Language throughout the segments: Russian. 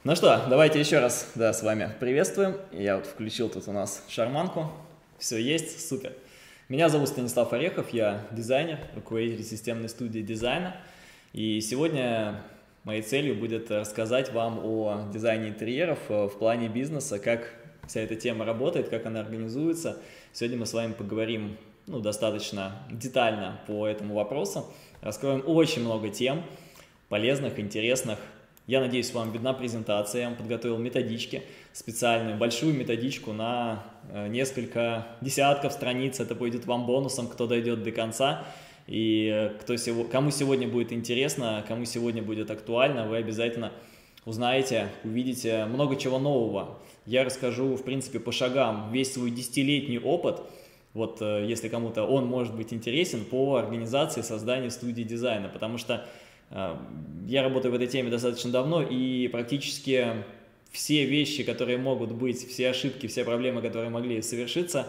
Ну что, давайте еще раз, с вами приветствуем. Я вот включил тут у нас шарманку. Все есть, супер. Меня зовут Станислав Орехов, я дизайнер, руководитель системной студии дизайна. И сегодня моей целью будет рассказать вам о дизайне интерьеров в плане бизнеса, как вся эта тема работает, как она организуется. Сегодня мы с вами поговорим достаточно детально по этому вопросу. Раскроем очень много тем полезных, интересных. Я надеюсь, вам видна презентация, я вам подготовил методички, специальную большую методичку на несколько десятков страниц, это будет вам бонусом, кто дойдет до конца, и кому сегодня будет интересно, кому сегодня будет актуально, вы обязательно узнаете, увидите много чего нового. Я расскажу, в принципе, по шагам весь свой 10-летний опыт, вот если кому-то он может быть интересен, по организации создания студии дизайна, потому что я работаю в этой теме достаточно давно, и практически все вещи, которые могут быть, все ошибки, все проблемы, которые могли совершиться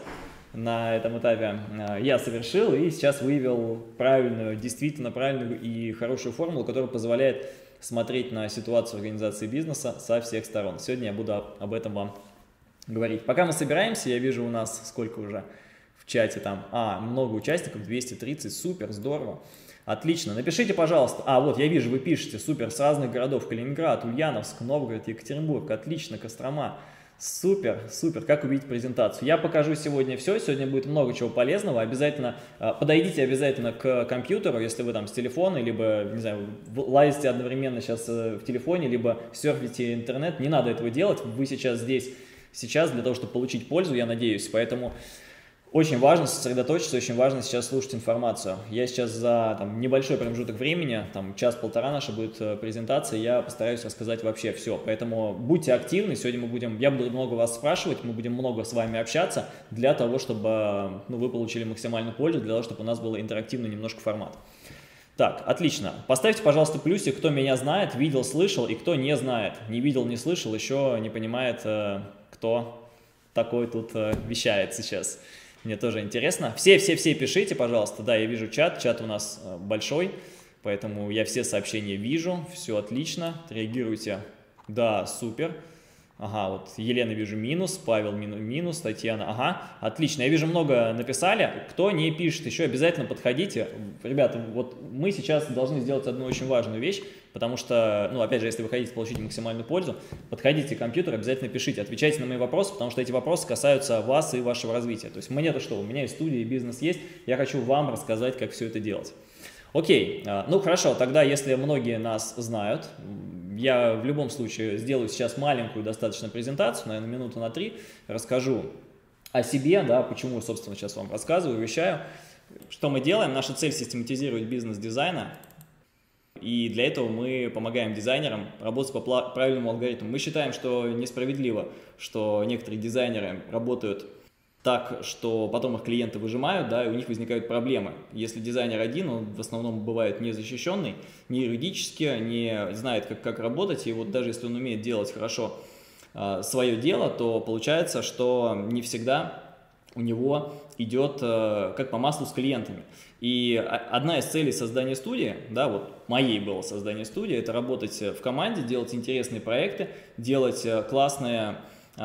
на этом этапе, я совершил и сейчас выявил правильную, действительно правильную и хорошую формулу, которая позволяет смотреть на ситуацию организации бизнеса со всех сторон. Сегодня я буду об этом вам говорить. Пока мы собираемся, я вижу у нас сколько уже в чате там, много участников, 230, супер, здорово. Отлично, напишите, пожалуйста, вот я вижу, вы пишете, супер, с разных городов, Калининград, Ульяновск, Новгород, Екатеринбург, отлично, Кострома, супер, супер, как увидеть презентацию. Я покажу сегодня все, сегодня будет много чего полезного, обязательно, подойдите обязательно к компьютеру, если вы там с телефона, либо, не знаю, лазите одновременно сейчас в телефоне, либо серфите интернет, не надо этого делать, вы сейчас здесь, сейчас для того, чтобы получить пользу, я надеюсь, поэтому... Очень важно сосредоточиться, очень важно сейчас слушать информацию. Я сейчас за небольшой промежуток времени, час-полтора наша будет презентация, я постараюсь рассказать вообще все. Поэтому будьте активны, сегодня я буду много вас спрашивать, мы будем много с вами общаться для того, чтобы вы получили максимальную пользу, для того, чтобы у нас был интерактивный немножко формат. Так, отлично. Поставьте, пожалуйста, плюсик, кто меня знает, видел, слышал, и кто не знает, не видел, не слышал, еще не понимает, кто такой тут вещает сейчас. Мне тоже интересно. Все пишите, пожалуйста. Да, я вижу чат у нас большой, поэтому я все сообщения вижу. Все отлично. Реагируйте. Да, супер. Ага, вот Елена вижу минус, Павел минус, Татьяна. Ага, отлично. Я вижу, много написали. Кто не пишет, еще обязательно подходите. Ребята, вот мы сейчас должны сделать одну очень важную вещь, потому что, опять же, если вы хотите получить максимальную пользу, подходите к компьютеру, обязательно пишите, отвечайте на мои вопросы, потому что эти вопросы касаются вас и вашего развития. То есть мне-то что, у меня есть студия, и бизнес есть, я хочу вам рассказать, как все это делать. Окей, хорошо, тогда если многие нас знают, я в любом случае сделаю сейчас маленькую достаточно презентацию, наверное, минуту на 3, расскажу о себе, почему, собственно, сейчас вам рассказываю, вещаю. Что мы делаем? Наша цель — систематизировать бизнес дизайна, и для этого мы помогаем дизайнерам работать по правильному алгоритму. Мы считаем, что несправедливо, что некоторые дизайнеры работают так, что потом их клиенты выжимают, и у них возникают проблемы. Если дизайнер один, он в основном бывает незащищенный, не юридически, не знает, как работать, и вот даже если он умеет делать хорошо свое дело, то получается, что не всегда у него идет как по маслу с клиентами. И одна из целей создания студии, моей было создание студии, это работать в команде, делать интересные проекты, делать классные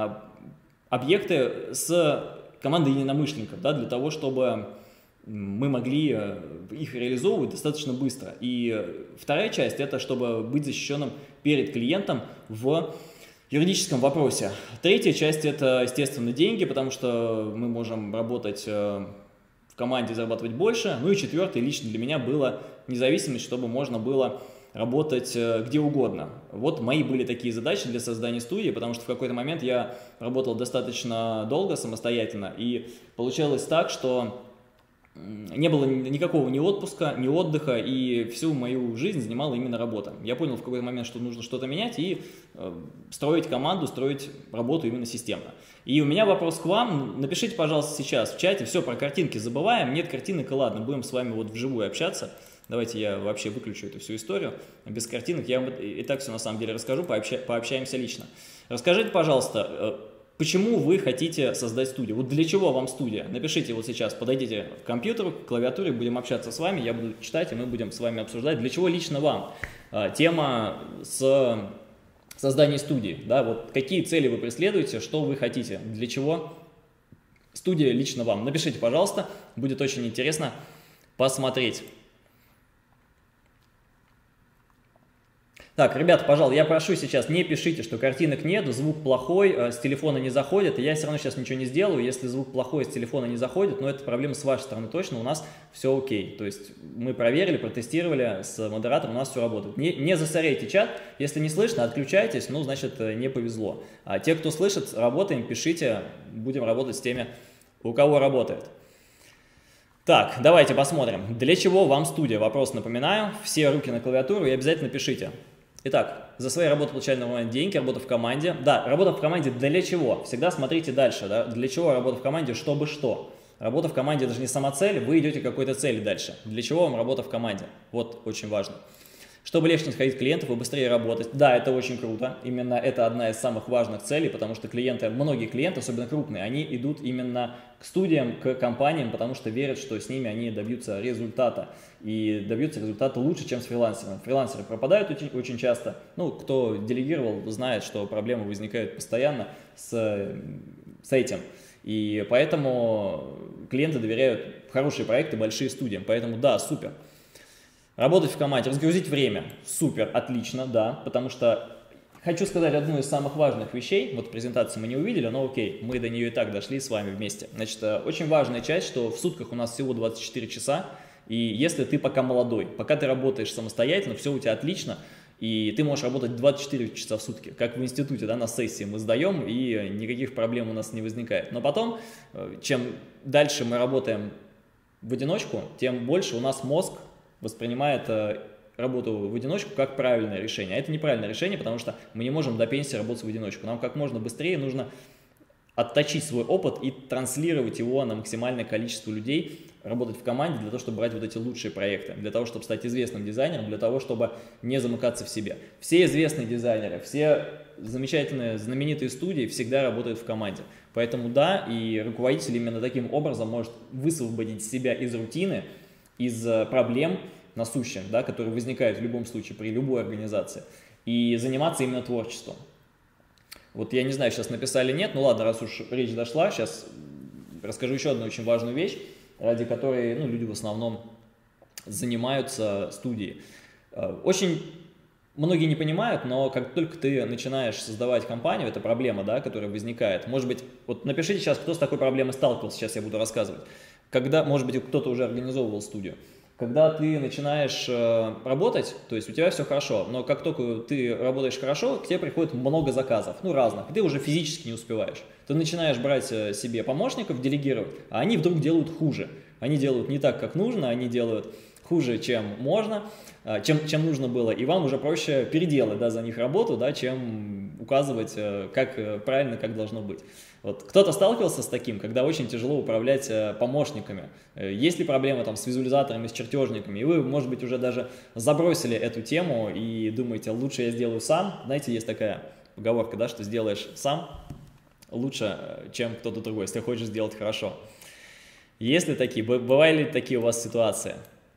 объекты с командой единомышленников, для того, чтобы мы могли их реализовывать достаточно быстро. И вторая часть — это чтобы быть защищенным перед клиентом в юридическом вопросе. Третья часть — это, естественно, деньги, потому что мы можем работать в команде, зарабатывать больше. И четвертое, лично для меня, было независимость, чтобы можно было работать где угодно. Вот мои были такие задачи для создания студии, потому что в какой-то момент я работал достаточно долго самостоятельно, и получалось так, что не было никакого ни отпуска, ни отдыха, и всю мою жизнь занимала именно работа. Я понял в какой-то момент, что нужно что-то менять и строить команду, строить работу именно системно. И у меня вопрос к вам. Напишите, пожалуйста, сейчас в чате. Все, про картинки забываем. Нет картинок, и ладно, будем с вами вживую общаться. Давайте я вообще выключу эту всю историю. Без картинок я вам и так все на самом деле расскажу, пообщаемся лично. Расскажите, пожалуйста, почему вы хотите создать студию? Вот для чего вам студия? Напишите вот сейчас, подойдите к компьютеру, к клавиатуре, будем общаться с вами, я буду читать, и мы будем с вами обсуждать, для чего лично вам. Тема с создании студии, да, вот какие цели вы преследуете, что вы хотите, для чего студия лично вам. Напишите, пожалуйста, будет очень интересно посмотреть. Так, ребята, пожалуйста, я прошу сейчас, не пишите, что картинок нет, звук плохой, с телефона не заходит, и я все равно сейчас ничего не сделаю, если звук плохой, с телефона не заходит, но это проблема с вашей стороны точно, у нас все окей. То есть мы проверили, протестировали с модератором, у нас все работает. Не засоряйте чат, если не слышно, отключайтесь, ну, значит, не повезло. А те, кто слышит, работаем, пишите, будем работать с теми, у кого работает. Так, давайте посмотрим. Для чего вам студия? Вопрос напоминаю. Все руки на клавиатуру и обязательно пишите. Итак, за свои работу получали нормальные деньги, работа в команде. Да, работа в команде для чего? Всегда смотрите дальше, да? Для чего работа в команде, чтобы что? Работа в команде – это же не сама цель, вы идете к какой-то цели дальше. Для чего вам работа в команде? Вот очень важно. Чтобы легче находить клиентов и быстрее работать. Да, это очень круто. Именно это одна из самых важных целей, потому что многие клиенты, особенно крупные, они идут именно к студиям, к компаниям, потому что верят, что с ними они добьются результата. И добьются результата лучше, чем с фрилансерами. Фрилансеры пропадают очень часто. Ну, кто делегировал, знает, что проблемы возникают постоянно с этим. И поэтому клиенты доверяют хорошие проекты, большие студиям. Поэтому да, супер. Работать в команде, разгрузить время. Супер, отлично, да, потому что хочу сказать одну из самых важных вещей. Вот в презентации мы не увидели, но окей, мы до нее и так дошли с вами вместе. Значит, очень важная часть, что в сутках у нас всего 24 часа, и если ты пока молодой, пока ты работаешь самостоятельно, все у тебя отлично, и ты можешь работать 24 часа в сутки, как в институте, да, на сессии мы сдаем, и никаких проблем у нас не возникает. Но потом, чем дальше мы работаем в одиночку, тем больше у нас мозг воспринимает работу в одиночку как правильное решение. А это неправильное решение, потому что мы не можем до пенсии работать в одиночку. Нам как можно быстрее нужно отточить свой опыт и транслировать его на максимальное количество людей, работать в команде для того, чтобы брать вот эти лучшие проекты, для того, чтобы стать известным дизайнером, для того, чтобы не замыкаться в себе. Все известные дизайнеры, все замечательные, знаменитые студии всегда работают в команде. Поэтому да, и руководитель именно таким образом может высвободить себя из рутины, из проблем насущих, да, которые возникают в любом случае при любой организации, и заниматься именно творчеством. Вот я не знаю, сейчас написали нет, ну ладно, раз уж речь дошла, сейчас расскажу еще одну очень важную вещь, ради которой люди в основном занимаются студией. Очень многие не понимают, но как только ты начинаешь создавать компанию, это проблема, да, которая возникает. Может быть, вот напишите сейчас, кто с такой проблемой сталкивался, сейчас я буду рассказывать. Когда, может быть, кто-то уже организовывал студию. Когда ты начинаешь работать, то есть у тебя все хорошо, но как только ты работаешь хорошо, к тебе приходит много заказов, разных, и ты уже физически не успеваешь. Ты начинаешь брать себе помощников, делегировать, а они вдруг делают хуже. Они делают не так, как нужно, они делают хуже, чем можно, чем нужно было, и вам уже проще переделать, да, за них работу, да, чем указывать, как правильно, как должно быть. Вот. Кто-то сталкивался с таким, когда очень тяжело управлять помощниками. Есть ли проблемы там с визуализаторами, с чертежниками, и вы, может быть, уже даже забросили эту тему и думаете, лучше я сделаю сам. Знаете, есть такая поговорка, да, что сделаешь сам лучше, чем кто-то другой, если хочешь сделать хорошо. Есть ли такие, бывали ли такие у вас ситуации?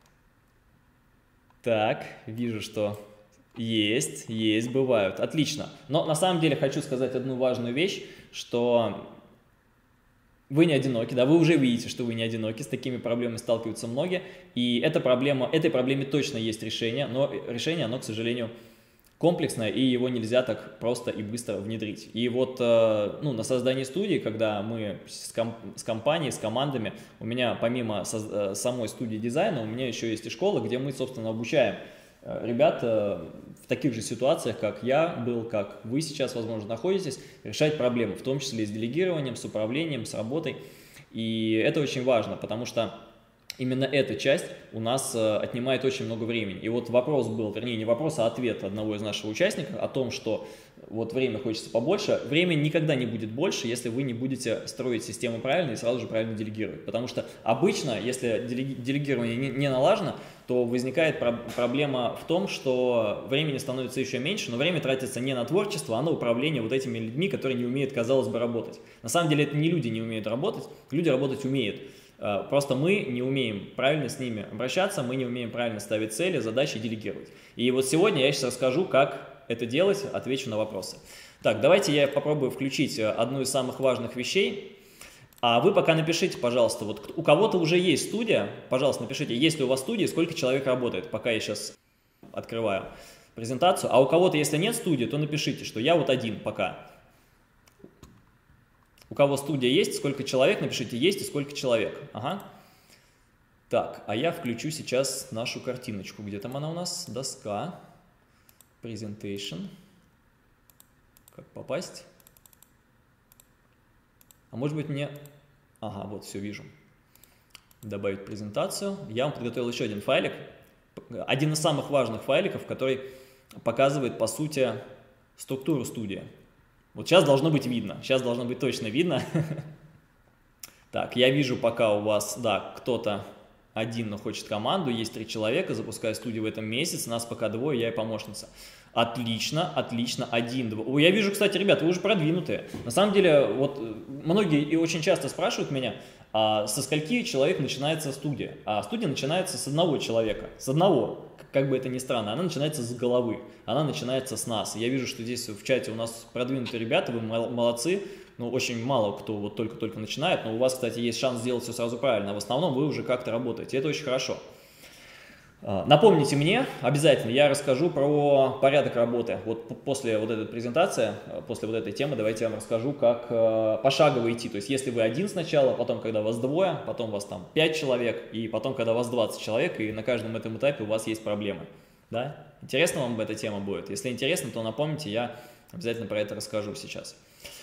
Так, вижу, что есть, бывают. Отлично. Но на самом деле хочу сказать одну важную вещь, что вы не одиноки, да, вы уже видите, что вы не одиноки, с такими проблемами сталкиваются многие, и этой проблеме точно есть решение, но решение, оно, к сожалению, комплексное, и его нельзя так просто и быстро внедрить. И вот на создании студии, когда мы с компанией, с командами, у меня помимо самой студии дизайна, у меня еще есть и школа, где мы, собственно, обучаем ребят в таких же ситуациях, как я был, как вы сейчас, возможно, находитесь, решать проблемы, в том числе и с делегированием, с управлением, с работой. И это очень важно, потому что именно эта часть у нас отнимает очень много времени. И вот вопрос был, вернее, не вопрос, а ответ одного из наших участников о том, что вот время хочется побольше. Время никогда не будет больше, если вы не будете строить систему правильно и сразу же правильно делегировать. Потому что обычно, если делегирование не налажено, то возникает проблема в том, что времени становится еще меньше, но время тратится не на творчество, а на управление вот этими людьми, которые не умеют, казалось бы, работать. На самом деле это не люди не умеют работать, люди работать умеют. Просто мы не умеем правильно с ними обращаться, мы не умеем правильно ставить цели, задачи, делегировать. И вот сегодня я сейчас расскажу, как это делать, отвечу на вопросы. Так, давайте я попробую включить одну из самых важных вещей. А вы пока напишите, пожалуйста, вот у кого-то уже есть студия, пожалуйста, напишите, есть ли у вас студия, сколько человек работает, пока я сейчас открываю презентацию. А у кого-то, если нет студии, то напишите, что я вот один пока. У кого студия есть, сколько человек, напишите есть и сколько человек. Ага. Так, а я включу сейчас нашу картиночку. Где там она у нас? Доска. Presentation. Как попасть? А может быть мне... Ага, вот, все вижу. Добавить презентацию. Я вам подготовил еще один файлик. Один из самых важных файликов, который показывает, по сути, структуру студии. Вот сейчас должно быть видно. Сейчас должно быть точно видно. Так, я вижу пока у вас, да, кто-то один, но хочет команду. Есть 3 человека, запускаю студию в этом месяце. Нас пока 2, я и помощница. Отлично, отлично, 1, 2. Ой, я вижу, кстати, ребята, вы уже продвинутые. На самом деле, вот многие и очень часто спрашивают меня, а со скольки человек начинается студия? А студия начинается с 1 человека, с одного, как бы это ни странно. Она начинается с головы, она начинается с нас. Я вижу, что здесь в чате у нас продвинутые ребята, вы молодцы. Ну, очень мало кто вот только-только начинает, но у вас, кстати, есть шанс сделать все сразу правильно. А в основном вы уже как-то работаете, это очень хорошо. Напомните мне, обязательно, я расскажу про порядок работы. Вот после вот этой презентации, после вот этой темы, давайте я вам расскажу, как пошагово идти. То есть, если вы один сначала, потом, когда вас 2, потом вас там 5 человек, и потом, когда вас 20 человек, и на каждом этом этапе у вас есть проблемы. Да? Интересно вам эта тема будет? Если интересно, то напомните, я обязательно про это расскажу сейчас.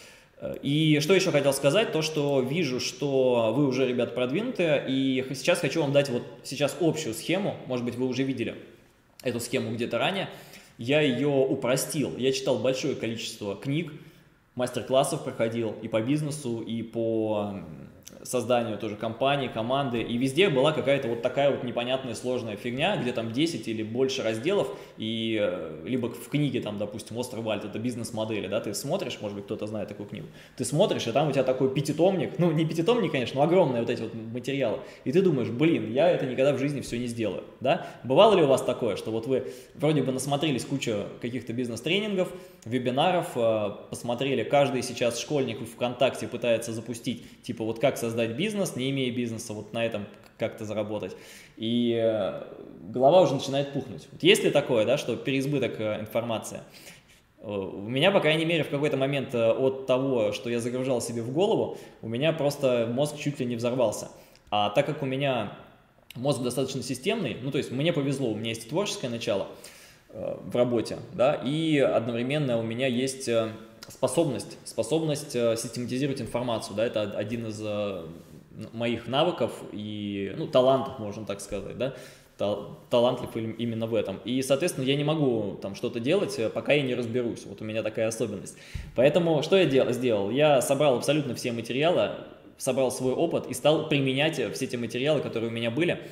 И что еще хотел сказать, то что вижу, что вы уже, ребят, продвинутые, и сейчас хочу вам дать вот сейчас общую схему, может быть, вы уже видели эту схему где-то ранее, я ее упростил, я читал большое количество книг, мастер-классов проходил и по бизнесу, и по созданию тоже компании, команды, и везде была какая-то вот такая вот непонятная сложная фигня, где там 10 или больше разделов, и либо в книге там, допустим, Остервальд, это бизнес-модели, да, ты смотришь, может быть, кто-то знает такую книгу, ты смотришь, и там у тебя такой пятитомник, ну, не пятитомник, конечно, но огромные вот эти вот материалы, и ты думаешь, блин, я это никогда в жизни все не сделаю, да? Бывало ли у вас такое, что вот вы вроде бы насмотрелись кучу каких-то бизнес-тренингов, вебинаров, посмотрели, каждый сейчас школьник в ВКонтакте пытается запустить, типа, вот как создать бизнес, не имея бизнеса, вот на этом как-то заработать. И голова уже начинает пухнуть. Вот есть ли такое, да, что переизбыток информации? У меня, по крайней мере, в какой-то момент от того, что я загружал себе в голову, у меня просто мозг чуть ли не взорвался. А так как у меня мозг достаточно системный, ну, то есть мне повезло, у меня есть творческое начало в работе, да, и одновременно у меня есть способность систематизировать информацию, да, это один из моих навыков и, ну, талантов, можно так сказать, да, талантлив именно в этом. И, соответственно, я не могу там что-то делать, пока я не разберусь, вот у меня такая особенность. Поэтому что я сделал? Я собрал абсолютно все материалы, собрал свой опыт и стал применять все те материалы, которые у меня были,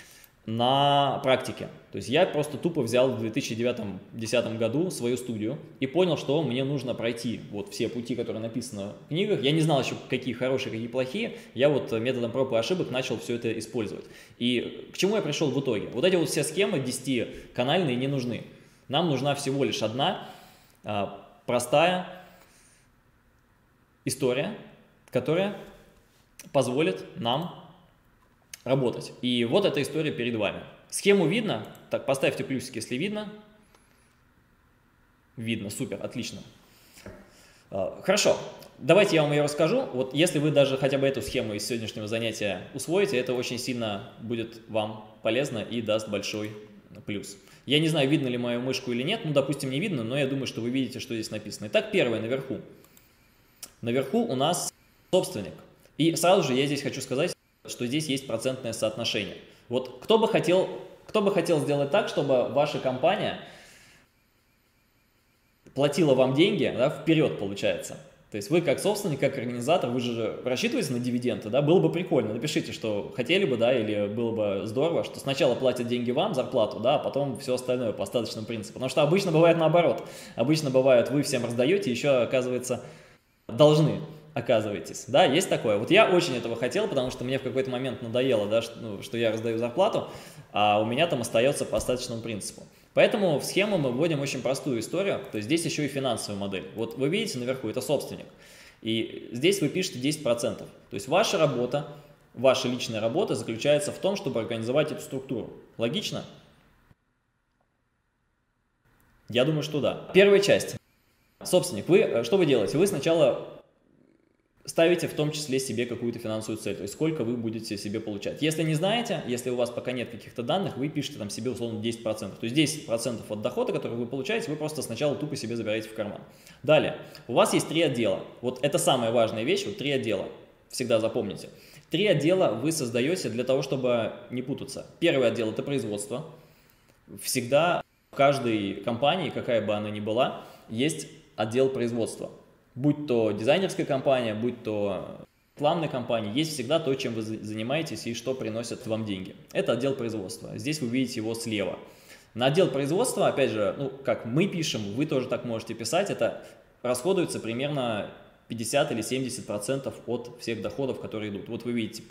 на практике. То есть я просто тупо взял в 2009-2010 году свою студию и понял, что мне нужно пройти вот все пути, которые написаны в книгах. Я не знал еще, какие хорошие, какие плохие. Я вот методом проб и ошибок начал все это использовать. И к чему я пришел в итоге? Вот эти вот все схемы 10-канальные не нужны. Нам нужна всего лишь одна простая история, которая позволит нам работать. И вот эта история перед вами. Схему видно? Так, поставьте плюсик, если видно. Видно, супер, отлично. Хорошо, давайте я вам ее расскажу. Вот если вы даже хотя бы эту схему из сегодняшнего занятия усвоите, это очень сильно будет вам полезно и даст большой плюс. Я не знаю, видно ли мою мышку или нет, ну, допустим, не видно, но я думаю, что вы видите, что здесь написано. Итак, первое, наверху. Наверху у нас собственник. И сразу же я здесь хочу сказать, что здесь есть процентное соотношение. Вот кто бы хотел сделать так, чтобы ваша компания платила вам деньги, да, вперед, получается. То есть вы как собственник, как организатор, вы же рассчитываете на дивиденды, да, было бы прикольно. Напишите, что хотели бы, да, или было бы здорово, что сначала платят деньги вам, зарплату, да, а потом все остальное по остаточному принципу. Потому что обычно бывает наоборот. Обычно бывает, вы всем раздаете, еще, оказывается, должны. Оказываетесь, да, есть такое. Вот я очень этого хотел, потому что мне в какой-то момент надоело, да, что я раздаю зарплату, а у меня там остается по остаточному принципу. Поэтому в схему мы вводим очень простую историю, то есть здесь еще и финансовая модель. Вот вы видите наверху, это собственник, и здесь вы пишете 10%. То есть ваша работа, ваша личная работа заключается в том, чтобы организовать эту структуру. Логично? Я думаю, что да. Первая часть. Собственник, что вы делаете? Вы сначала ставите в том числе себе какую-то финансовую цель, то есть сколько вы будете себе получать. Если не знаете, если у вас пока нет каких-то данных, вы пишете там себе условно 10%. То есть 10% от дохода, который вы получаете, вы просто сначала тупо себе забираете в карман. Далее, у вас есть 3 отдела. Вот это самая важная вещь, вот 3 отдела. Всегда запомните. 3 отдела вы создаете для того, чтобы не путаться. Первый отдел – это производство. Всегда в каждой компании, какая бы она ни была, есть отдел производства. Будь то дизайнерская компания, будь то рекламная компания, есть всегда то, чем вы занимаетесь и что приносит вам деньги. Это отдел производства. Здесь вы видите его слева. На отдел производства, опять же, ну, как мы пишем, вы тоже так можете писать, это расходуется примерно 50 или 70% от всех доходов, которые идут. Вот вы видите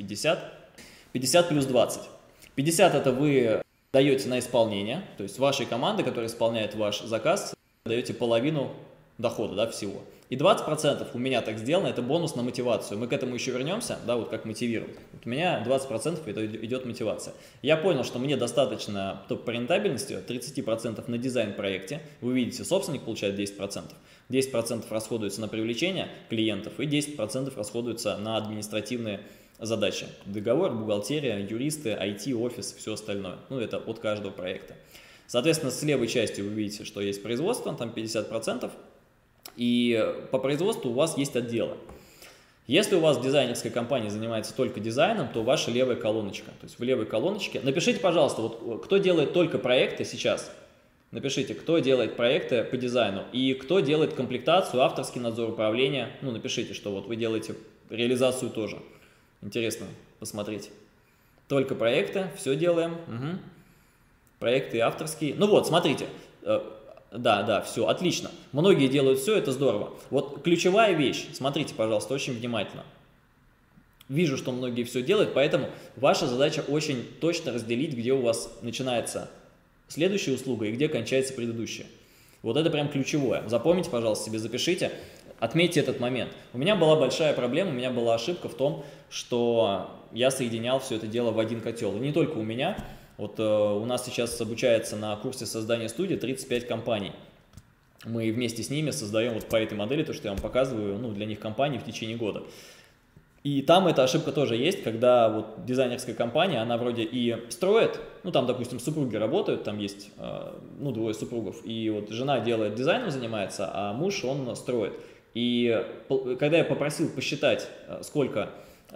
50 плюс 20. 50 это вы даете на исполнение, то есть вашей команды, которая исполняет ваш заказ, даете половину дохода, да, всего. И 20% у меня так сделано, это бонус на мотивацию. Мы к этому еще вернемся, да, вот как мотивировать. Вот у меня 20% это идет мотивация. Я понял, что мне достаточно по рентабельности 30% на дизайн-проекте. Вы видите, собственник получает 10%. 10% расходуется на привлечение клиентов и 10% расходуется на административные задачи. Договор, бухгалтерия, юристы, IT, офис, все остальное. Ну, это от каждого проекта. Соответственно, с левой части вы видите, что есть производство, там 50%. И по производству у вас есть отделы. Если у вас дизайнерская компания занимается только дизайном, то ваша левая колоночка. То есть в левой колоночке. Напишите, пожалуйста, вот кто делает только проекты сейчас. Напишите, кто делает проекты по дизайну и кто делает комплектацию, авторский надзор, управление. Ну, напишите, что вот вы делаете реализацию тоже. Интересно посмотреть. Только проекты, все делаем. Угу. Проекты авторские. Ну вот, смотрите. Да, все, отлично. Многие делают все, это здорово. Вот ключевая вещь, смотрите, пожалуйста, очень внимательно. Вижу, что многие все делают, поэтому ваша задача очень точно разделить, где у вас начинается следующая услуга и где кончается предыдущая. Вот это прям ключевое. Запомните, пожалуйста, себе запишите, отметьте этот момент. У меня была большая проблема, у меня была ошибка в том, что я соединял все это дело в один котел. И не только у меня. Вот у нас сейчас обучается на курсе создания студии 35 компаний. Мы вместе с ними создаем вот по этой модели, то, что я вам показываю, ну, для них компании в течение года. И там эта ошибка тоже есть, когда вот дизайнерская компания, она вроде и строит, ну, там, допустим, супруги работают, там есть, ну, 2 супругов, и вот жена делает дизайном, занимается, а муж, он строит. И когда я попросил посчитать, сколько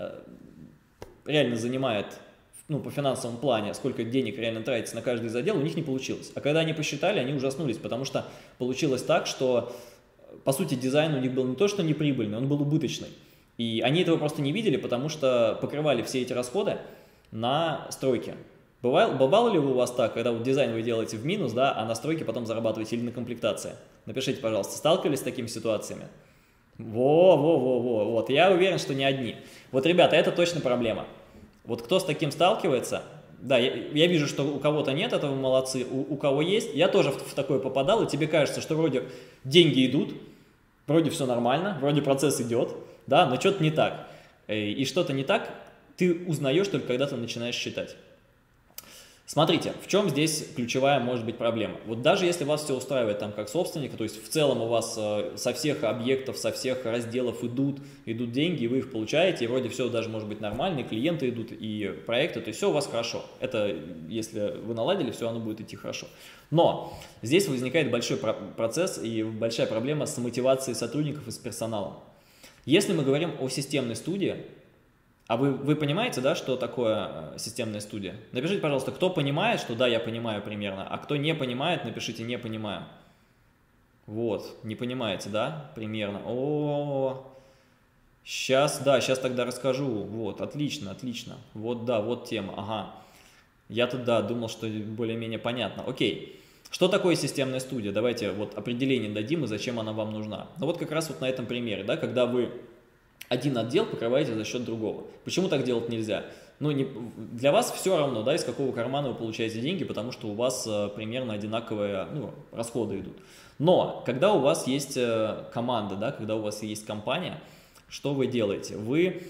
реально занимает, ну, по финансовому плане, сколько денег реально тратится на каждый из отделов, у них не получилось. А когда они посчитали, они ужаснулись, потому что получилось так, что, по сути, дизайн у них был не то, что неприбыльный, он был убыточный. И они этого просто не видели, потому что покрывали все эти расходы на стройке. Бывало ли у вас так, когда вот дизайн вы делаете в минус, да, а на стройке потом зарабатываете или на комплектации? Напишите, пожалуйста, сталкивались с такими ситуациями? Вот, я уверен, что не одни. Вот, ребята, это точно проблема. Вот кто с таким сталкивается, да, я вижу, что у кого-то нет этого, молодцы, у кого есть, я тоже в такое попадал, и тебе кажется, что вроде деньги идут, вроде все нормально, вроде процесс идет, да, но что-то не так. И что-то не так ты узнаешь только когда ты начинаешь считать. Смотрите, в чем здесь ключевая может быть проблема. Вот даже если вас все устраивает там как собственника, то есть в целом у вас со всех объектов, со всех разделов идут деньги, и вы их получаете, и вроде все даже может быть нормально, и клиенты идут, и проекты, то есть все у вас хорошо. Это если вы наладили, все оно будет идти хорошо. Но здесь возникает большой процесс и большая проблема с мотивацией сотрудников и с персоналом. Если мы говорим о системной студии, а вы понимаете, да, что такое системная студия? Напишите, пожалуйста, кто понимает, что да, я понимаю примерно, а кто не понимает, напишите «не понимаю». Вот, не понимаете, да, примерно. Сейчас тогда расскажу. Вот, отлично. Вот, да, вот тема, ага. Я тут, да, думал, что более-менее понятно. Окей. Что такое системная студия? Давайте вот определение дадим и зачем она вам нужна. Ну вот как раз вот на этом примере, да, когда вы один отдел покрываете за счет другого. Почему так делать нельзя? для вас все равно, да, из какого кармана вы получаете деньги, потому что у вас примерно одинаковые, расходы идут. Но когда у вас есть команда, да, когда у вас есть компания, что вы делаете? Вы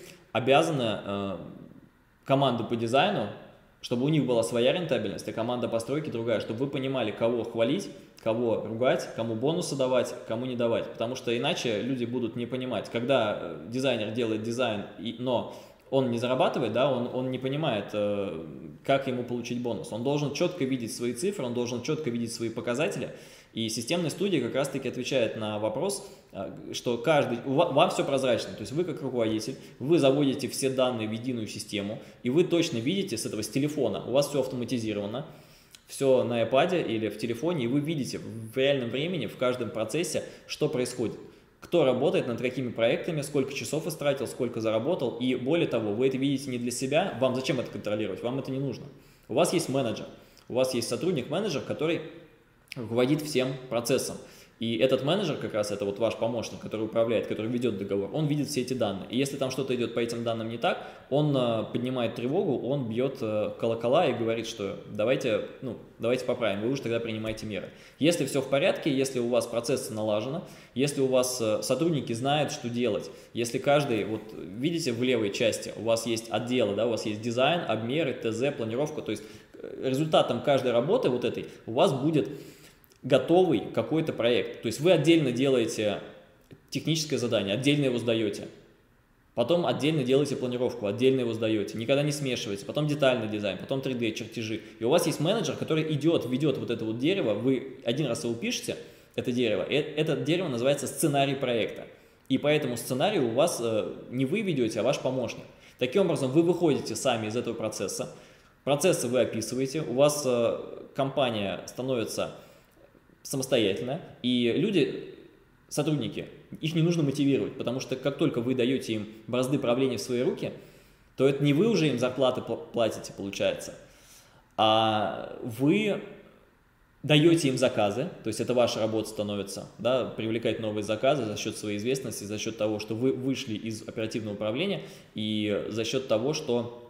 обязаны команду по дизайну, чтобы у них была своя рентабельность, а команда постройки другая, чтобы вы понимали, кого хвалить, кого ругать, кому бонусы давать, кому не давать. Потому что иначе люди будут не понимать, когда дизайнер делает дизайн, но он не зарабатывает, да, он не понимает, как ему получить бонус. Он должен четко видеть свои цифры, он должен четко видеть свои показатели. И системная студия как раз-таки отвечает на вопрос, что вам все прозрачно, то есть вы как руководитель, вы заводите все данные в единую систему, и вы точно видите с телефона, у вас все автоматизировано, все на iPad или в телефоне, и вы видите в реальном времени, в каждом процессе, что происходит. Кто работает над какими проектами, сколько часов истратил, сколько заработал, и более того, вы это видите не для себя, вам зачем это контролировать, вам это не нужно. У вас есть менеджер, у вас есть сотрудник-менеджер, который руководит всем процессом. И этот менеджер, как раз это вот ваш помощник, который управляет, который ведет договор, он видит все эти данные. И если там что-то идет по этим данным не так, он поднимает тревогу, он бьет колокола и говорит, что давайте поправим, вы уж тогда принимайте меры. Если все в порядке, если у вас процессы налажены, если у вас сотрудники знают, что делать, если каждый, вот видите в левой части, у вас есть отделы, да, у вас есть дизайн, обмеры, ТЗ, планировка, то есть результатом каждой работы вот этой у вас будет готовый какой-то проект. То есть вы отдельно делаете техническое задание, отдельно его сдаете. Потом отдельно делаете планировку, отдельно его сдаете. Никогда не смешиваете. Потом детальный дизайн, потом 3D, чертежи. И у вас есть менеджер, который ведет вот это вот дерево. Вы один раз его пишете, это дерево. И это дерево называется сценарий проекта. И по этому сценарию у вас не вы ведете, а ваш помощник. Таким образом, вы выходите сами из этого процесса. Процессы вы описываете. У вас компания становится самостоятельно, и люди, сотрудники, их не нужно мотивировать, потому что как только вы даете им бразды правления в свои руки, то это не вы уже им зарплаты платите, получается, а вы даете им заказы, то есть это ваша работа становится, да, привлекать новые заказы за счет своей известности, за счет того, что вы вышли из оперативного управления и за счет того, что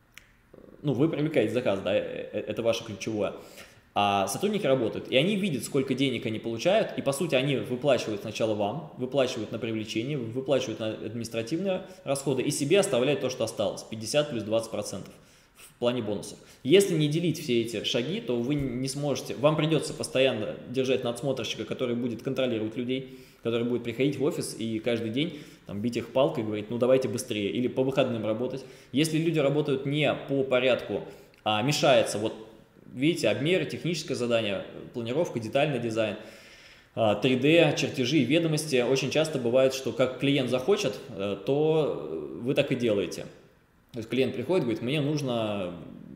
вы привлекаете заказы, да, это ваше ключевое. А сотрудники работают, и они видят, сколько денег они получают, и по сути они выплачивают сначала вам, выплачивают на привлечение, выплачивают на административные расходы и себе оставляют то, что осталось, 50 плюс 20% в плане бонусов. Если не делить все эти шаги, то вы не сможете, вам придется постоянно держать надсмотрщика, который будет контролировать людей, который будет приходить в офис и каждый день бить их палкой и говорить, давайте быстрее, или по выходным работать. Если люди работают не по порядку, а мешается, видите, обмеры, техническое задание, планировка, детальный дизайн, 3D, чертежи и ведомости. Очень часто бывает, что как клиент захочет, то вы так и делаете. То есть клиент приходит, говорит, мне нужно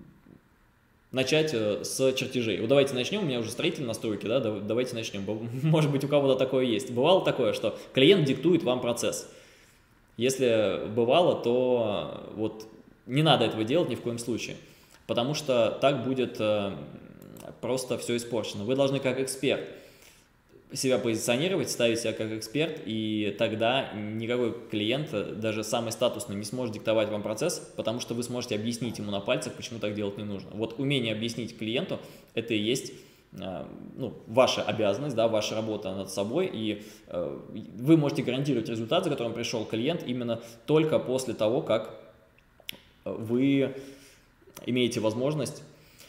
начать с чертежей. Давайте начнем, у меня уже строитель настройки, да, давайте начнем. Может быть, у кого-то такое есть. Бывало такое, что клиент диктует вам процесс. Если бывало, то не надо этого делать ни в коем случае. Потому что так будет просто все испорчено. Вы должны как эксперт себя позиционировать, ставить себя как эксперт, и тогда никакой клиент, даже самый статусный, не сможет диктовать вам процесс, потому что вы сможете объяснить ему на пальцах, почему так делать не нужно. Умение объяснить клиенту – это и есть ваша обязанность, да, ваша работа над собой, и вы можете гарантировать результат, за которым пришел клиент, именно только после того, как вы имеете возможность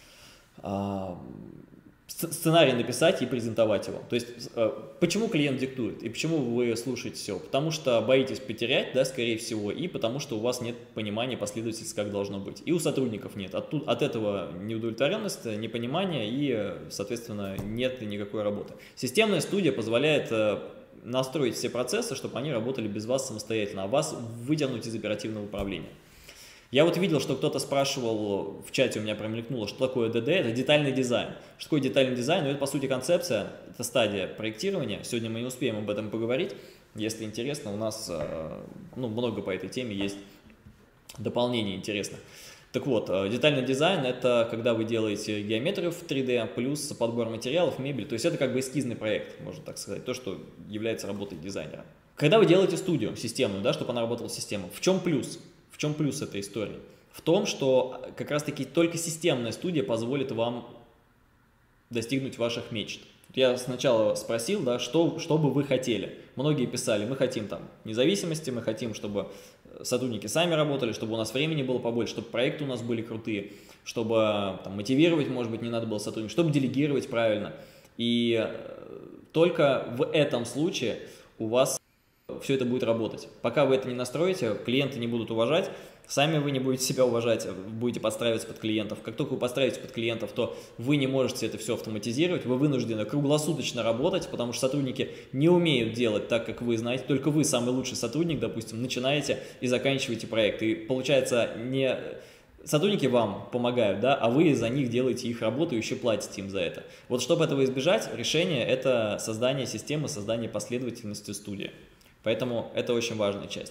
сценарий написать и презентовать его. То есть, почему клиент диктует и почему вы слушаете все? Потому что боитесь потерять, да, скорее всего, и потому что у вас нет понимания последовательности, как должно быть. И у сотрудников нет. От этого неудовлетворенность, непонимание и, соответственно, нет никакой работы. Системная студия позволяет настроить все процессы, чтобы они работали без вас самостоятельно, а вас выдернуть из оперативного управления. Я видел, что кто-то спрашивал, в чате у меня промелькнуло, что такое ДД, это детальный дизайн. Что такое детальный дизайн? Это, по сути, концепция, это стадия проектирования. Сегодня мы не успеем об этом поговорить. Если интересно, у нас много по этой теме есть дополнений интересных. Так вот, детальный дизайн – это когда вы делаете геометрию в 3D, плюс подбор материалов, мебель. То есть это как бы эскизный проект, можно так сказать, то, что является работой дизайнера. Когда вы делаете студию системную, да, чтобы она работала системой, в чем плюс? В чем плюс этой истории? в том, что как раз-таки только системная студия позволит вам достигнуть ваших мечт. Я сначала спросил, да, что бы вы хотели. Многие писали, мы хотим там независимости, мы хотим, чтобы сотрудники сами работали, чтобы у нас времени было побольше, чтобы проекты у нас были крутые, чтобы там, мотивировать, может быть, не надо было сотрудников, чтобы делегировать правильно. И только в этом случае у вас все это будет работать. Пока вы это не настроите, клиенты не будут уважать, сами вы не будете себя уважать, будете подстраиваться под клиентов. Как только вы подстраиваетесь под клиентов, то вы не можете это все автоматизировать, вы вынуждены круглосуточно работать, потому что сотрудники не умеют делать так, как вы знаете. Только вы, самый лучший сотрудник, допустим, начинаете и заканчиваете проект. И получается, не сотрудники вам помогают, да, а вы за них делаете их работу и еще платите им за это. Вот чтобы этого избежать, решение – это создание системы, создание последовательности студии. Поэтому это очень важная часть.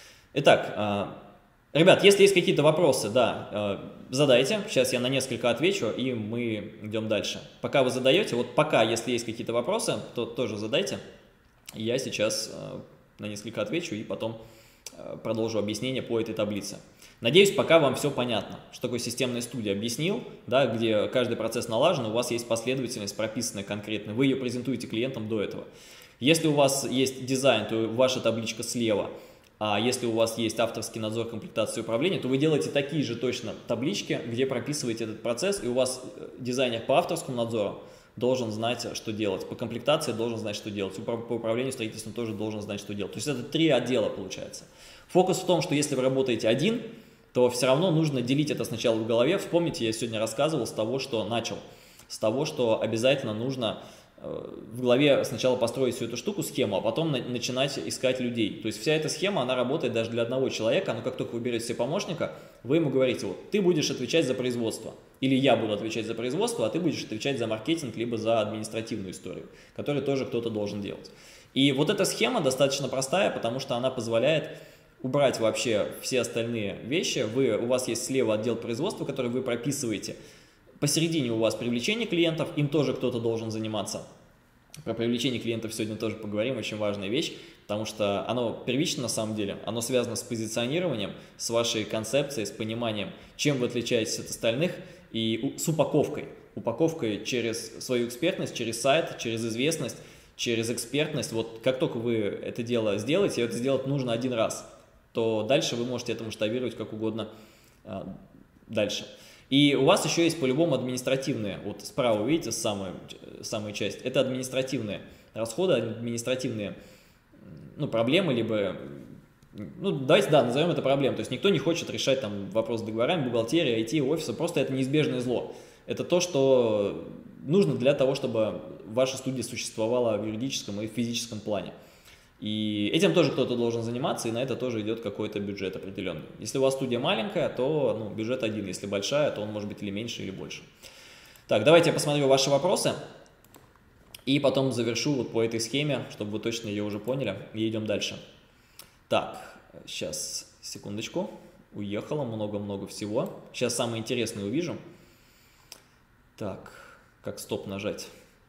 Итак, ребят, если есть какие-то вопросы, да, задайте. Сейчас я на несколько отвечу, и мы идем дальше. Пока вы задаете, вот пока, если есть какие-то вопросы, то тоже задайте. Я сейчас на несколько отвечу, и потом продолжу объяснение по этой таблице. Надеюсь, пока вам все понятно, что такое системная студия. Объяснил, да, где каждый процесс налажен, у вас есть последовательность прописанная конкретно, вы ее презентуете клиентам до этого. Если у вас есть дизайн, то ваша табличка слева, а если у вас есть авторский надзор, комплектация и управление, то вы делаете такие же точно таблички, где прописываете этот процесс, и у вас дизайнер по авторскому надзору должен знать, что делать, по комплектации должен знать, что делать, по управлению строительством тоже должен знать, что делать. То есть это 3 отдела получается. Фокус в том, что если вы работаете один, то все равно нужно делить это сначала в голове. Вспомните, я сегодня рассказывал с того, что начал, с того, что обязательно нужно в голове сначала построить всю эту штуку, схему, а потом начинать искать людей. То есть вся эта схема, она работает даже для одного человека, но как только вы берете себе помощника, вы ему говорите, вот ты будешь отвечать за производство, или я буду отвечать за производство, а ты будешь отвечать за маркетинг, либо за административную историю, которую тоже кто-то должен делать. И вот эта схема достаточно простая, потому что она позволяет убрать вообще все остальные вещи. У вас есть слева отдел производства, который вы прописываете. Посередине у вас привлечение клиентов, им тоже кто-то должен заниматься. Про привлечение клиентов сегодня тоже поговорим, очень важная вещь, потому что оно первично на самом деле, оно связано с позиционированием, с вашей концепцией, с пониманием, чем вы отличаетесь от остальных и с упаковкой. Упаковкой через свою экспертность, через сайт, через известность, через экспертность. Вот как только вы это дело сделаете, и это сделать нужно один раз, то дальше вы можете это масштабировать как угодно дальше. И у вас еще есть по-любому административные, вот справа видите самая часть, это административные расходы, административные проблемы, либо, давайте, да, назовем это проблемой, то есть никто не хочет решать там вопрос с договорами, бухгалтерии, IT, офиса, просто это неизбежное зло. Это то, что нужно для того, чтобы ваша студия существовала в юридическом и физическом плане. И этим тоже кто-то должен заниматься, и на это тоже идет какой-то бюджет определенный. Если у вас студия маленькая, то бюджет один, если большая, то он может быть или меньше, или больше. Так, давайте я посмотрю ваши вопросы, и потом завершу вот по этой схеме, чтобы вы точно ее уже поняли, и идем дальше. Так, сейчас, секундочку, уехало много-много всего. Сейчас самое интересное увижу. Так, как стоп нажать?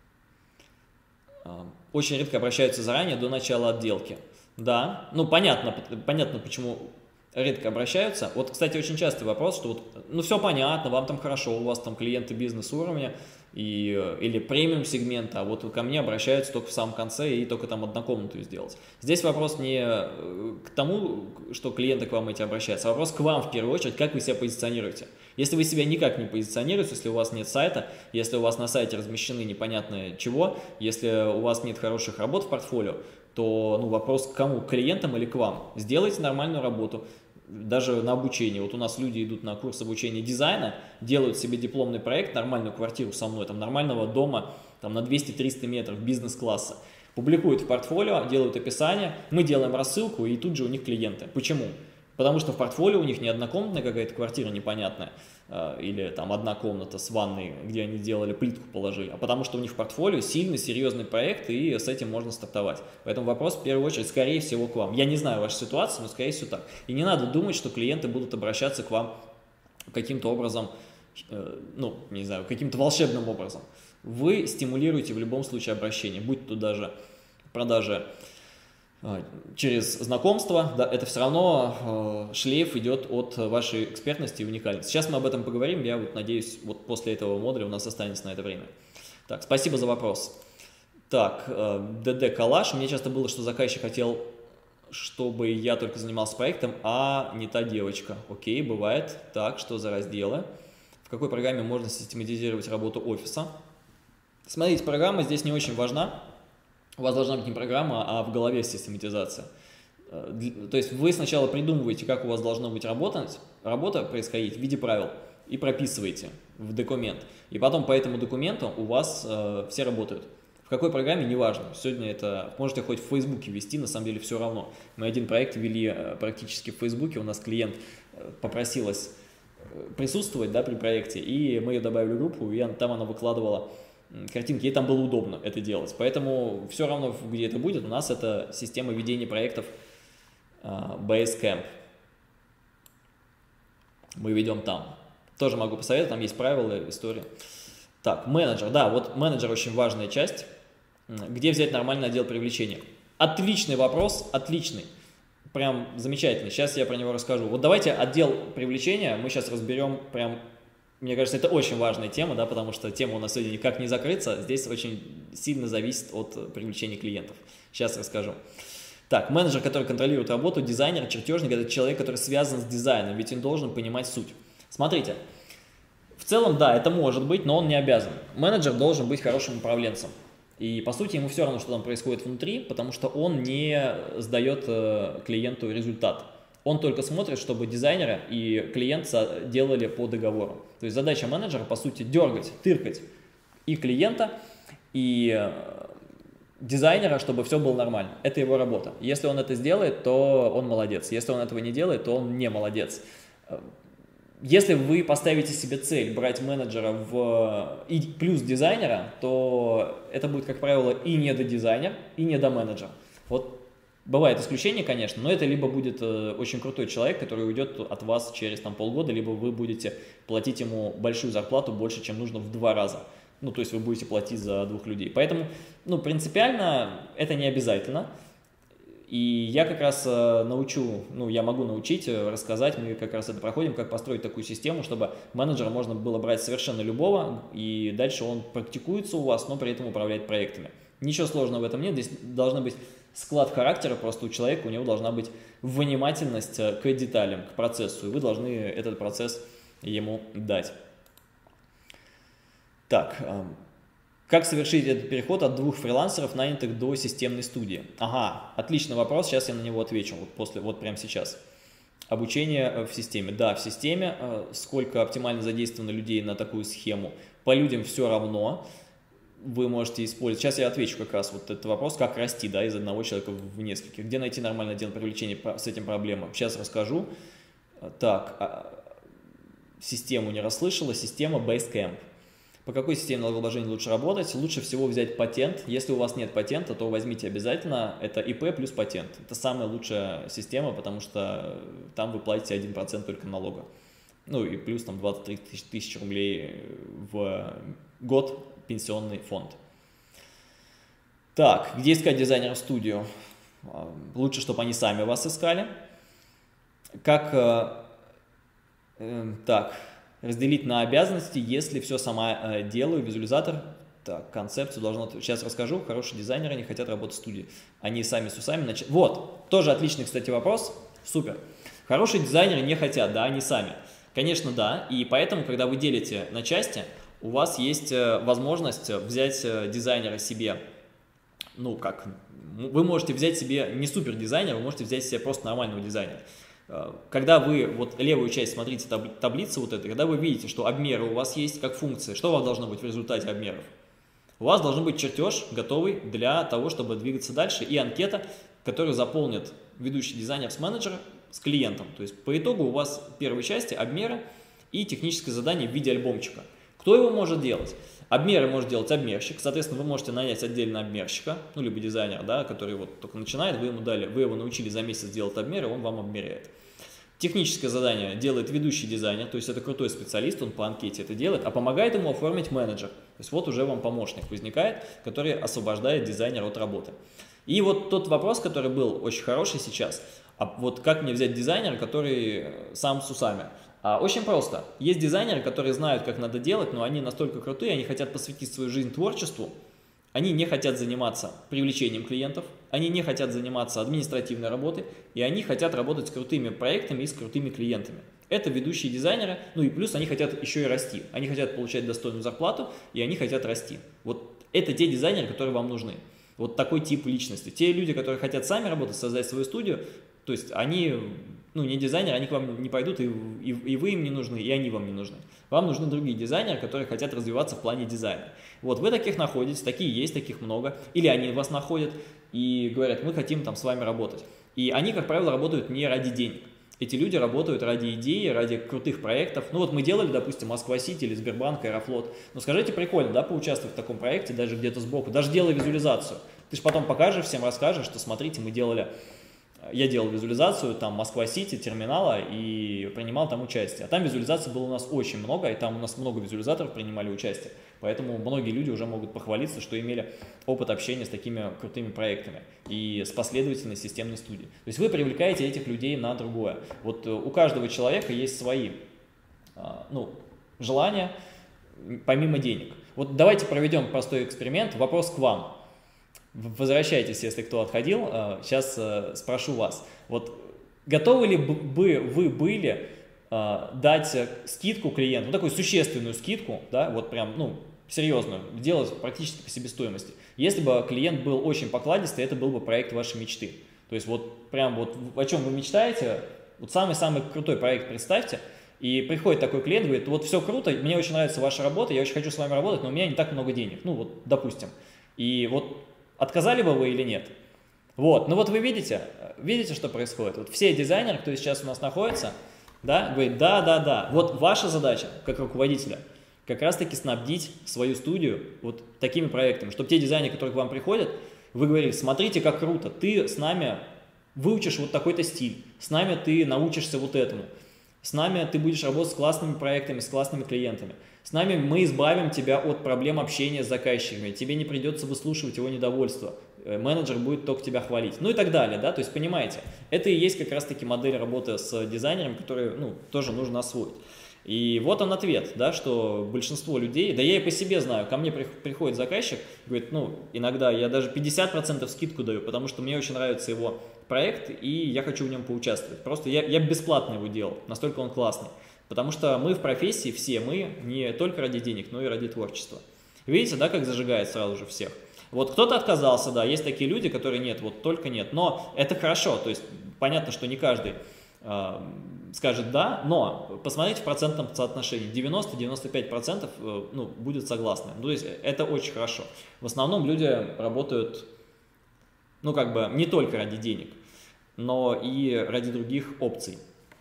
Очень редко обращаются заранее, до начала отделки. Да, понятно, почему редко обращаются. Вот, кстати, очень частый вопрос, что все понятно, вам там хорошо, у вас там клиенты бизнес-уровня или премиум-сегмента, а вот ко мне обращаются только в самом конце и только там однокомнатную сделать. Здесь вопрос не к тому, что клиенты к вам эти обращаются, а вопрос к вам в первую очередь, как вы себя позиционируете. Если вы себя никак не позиционируете, если у вас нет сайта, если у вас на сайте размещены непонятно чего, если у вас нет хороших работ в портфолио, то вопрос к кому? К клиентам или к вам? Сделайте нормальную работу. Даже на обучение. Вот у нас люди идут на курс обучения дизайна, делают себе дипломный проект, нормальную квартиру со мной, там нормального дома, там на 200-300 метров, бизнес-класса. Публикуют в портфолио, делают описание, мы делаем рассылку, и тут же у них клиенты. Почему? Потому что в портфолио у них не однокомнатная какая-то квартира непонятная, или там одна комната с ванной, где они делали плитку, положили, а потому что у них в портфолио сильный, серьезный проект, и с этим можно стартовать. Поэтому вопрос в первую очередь, скорее всего, к вам. Я не знаю вашу ситуацию, но скорее всего так. И не надо думать, что клиенты будут обращаться к вам каким-то образом, не знаю, каким-то волшебным образом. Вы стимулируете в любом случае обращение, будь то даже продажи через знакомство, да, это все равно шлейф идет от вашей экспертности и уникальности. Сейчас мы об этом поговорим, я вот надеюсь, вот после этого модуля у нас останется на это время. Так, спасибо за вопрос. Так, ДД Калаш. Мне часто было, что заказчик хотел, чтобы я только занимался проектом, а не та девочка. Окей, бывает. Так, что за разделы? В какой программе можно систематизировать работу офиса? Смотрите, программа здесь не очень важна. У вас должна быть не программа, а в голове систематизация. То есть вы сначала придумываете, как у вас должна быть работа происходить в виде правил, и прописываете в документ. И потом по этому документу у вас все работают. В какой программе, неважно. Сегодня это можете хоть в Фейсбуке вести, на самом деле все равно. Мы один проект вели практически в Фейсбуке, у нас клиент попросилась присутствовать, да, при проекте, и мы ее добавили в группу, и там она выкладывала картинки, ей там было удобно это делать. Поэтому все равно, где это будет, у нас это система ведения проектов Basecamp. Мы ведем там. Тоже могу посоветовать, там есть правила, история. Так, менеджер. Да, вот менеджер очень важная часть. Где взять нормальный отдел привлечения? Отличный вопрос, отличный. Прям замечательный. Сейчас я про него расскажу. Вот давайте отдел привлечения мы сейчас разберем прям. Мне кажется, это очень важная тема, да, потому что тема у нас сегодня никак не закрыться. Здесь очень сильно зависит от привлечения клиентов. Сейчас расскажу. Так, менеджер, который контролирует работу, дизайнер, чертежник – это человек, который связан с дизайном, ведь он должен понимать суть. Смотрите, в целом, да, это может быть, но он не обязан. Менеджер должен быть хорошим управленцем. И, по сути, ему все равно, что там происходит внутри, потому что он не сдает клиенту результат. Он только смотрит, чтобы дизайнеры и клиент делали по договору. То есть задача менеджера, по сути, дергать, тыркать и клиента, и дизайнера, чтобы все было нормально. Это его работа. Если он это сделает, то он молодец. Если он этого не делает, то он не молодец. Если вы поставите себе цель брать менеджера и плюс дизайнера, то это будет, как правило, и недодизайнер, и недоменеджер. Вот бывает исключение, конечно, но это либо будет очень крутой человек, который уйдет от вас через полгода, либо вы будете платить ему большую зарплату, больше, чем нужно в 2 раза. Ну, то есть вы будете платить за 2 людей. Поэтому, принципиально это не обязательно. И я как раз я могу научить, рассказать, мы как раз это проходим, как построить такую систему, чтобы менеджера можно было брать совершенно любого, и дальше он практикуется у вас, но при этом управляет проектами. Ничего сложного в этом нет, здесь должен быть склад характера просто у человека, у него должна быть внимательность к деталям, к процессу, и вы должны этот процесс ему дать. Так, как совершить этот переход от 2 фрилансеров, нанятых, до системной студии? Ага, отличный вопрос, сейчас я на него отвечу, вот прямо сейчас. Обучение в системе. Да, в системе. Сколько оптимально задействовано людей на такую схему? По людям все равно. Вы можете использовать. Сейчас я отвечу как раз вот этот вопрос, как расти, да, из одного человека в нескольких. Где найти нормальный отдел привлечения с этим проблемам? Сейчас расскажу. Так, систему не расслышала. Система Basecamp. По какой системе налогообложения лучше работать? Лучше всего взять патент. Если у вас нет патента, то возьмите обязательно. Это ИП плюс патент. Это самая лучшая система, потому что там вы платите 1% только налога. Ну и плюс 23 тысячи рублей в год пенсионный фонд. Так, где искать дизайнеров в студию? Лучше, чтобы они сами вас искали. Как... Так... Разделить на обязанности, если все сама делаю, визуализатор, так, концепцию должно... Сейчас расскажу, хорошие дизайнеры не хотят работать в студии, они сами с усами... Вот, тоже отличный, кстати, вопрос, супер. Хорошие дизайнеры не хотят, да, они сами. Конечно, да, и поэтому, когда вы делите на части, у вас есть возможность взять дизайнера себе, вы можете взять себе не супер дизайнера, вы можете взять себе просто нормального дизайнера. Когда вы, вот левую часть смотрите таблицы вот этой, когда вы видите, что обмеры у вас есть как функция, что у вас должно быть в результате обмеров? У вас должен быть чертеж, готовый для того, чтобы двигаться дальше, и анкета, которую заполнит ведущий дизайнер с менеджером, с клиентом. То есть по итогу у вас в первой части обмеры и техническое задание в виде альбомчика. Кто его может делать? Обмеры может делать обмерщик, соответственно, вы можете нанять отдельно обмерщика, либо дизайнера, да, который вот только начинает, вы его научили за месяц делать обмеры, он вам обмеряет. Техническое задание делает ведущий дизайнер, то есть это крутой специалист, он по анкете это делает, а помогает ему оформить менеджер. То есть вот уже вам помощник возникает, который освобождает дизайнера от работы. И вот тот вопрос, который был очень хороший сейчас, а вот как мне взять дизайнера, который сам с усами? Очень просто. Есть дизайнеры, которые знают, как надо делать, но они настолько крутые, они хотят посвятить свою жизнь творчеству, они не хотят заниматься привлечением клиентов, они не хотят заниматься административной работой, и они хотят работать с крутыми проектами и с крутыми клиентами. Это ведущие дизайнеры, ну и плюс они хотят еще и расти. Они хотят получать достойную зарплату, и они хотят расти. Вот это те дизайнеры, которые вам нужны. Вот такой тип личности. Те люди, которые хотят сами работать, создать свою студию, то есть они, ну, не дизайнеры, они к вам не пойдут, и вы им не нужны, и они вам не нужны. Вам нужны другие дизайнеры, которые хотят развиваться в плане дизайна. Вот вы таких находитесь, такие есть, таких много. Или они вас находят и говорят, мы хотим там с вами работать. И они, как правило, работают не ради денег. Эти люди работают ради идеи, ради крутых проектов. Ну вот мы делали, допустим, Москва-Сити или Сбербанк, Аэрофлот. Ну скажите, прикольно, да, поучаствовать в таком проекте, даже где-то сбоку, даже делая визуализацию. Ты же потом покажешь, всем расскажешь, что смотрите, я делал визуализацию там Москва-Сити, терминала и принимал там участие. А там визуализаций было у нас очень много, и там у нас много визуализаторов принимали участие. Поэтому многие люди уже могут похвалиться, что имели опыт общения с такими крутыми проектами и с последовательной системной студией. То есть вы привлекаете этих людей на другое. Вот у каждого человека есть свои желания, помимо денег. Вот давайте проведем простой эксперимент. Вопрос к вам. Возвращайтесь, если кто отходил. Сейчас спрошу вас. Вот готовы ли бы вы были дать скидку клиенту, ну, такую существенную скидку, да, вот прям, ну, серьезную, делать практически по себестоимости, если бы клиент был очень покладистый, это был бы проект вашей мечты. То есть вот прям вот о чем вы мечтаете, вот самый-самый крутой проект представьте, и приходит такой клиент, говорит, вот все круто, мне очень нравится ваша работа, я очень хочу с вами работать, но у меня не так много денег, ну вот, допустим. И вот отказали бы вы или нет? Вот, ну вот вы видите, что происходит? Вот все дизайнеры, кто сейчас у нас находится, да, говорит, да, вот ваша задача, как руководителя, как раз-таки снабдить свою студию вот такими проектами, чтобы те дизайнеры, которые к вам приходят, вы говорили, смотрите, как круто, ты с нами выучишь вот такой-то стиль, с нами ты научишься вот этому, с нами ты будешь работать с классными проектами, с классными клиентами. С нами мы избавим тебя от проблем общения с заказчиками, тебе не придется выслушивать его недовольство, менеджер будет только тебя хвалить, ну и так далее, да, то есть понимаете, это и есть как раз-таки модель работы с дизайнером, которую, ну, тоже нужно освоить. И вот он ответ, да, что большинство людей, да я и по себе знаю, ко мне приходит заказчик, говорит, ну, иногда я даже 50% скидку даю, потому что мне очень нравится его проект, и я хочу в нем поучаствовать, просто я бесплатно его делал, настолько он классный. Потому что мы в профессии, все мы, не только ради денег, но и ради творчества. Видите, да, как зажигает сразу же всех? Вот кто-то отказался, да, есть такие люди, которые нет, вот только нет. Но это хорошо, то есть понятно, что не каждый скажет да, но посмотрите в процентном соотношении, 90-95% ну, будет согласны. То есть это очень хорошо. В основном люди работают, ну как бы, не только ради денег, но и ради других опций.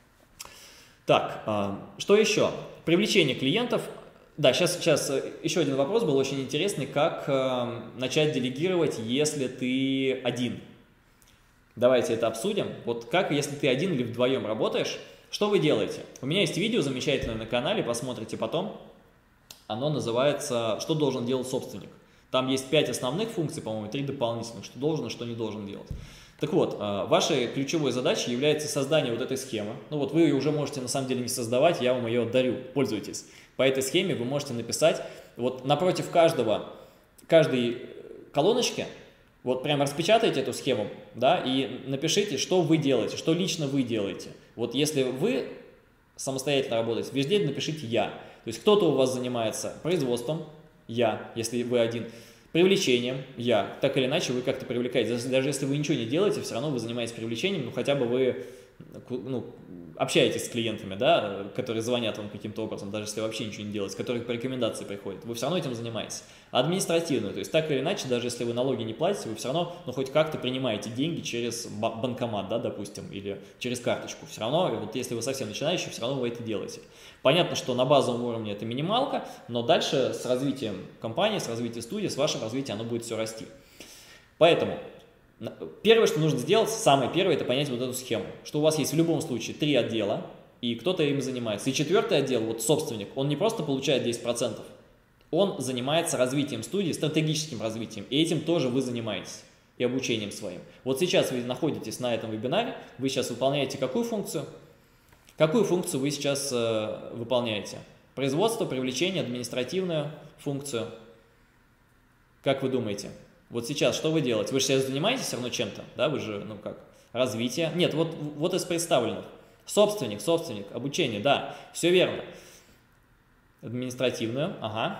Так, что еще? Привлечение клиентов. Да, сейчас еще один вопрос был очень интересный. Как начать делегировать, если ты один? Давайте это обсудим. Вот как, если ты один или вдвоем работаешь, что вы делаете? У меня есть видео замечательное на канале, посмотрите потом. Оно называется «Что должен делать собственник?». Там есть 5 основных функций, по-моему, 3 дополнительных, что должен и что не должен делать. Так вот, вашей ключевой задачей является создание вот этой схемы. Ну вот вы ее уже можете на самом деле не создавать, я вам ее дарю, пользуйтесь. По этой схеме вы можете написать, вот напротив каждой колоночки, вот прямо распечатайте эту схему, да, и напишите, что вы делаете, что лично вы делаете. Вот если вы самостоятельно работаете, везде напишите «я». То есть кто-то у вас занимается производством, я, если вы один, привлечением, я. Так или иначе вы как-то привлекаете. Даже если вы ничего не делаете, все равно вы занимаетесь привлечением, ну хотя бы вы общаетесь с клиентами, да, которые звонят вам каким-то образом, даже если вообще ничего не делаете, которые по рекомендации приходят, вы все равно этим занимаетесь. Административную, то есть так или иначе, даже если вы налоги не платите, вы все равно, ну, хоть как-то принимаете деньги через банкомат, да, допустим, или через карточку. Все равно, вот если вы совсем начинающий, все равно вы это делаете. Понятно, что на базовом уровне это минималка, но дальше с развитием компании, с развитием студии, с вашим развитием оно будет все расти. Поэтому первое, что нужно сделать, самое первое, это понять вот эту схему, что у вас есть в любом случае 3 отдела, и кто-то им занимается. И 4-й отдел, вот собственник, он не просто получает 10%, он занимается развитием студии, стратегическим развитием, и этим тоже вы занимаетесь. и обучением своим. Вот сейчас вы находитесь на этом вебинаре, вы сейчас выполняете какую функцию? Какую функцию вы сейчас выполняете? Производство, привлечение, административную функцию. Как вы думаете? Вот сейчас что вы делаете? Вы же сейчас занимаетесь все равно чем-то, да? Вы же, ну как, развитие. Нет, вот из представленных. Собственник, обучение, да, все верно. Административную, ага.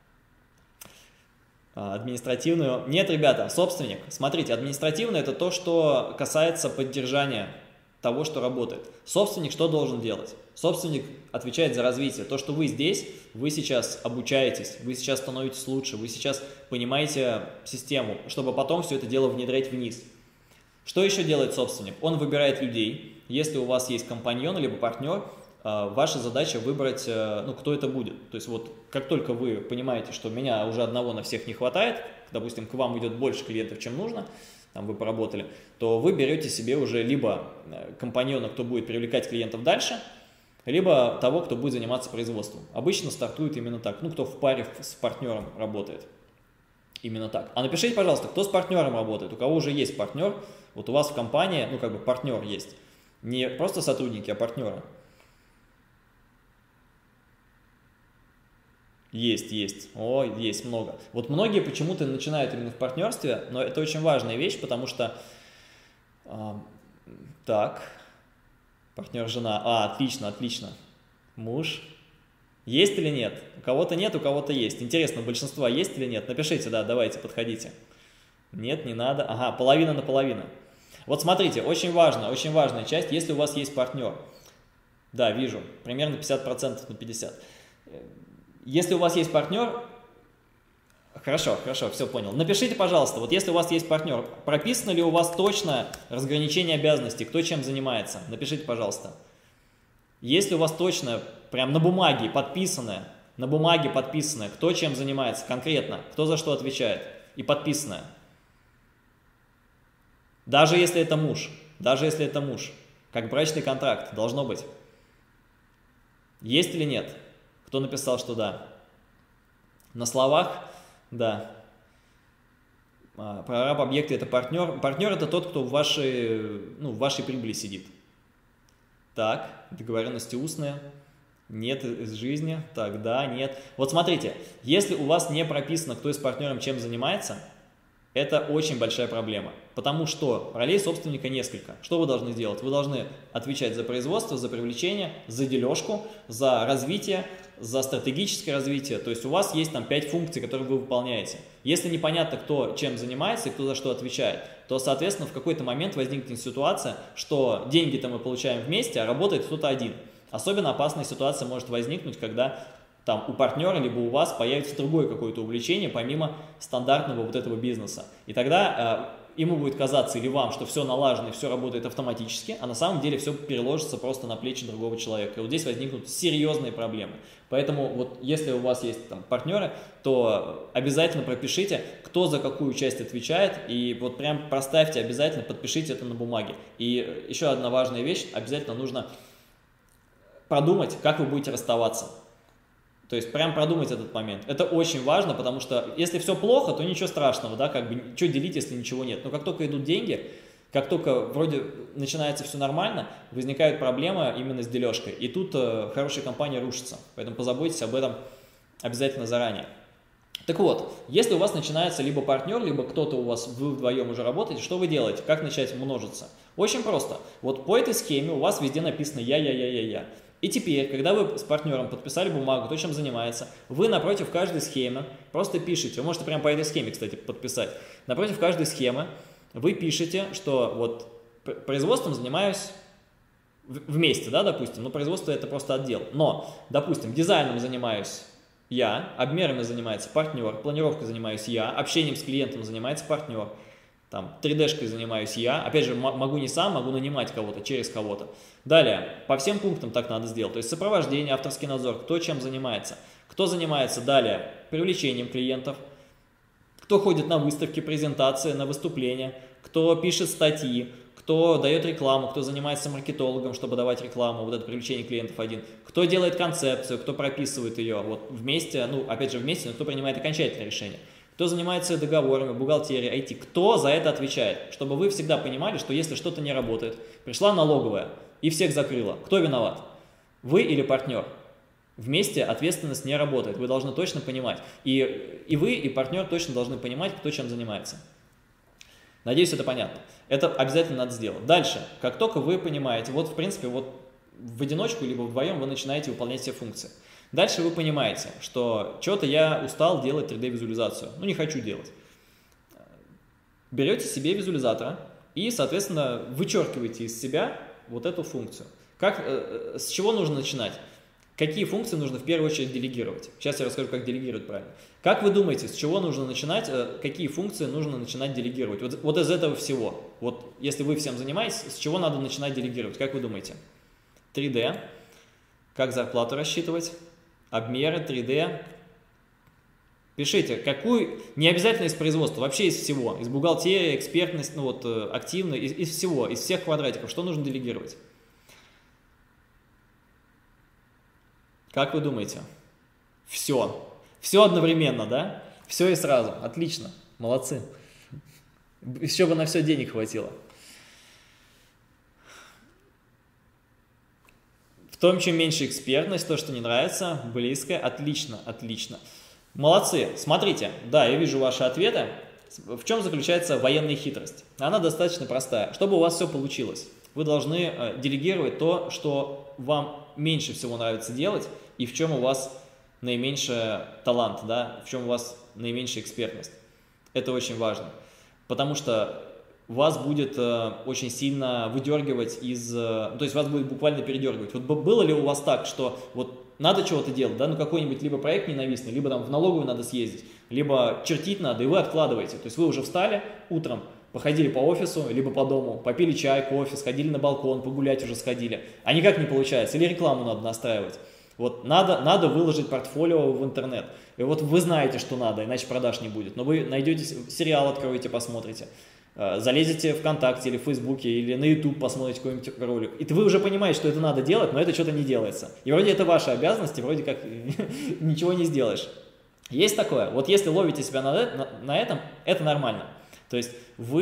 Административную. Нет, ребята, собственник. Смотрите, административное это то, что касается поддержания того, что работает. Собственник что должен делать? Собственник отвечает за развитие. То, что вы здесь, вы сейчас обучаетесь, вы сейчас становитесь лучше, вы сейчас понимаете систему, чтобы потом все это дело внедрять вниз. Что еще делает собственник? Он выбирает людей. Если у вас есть компаньон либо партнер, ваша задача выбрать, ну, кто это будет. То есть вот как только вы понимаете, что меня уже одного на всех не хватает, допустим, к вам идет больше клиентов, чем нужно, там вы поработали, то вы берете себе уже либо компаньона, кто будет привлекать клиентов дальше, либо того, кто будет заниматься производством. Обычно стартует именно так, ну, кто в паре с партнером работает. Именно так. А напишите, пожалуйста, кто с партнером работает, у кого уже есть партнер, вот у вас в компании, ну, как бы партнер есть. Не просто сотрудники, а партнеры. Есть. Ой, есть много. Вот многие почему-то начинают именно в партнерстве, но это очень важная вещь, потому что... так, партнер, жена. Отлично. Муж. Есть или нет? У кого-то нет, у кого-то есть. Интересно, у большинства есть или нет? Напишите, да, давайте, подходите. Нет, не надо. Ага, половина на половину. Вот смотрите, очень важная часть, если у вас есть партнер. Да, вижу, примерно 50% на 50%. Если у вас есть партнер, хорошо, все понял. Напишите, пожалуйста, вот если у вас есть партнер, прописано ли у вас точно разграничение обязанностей, кто чем занимается? Напишите, пожалуйста. Если у вас точно, прям на бумаге подписанное, кто чем занимается конкретно, кто за что отвечает, и подписанное. Даже если это муж, как брачный контракт, должно быть. Есть или нет? Кто написал, что да? На словах? Да. Прораб объекта – это партнер. Партнер – это тот, кто в вашей прибыли сидит. Так, договоренности устные. Нет из жизни. Так, да, нет. Вот смотрите, если у вас не прописано, кто из партнером чем занимается, это очень большая проблема, потому что ролей собственника несколько. Что вы должны делать? Вы должны отвечать за производство, за привлечение, за дележку, за развитие, за стратегическое развитие. То есть у вас есть там 5 функций, которые вы выполняете. Если непонятно, кто чем занимается и кто за что отвечает, то, соответственно, в какой-то момент возникнет ситуация, что деньги-то мы получаем вместе, а работает кто-то один. Особенно опасная ситуация может возникнуть, когда там у партнера либо у вас появится другое какое-то увлечение, помимо стандартного вот этого бизнеса. И тогда ему будет казаться или вам, что все налажено и все работает автоматически, а на самом деле все переложится просто на плечи другого человека. И вот здесь возникнут серьезные проблемы. Поэтому вот если у вас есть там партнеры, то обязательно пропишите, кто за какую часть отвечает, и вот прям проставьте обязательно, подпишите это на бумаге. И еще одна важная вещь, обязательно нужно продумать, как вы будете расставаться. То есть прям продумать этот момент. Это очень важно, потому что если все плохо, то ничего страшного, да, как бы что делить, если ничего нет. Но как только идут деньги, как только вроде начинается все нормально, возникают проблемы именно с дележкой. И тут хорошая компания рушится. Поэтому позаботьтесь об этом обязательно заранее. Так вот, если у вас начинается либо партнер, либо кто-то у вас, вы вдвоем уже работаете, что вы делаете? Как начать множиться? Очень просто. Вот по этой схеме у вас везде написано я. И теперь, когда вы с партнером подписали бумагу, кто чем занимается, вы напротив каждой схемы просто пишете, вы можете прямо по этой схеме, кстати, подписать, напротив каждой схемы вы пишете, что вот производством занимаюсь вместе, да, допустим, но производство это просто отдел, но, допустим, дизайном занимаюсь я, обмерами занимается партнер, планировкой занимаюсь я, общением с клиентом занимается партнер, там, 3D-шкой занимаюсь я, опять же, могу не сам, могу нанимать кого-то, через кого-то. Далее, по всем пунктам так надо сделать, то есть сопровождение, авторский надзор, кто чем занимается. Кто занимается далее привлечением клиентов, кто ходит на выставки, презентации, на выступления, кто пишет статьи, кто дает рекламу, кто занимается маркетологом, чтобы давать рекламу, вот это привлечение клиентов один, кто делает концепцию, кто прописывает ее, вот вместе, ну, опять же, вместе, но кто принимает окончательное решение. кто занимается договорами, бухгалтерией, IT, кто за это отвечает, чтобы вы всегда понимали, что если что-то не работает, пришла налоговая и всех закрыла, кто виноват? Вы или партнер? Вместе ответственность не работает, вы должны точно понимать. И вы, и партнер точно должны понимать, кто чем занимается. Надеюсь, это понятно. Это обязательно надо сделать. Дальше, как только вы понимаете, вот в принципе, вот в одиночку либо вдвоем вы начинаете выполнять все функции. Дальше вы понимаете, что что-то я устал делать 3D-визуализацию, ну не хочу делать. Берете себе визуализатора и, соответственно, вычеркиваете из себя вот эту функцию. С чего нужно начинать? Какие функции нужно в первую очередь делегировать? Сейчас я расскажу, как делегировать правильно. Как вы думаете, с чего нужно начинать, какие функции нужно начинать делегировать? Вот из этого всего. Вот если вы всем занимаетесь, с чего надо начинать делегировать? Как вы думаете? 3D. Как зарплату рассчитывать? Обмеры, 3D. Пишите, какую, не обязательно из производства, вообще из всего. Из бухгалтерии, экспертность, ну вот, активно, из всего, из всех квадратиков. Что нужно делегировать? Как вы думаете? Все. Все одновременно, да? Все и сразу. Отлично. Молодцы. Еще бы на все денег хватило. В том, чем меньше экспертность, то, что не нравится, близкое, отлично, отлично. Молодцы. Смотрите, да, я вижу ваши ответы. В чем заключается военная хитрость? Она достаточно простая. Чтобы у вас все получилось, вы должны делегировать то, что вам меньше всего нравится делать, и в чем у вас наименьший талант, да, в чем у вас наименьшая экспертность. Это очень важно, потому что вас будет очень сильно выдергивать то есть вас будет буквально передергивать. Вот было ли у вас так, что вот надо чего-то делать, да, ну какой-нибудь либо проект ненавистный, либо там в налоговую надо съездить, либо чертить надо, и вы откладываете. То есть вы уже встали утром, походили по офису, либо по дому, попили чай, кофе, сходили на балкон, погулять уже сходили, а никак не получается, или рекламу надо настраивать. Вот надо выложить портфолио в интернет. И вот вы знаете, что надо, иначе продаж не будет. Но вы найдете сериал, откроете, посмотрите. Залезете ВКонтакте или в Фейсбуке, или на YouTube посмотрите какой-нибудь ролик. И вы уже понимаете, что это надо делать, но это что-то не делается. И вроде это ваша обязанность, и вроде как ничего не сделаешь. Есть такое. Вот если ловите себя на этом, это нормально. То есть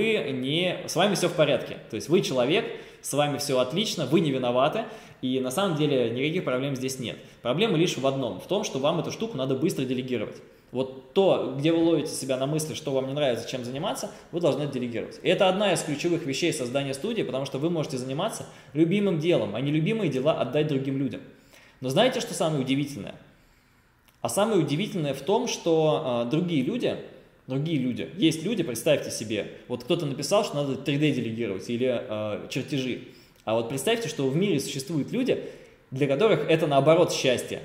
с вами все в порядке. То есть вы человек, с вами все отлично, вы не виноваты. И на самом деле никаких проблем здесь нет. Проблема лишь в одном, в том, что вам эту штуку надо быстро делегировать. Вот то, где вы ловите себя на мысли, что вам не нравится, чем заниматься, вы должны это делегировать. И это одна из ключевых вещей создания студии, потому что вы можете заниматься любимым делом, а не любимые дела отдать другим людям. Но знаете, что самое удивительное? А самое удивительное в том, что другие люди, есть люди, представьте себе, вот кто-то написал, что надо 3D делегировать или чертежи. А вот представьте, что в мире существуют люди, для которых это наоборот счастье.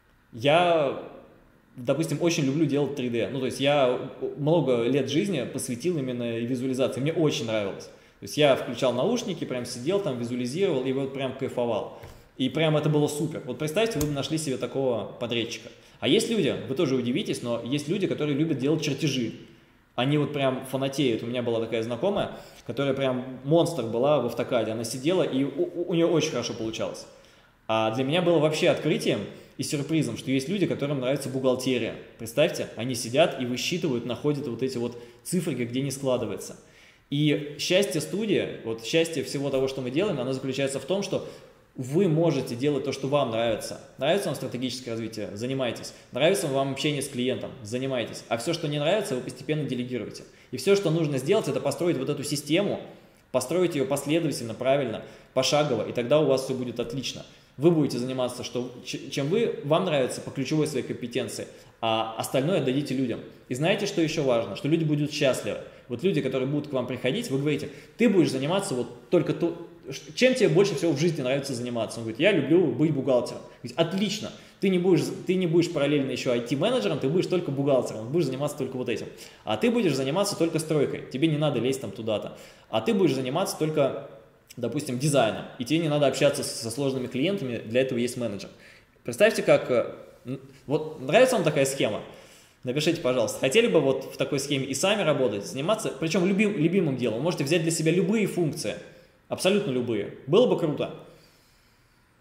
Я, допустим, очень люблю делать 3D. Ну, то есть я много лет жизни посвятил именно визуализации. Мне очень нравилось. То есть я включал наушники, прям сидел там, визуализировал и вот прям кайфовал. И прям это было супер. Вот представьте, вы бы нашли себе такого подрядчика. А есть люди, вы тоже удивитесь, но есть люди, которые любят делать чертежи. Они вот прям фанатеют. У меня была такая знакомая, которая прям монстр была в автокаде. Она сидела, и у нее очень хорошо получалось. А для меня было вообще открытием и сюрпризом, что есть люди, которым нравится бухгалтерия. Представьте, они сидят и высчитывают, находят вот эти вот цифры, где не складывается. И счастье студии, вот счастье всего того, что мы делаем, оно заключается в том, что вы можете делать то, что вам нравится. Нравится вам стратегическое развитие? Занимайтесь. Нравится вам общение с клиентом? Занимайтесь. А все, что не нравится, вы постепенно делегируете. И все, что нужно сделать, это построить вот эту систему, построить ее последовательно, правильно, пошагово, и тогда у вас все будет отлично. Вы будете заниматься, чем вам нравится по ключевой своей компетенции, а остальное отдадите людям. И знаете, что еще важно? Что люди будут счастливы. Вот люди, которые будут к вам приходить, вы говорите, ты будешь заниматься вот только чем тебе больше всего в жизни нравится заниматься? Он говорит, я люблю быть бухгалтером. Говорит, отлично, ты не будешь параллельно еще IT-менеджером, ты будешь только бухгалтером, будешь заниматься только вот этим. А ты будешь заниматься только стройкой, тебе не надо лезть там туда-то. А ты будешь заниматься только, допустим, дизайном, и тебе не надо общаться со сложными клиентами, для этого есть менеджер. Представьте, как... Вот нравится вам такая схема? Напишите, пожалуйста, хотели бы вот в такой схеме и сами работать, заниматься, причем любимым делом. Вы можете взять для себя любые функции, абсолютно любые. Было бы круто.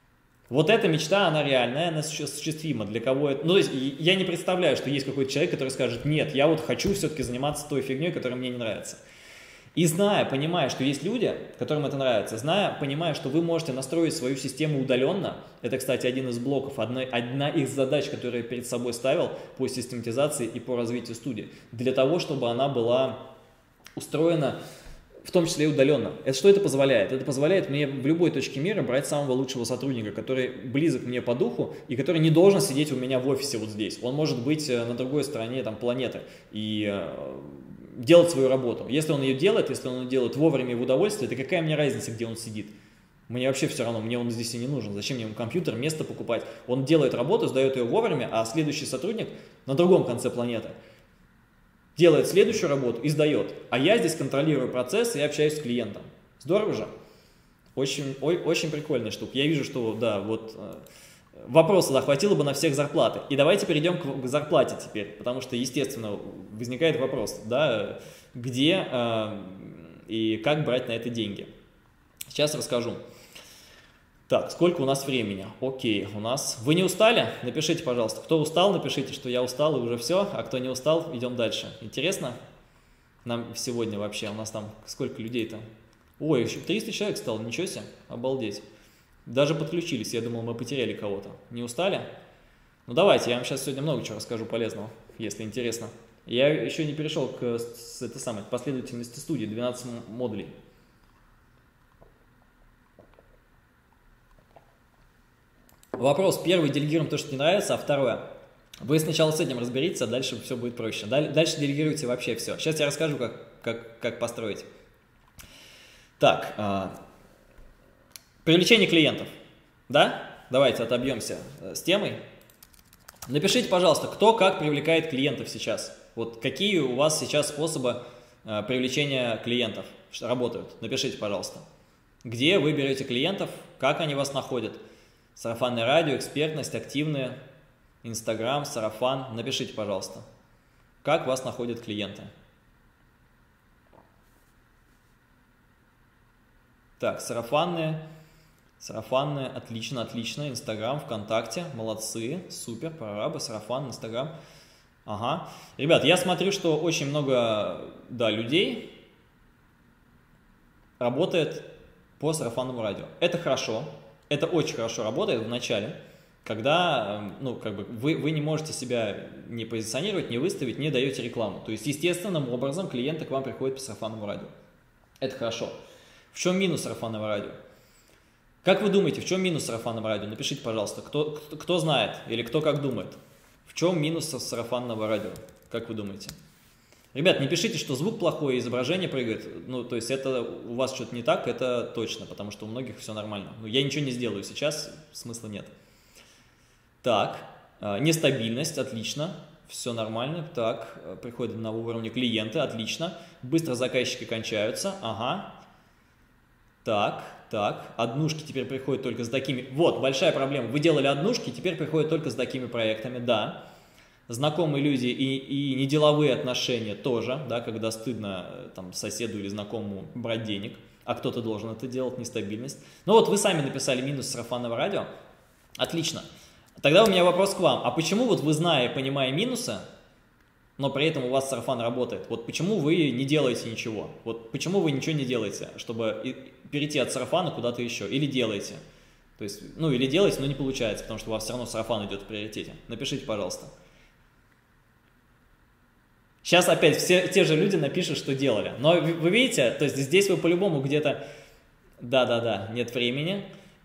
Вот эта мечта, она реальная, она осуществима. Для кого это... Ну, то есть я не представляю, что есть какой-то человек, который скажет, нет, я вот хочу все-таки заниматься той фигней, которая мне не нравится. И зная, понимая, что есть люди, которым это нравится, зная, понимая, что вы можете настроить свою систему удаленно, это, кстати, один из блоков, одна из задач, которые я перед собой ставил по систематизации и по развитию студии, для того, чтобы она была устроена в том числе и удаленно. Что это позволяет? Это позволяет мне в любой точке мира брать самого лучшего сотрудника, который близок мне по духу и который не должен сидеть у меня в офисе вот здесь. Он может быть на другой стороне там, планеты и делать свою работу. Если он ее делает, если он ее делает вовремя и в удовольствие, то какая мне разница, где он сидит? Мне вообще все равно, мне он здесь и не нужен. Зачем мне ему компьютер, место покупать? Он делает работу, сдает ее вовремя, а следующий сотрудник на другом конце планеты делает следующую работу и сдает. А я здесь контролирую процесс и общаюсь с клиентом. Здорово же? Очень прикольная штука. Я вижу, что, да, вот вопроса, да, хватило бы на всех зарплаты. И давайте перейдем к зарплате теперь, потому что, естественно, возникает вопрос, да, где и как брать на это деньги. Сейчас расскажу. Так, сколько у нас времени? Окей, у нас... Вы не устали? Напишите, пожалуйста. Кто устал, напишите, что я устал и уже все. А кто не устал, идем дальше. Интересно? Нам сегодня вообще, у нас там сколько людей-то? Ой, еще 300 человек стало, ничего себе, обалдеть. Даже подключились, я думал, мы потеряли кого-то. Не устали? Ну давайте, я вам сейчас сегодня много чего расскажу полезного, если интересно. Я еще не перешел к этой самой последовательности студии, 12 модулей. Вопрос. Первый, делегируем то, что не нравится, а второе. Вы сначала с этим разберитесь, а дальше все будет проще. Дальше делегируйте вообще все. Сейчас я расскажу, как построить. Так, привлечение клиентов. Да? Давайте отобьемся с темой. Напишите, пожалуйста, кто как привлекает клиентов сейчас. Вот какие у вас сейчас способы привлечения клиентов работают. Напишите, пожалуйста. Где вы берете клиентов, как они вас находят. Сарафанное радио, экспертность, активные, Инстаграм, сарафан. Напишите, пожалуйста, как вас находят клиенты. Так, сарафанные, отлично, Инстаграм, ВКонтакте, молодцы, супер, прорабы, сарафан, Инстаграм. Ага. Ребят, я смотрю, что очень много, да, людей работает по сарафанному радио. Это хорошо. Это очень хорошо работает в начале, когда, ну, как бы вы не можете себя не позиционировать, не выставить, не даете рекламу. То есть, естественным образом клиенты к вам приходят по сарафанному радио. Это хорошо. В чем минус сарафанного радио? Как вы думаете, в чем минус сарафанного радио? Напишите, пожалуйста, кто знает или кто как думает. В чем минус сарафанного радио? Как вы думаете? Ребят, не пишите, что звук плохой, изображение прыгает. Ну, то есть это у вас что-то не так, это точно, потому что у многих все нормально. Ну, я ничего не сделаю сейчас, смысла нет. Так, нестабильность, отлично, все нормально. Так, приходят на уровне клиенты, отлично. Быстро заказчики кончаются, ага. Так, однушки теперь приходят только с такими. Вот, большая проблема. Вы делали однушки, теперь приходят только с такими проектами, да. Знакомые люди и неделовые отношения тоже, да, когда стыдно там, соседу или знакомому брать денег, а кто-то должен это делать, нестабильность. Ну вот вы сами написали минус сарафанного радио. Отлично. Тогда у меня вопрос к вам. А почему вот вы, зная и понимая минусы, но при этом у вас сарафан работает, вот почему вы не делаете ничего? Вот почему вы ничего не делаете, чтобы перейти от сарафана куда-то еще? Или делаете? То есть, ну или делаете, но не получается, потому что у вас все равно сарафан идет в приоритете. Напишите, пожалуйста. Сейчас опять все те же люди напишут, что делали. Но вы видите, то есть здесь вы по-любому где-то... Да, нет времени.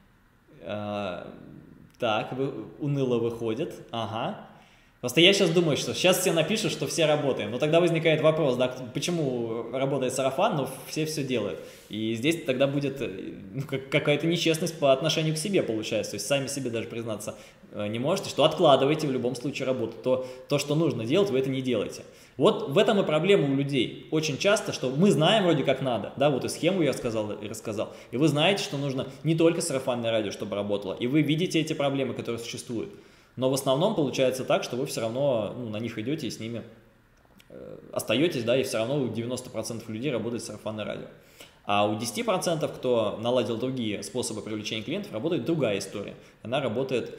Так, уныло выходит. Ага. Просто я сейчас думаю, что сейчас все напишут, что все работаем. Но тогда возникает вопрос, да, почему работает сарафан, но все делают. И здесь тогда будет какая-то нечестность по отношению к себе получается. То есть сами себе даже признаться не можете, что откладываете в любом случае работу. То, что нужно делать, вы это не делаете. Вот в этом и проблема у людей. Очень часто, что мы знаем вроде как надо, да, вот и схему я сказал и рассказал. И вы знаете, что нужно не только сарафанное радио, чтобы работало. И вы видите эти проблемы, которые существуют. Но в основном получается так, что вы все равно на них идете и с ними остаетесь, да, и все равно у 90% людей работает сарафанное радио. А у 10%, кто наладил другие способы привлечения клиентов, работает другая история. Она работает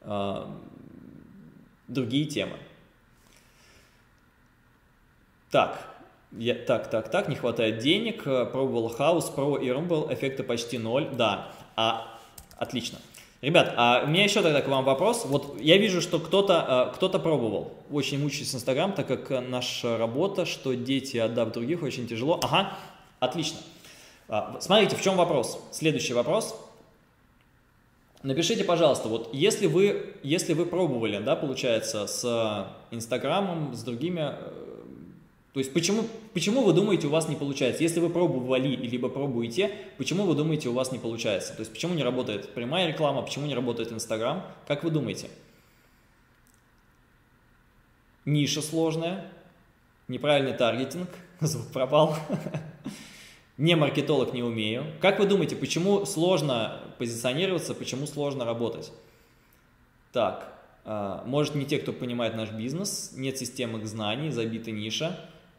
другие темы. Так, не хватает денег, пробовал House Pro и Rumble, эффекта почти 0, да, отлично. Ребят, у меня еще тогда к вам вопрос. Вот я вижу, что кто-то пробовал. Очень мучаюсь Инстаграм, так как наша работа, что дети отдав других, очень тяжело. Ага, отлично. Смотрите, в чем вопрос. Следующий вопрос. Напишите, пожалуйста, вот если вы пробовали, да, получается, с Инстаграмом, с другими, то есть почему вы думаете, у вас не получается? Если вы пробовали, либо пробуете, почему вы думаете, у вас не получается? То есть почему не работает прямая реклама, почему не работает Инстаграм? Как вы думаете? Ниша сложная, неправильный таргетинг, звук пропал, не маркетолог, не умею. Как вы думаете, почему сложно позиционироваться, почему сложно работать? Так, может не те, кто понимает наш бизнес, нет системы к знаний, забита ниша.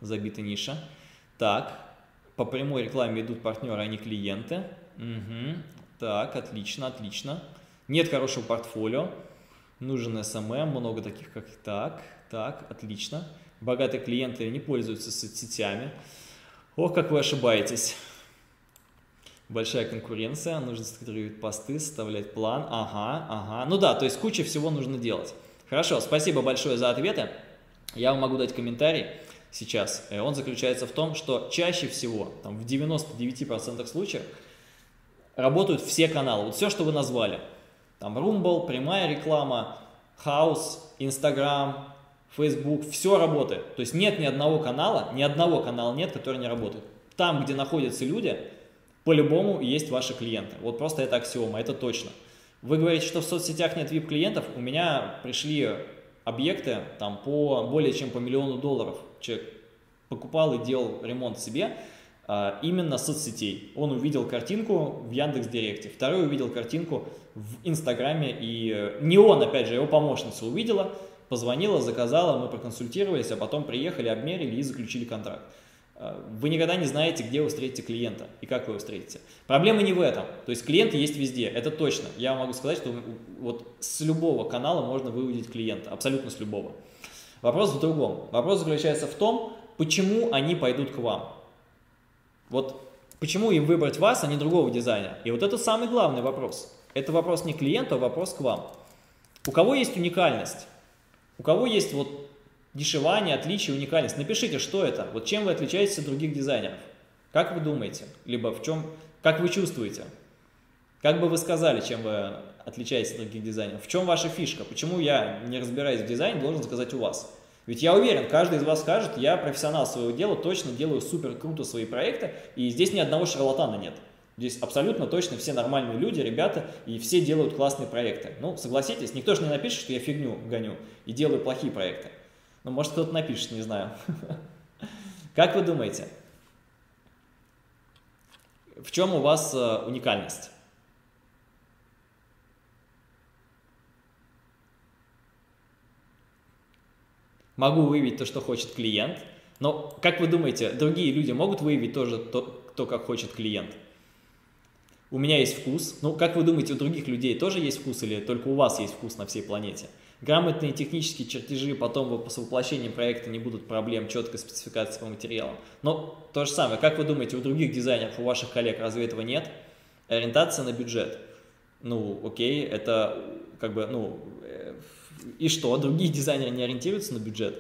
Так, по прямой рекламе идут партнеры, а не клиенты. Угу. Так, отлично. Нет хорошего портфолио, нужен SMM, много таких, как так, отлично. Богатые клиенты не пользуются соцсетями. Ох, как вы ошибаетесь. Большая конкуренция, нужно структурировать посты, составлять план. Ага. Ну да, то есть куча всего нужно делать. Хорошо, спасибо большое за ответы. Я вам могу дать комментарий сейчас. Он заключается в том, что чаще всего, там, в 99% случаев, работают все каналы. Вот все, что вы назвали. Там Rumble, прямая реклама, House, Instagram, Facebook, все работает. То есть нет ни одного канала нет, который не работает. Там, где находятся люди, по-любому есть ваши клиенты. Вот просто это аксиома, это точно. Вы говорите, что в соцсетях нет VIP-клиентов. У меня пришли объекты там более чем по $1 миллион. Человек покупал и делал ремонт себе именно соцсетей. Он увидел картинку в Яндекс.Директе, второй увидел картинку в Инстаграме, и не он, опять же, его помощница увидела, позвонила, заказала, мы проконсультировались, а потом приехали, обмерили и заключили контракт. Вы никогда не знаете, где вы встретите клиента и как вы его встретите. Проблема не в этом. То есть клиенты есть везде, это точно. Я могу сказать, что вот с любого канала можно выудить клиента, абсолютно с любого. Вопрос в другом. Вопрос заключается в том, почему они пойдут к вам. Вот почему им выбрать вас, а не другого дизайнера. И вот это самый главный вопрос. Это вопрос не к клиенту, а вопрос к вам. У кого есть уникальность? У кого есть вот дешевание, отличие, уникальность? Напишите, что это. Вот чем вы отличаетесь от других дизайнеров? Как вы думаете? Либо как вы чувствуете? Как бы вы сказали, чем вы отличаетесь от других дизайнеров? В чем ваша фишка? Почему я, не разбираясь в дизайне, должен заказать у вас? Ведь я уверен, каждый из вас скажет, я профессионал своего дела, точно делаю супер круто свои проекты, и здесь ни одного шарлатана нет. Здесь абсолютно точно все нормальные люди, ребята, и все делают классные проекты. Ну, согласитесь, никто же не напишет, что я фигню гоню и делаю плохие проекты. Ну, может, кто-то напишет, не знаю. Как вы думаете, в чем у вас уникальность? Могу выявить то, что хочет клиент, но, как вы думаете, другие люди могут выявить тоже то, как хочет клиент? У меня есть вкус. Ну, как вы думаете, у других людей тоже есть вкус или только у вас есть вкус на всей планете? Грамотные технические чертежи, потом с воплощением проекта не будут проблем, четкая спецификация по материалам. Но то же самое, как вы думаете, у других дизайнеров, у ваших коллег разве этого нет? Ориентация на бюджет. Ну, окей, это как бы, ну, и что? Другие дизайнеры не ориентируются на бюджет?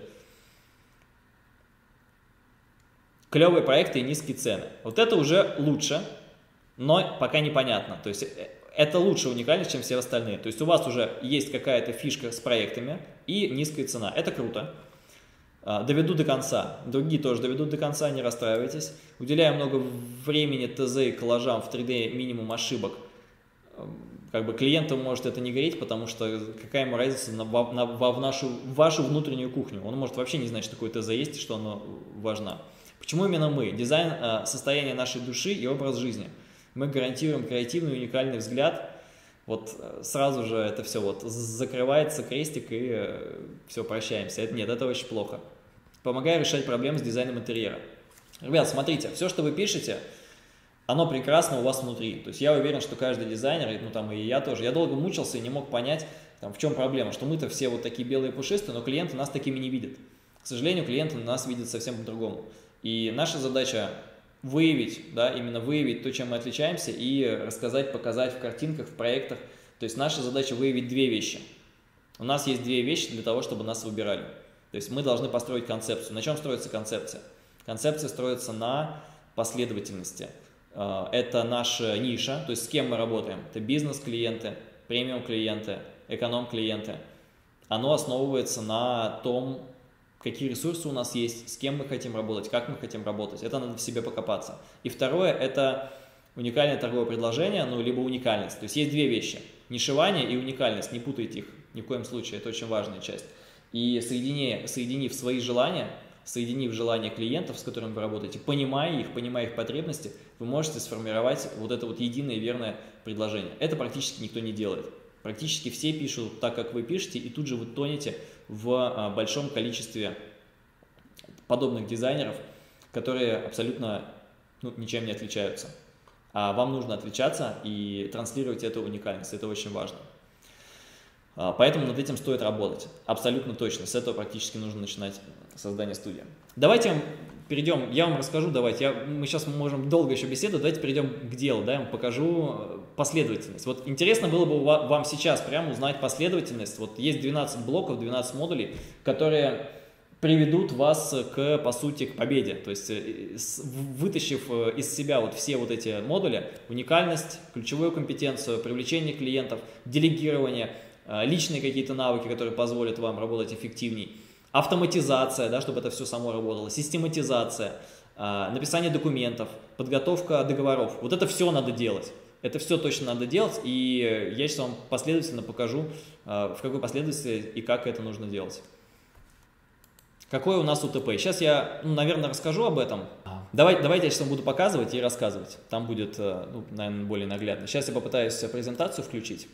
Клевые проекты и низкие цены. Вот это уже лучше, но пока непонятно. То есть это лучше уникальность, чем все остальные. То есть у вас уже есть какая-то фишка с проектами и низкая цена. Это круто. Доведу до конца. Другие тоже доведут до конца, не расстраивайтесь. Уделяю много времени ТЗ и коллажам в 3D, минимум ошибок. Как бы клиенту может это не гореть, потому что какая ему разница в вашу внутреннюю кухню. Он может вообще не знать, что такое ТЗ есть и что оно важно. Почему именно мы? Дизайн – состояние нашей души и образ жизни. Мы гарантируем креативный, уникальный взгляд. Вот сразу же это все вот закрывается крестик и все, прощаемся. Нет, это очень плохо. Помогаю решать проблемы с дизайном интерьера. Ребят, смотрите, все, что вы пишете, оно прекрасно у вас внутри. То есть я уверен, что каждый дизайнер, ну там и я тоже, я долго мучился и не мог понять, там, в чем проблема, что мы-то все вот такие белые пушистые, но клиенты нас такими не видят. К сожалению, клиенты нас видят совсем по-другому. И наша задача выявить, да, именно выявить то, чем мы отличаемся, и рассказать, показать в картинках, в проектах. То есть наша задача выявить две вещи. У нас есть две вещи для того, чтобы нас выбирали. То есть мы должны построить концепцию. На чем строится концепция? Концепция строится на последовательности. Это наша ниша, то есть с кем мы работаем. Это бизнес-клиенты, премиум-клиенты, эконом-клиенты. Оно основывается на том, какие ресурсы у нас есть, с кем мы хотим работать, как мы хотим работать. Это надо в себе покопаться. И второе – это уникальное торговое предложение, ну, либо уникальность. То есть есть две вещи – нишевание и уникальность. Не путайте их ни в коем случае, это очень важная часть. И соединив свои желания, соединив желания клиентов, с которыми вы работаете, понимая их потребности, вы можете сформировать вот это вот единое верное предложение. Это практически никто не делает. Практически все пишут так, как вы пишете, и тут же вы тонете в большом количестве подобных дизайнеров, которые абсолютно ничем не отличаются. А вам нужно отличаться и транслировать эту уникальность, это очень важно. Поэтому над этим стоит работать, абсолютно точно, с этого практически нужно начинать создание студии. Давайте перейдем, я вам расскажу, мы сейчас можем долго еще беседовать, давайте перейдем к делу, да, я вам покажу последовательность. Вот интересно было бы вам сейчас прямо узнать последовательность. Вот есть 12 блоков, 12 модулей, которые приведут вас по сути, к победе. То есть вытащив из себя вот все вот эти модули, уникальность, ключевую компетенцию, привлечение клиентов, делегирование, личные какие-то навыки, которые позволят вам работать эффективнее, автоматизация, да, чтобы это все само работало, систематизация, написание документов, подготовка договоров. Вот это все надо делать. Это все точно надо делать, и я сейчас вам последовательно покажу, в какой последовательности и как это нужно делать. Какое у нас УТП? Сейчас я, наверное, расскажу об этом. Давайте я сейчас вам буду показывать и рассказывать. Там будет, наверное, более наглядно. Сейчас я попытаюсь презентацию включить.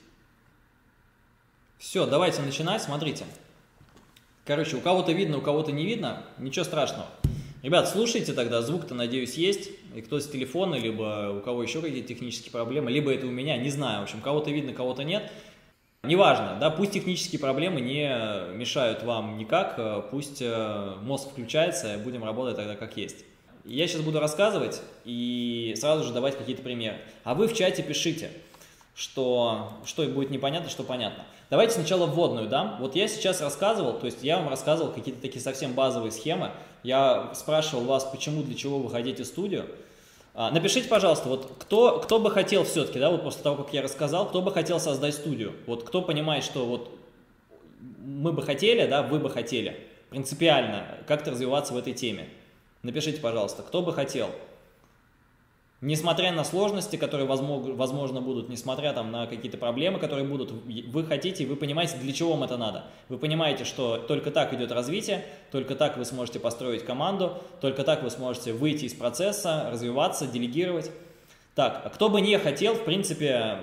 Все, давайте начинать. Смотрите. Короче, у кого-то видно, у кого-то не видно. Ничего страшного. Ребят, слушайте тогда. Звук-то, надеюсь, есть. И кто с телефона, либо у кого еще какие-то технические проблемы, либо это у меня, не знаю. В общем, кого-то видно, кого-то нет. Неважно, да, пусть технические проблемы не мешают вам никак. Пусть мозг включается, будем работать тогда как есть. Я сейчас буду рассказывать и сразу же давать какие-то примеры. А вы в чате пишите, что будет непонятно, что понятно. Давайте сначала вводную дам. Вот я сейчас рассказывал, то есть я вам рассказывал какие-то такие совсем базовые схемы. Я спрашивал вас, почему, для чего вы хотите студию. Напишите, пожалуйста, вот кто бы хотел все-таки, да, вот после того, как я рассказал, кто бы хотел создать студию. Вот кто понимает, что вот мы бы хотели, да, вы бы хотели принципиально как-то развиваться в этой теме. Напишите, пожалуйста, кто бы хотел. Несмотря на сложности, которые возможно будут, несмотря там на какие-то проблемы, которые будут, вы хотите, вы понимаете, для чего вам это надо. Вы понимаете, что только так идет развитие, только так вы сможете построить команду, только так вы сможете выйти из процесса, развиваться, делегировать. Так, а кто бы не хотел, в принципе,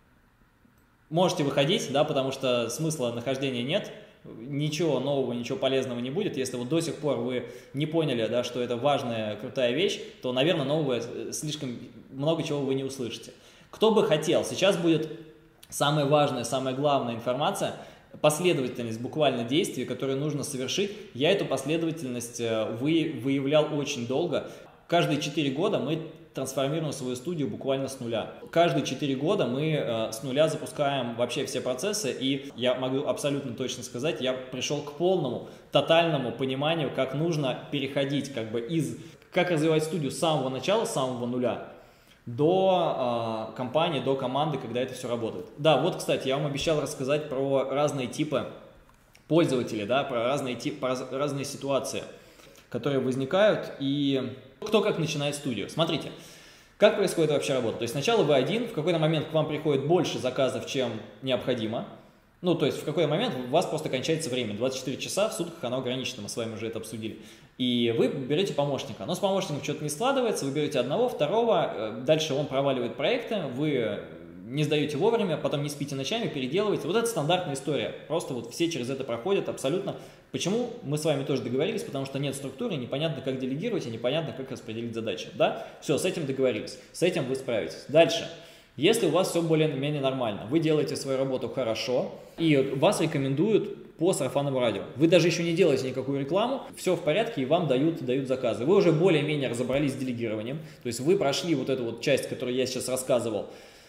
можете выходить, да, потому что смысла нахождения нет. Ничего нового, ничего полезного не будет. Если вот до сих пор вы не поняли, да, что это важная, крутая вещь, то, наверное, новое слишком много чего вы не услышите. Кто бы хотел, сейчас будет самая важная, самая главная информация, последовательность буквально действий, которые нужно совершить. Я эту последовательность выявлял очень долго. Каждые 4 года мы трансформируем свою студию буквально с нуля. Каждые 4 года мы с нуля запускаем вообще все процессы, и я могу абсолютно точно сказать, я пришел к полному, тотальному пониманию, как нужно переходить как развивать студию с самого начала, с самого нуля, до компании, до команды, когда это все работает. Да, вот, кстати, я вам обещал рассказать про разные типы пользователей, да, про разные ситуации, которые возникают, и кто как начинает студию. Смотрите, как происходит вообще работа. То есть сначала вы один, в какой-то момент к вам приходит больше заказов, чем необходимо. Ну, то есть в какой-то момент у вас просто кончается время. 24 часа в сутках оно ограничено, мы с вами уже это обсудили. И вы берете помощника. Но с помощником что-то не складывается, вы берете одного, второго, дальше он проваливает проекты, вы не сдаете вовремя, потом не спите ночами, переделываете. Вот это стандартная история. Просто вот все через это проходят абсолютно. Почему? Мы с вами тоже договорились, потому что нет структуры, непонятно, как делегировать и непонятно, как распределить задачи. Да? Все, с этим договорились. С этим вы справитесь. Дальше. Если у вас все более-менее нормально, вы делаете свою работу хорошо, и вас рекомендуют по сарафанному радио. Вы даже еще не делаете никакую рекламу, все в порядке, и вам дают заказы. Вы уже более-менее разобрались с делегированием, то есть вы прошли вот эту вот часть, которую я сейчас рассказывал,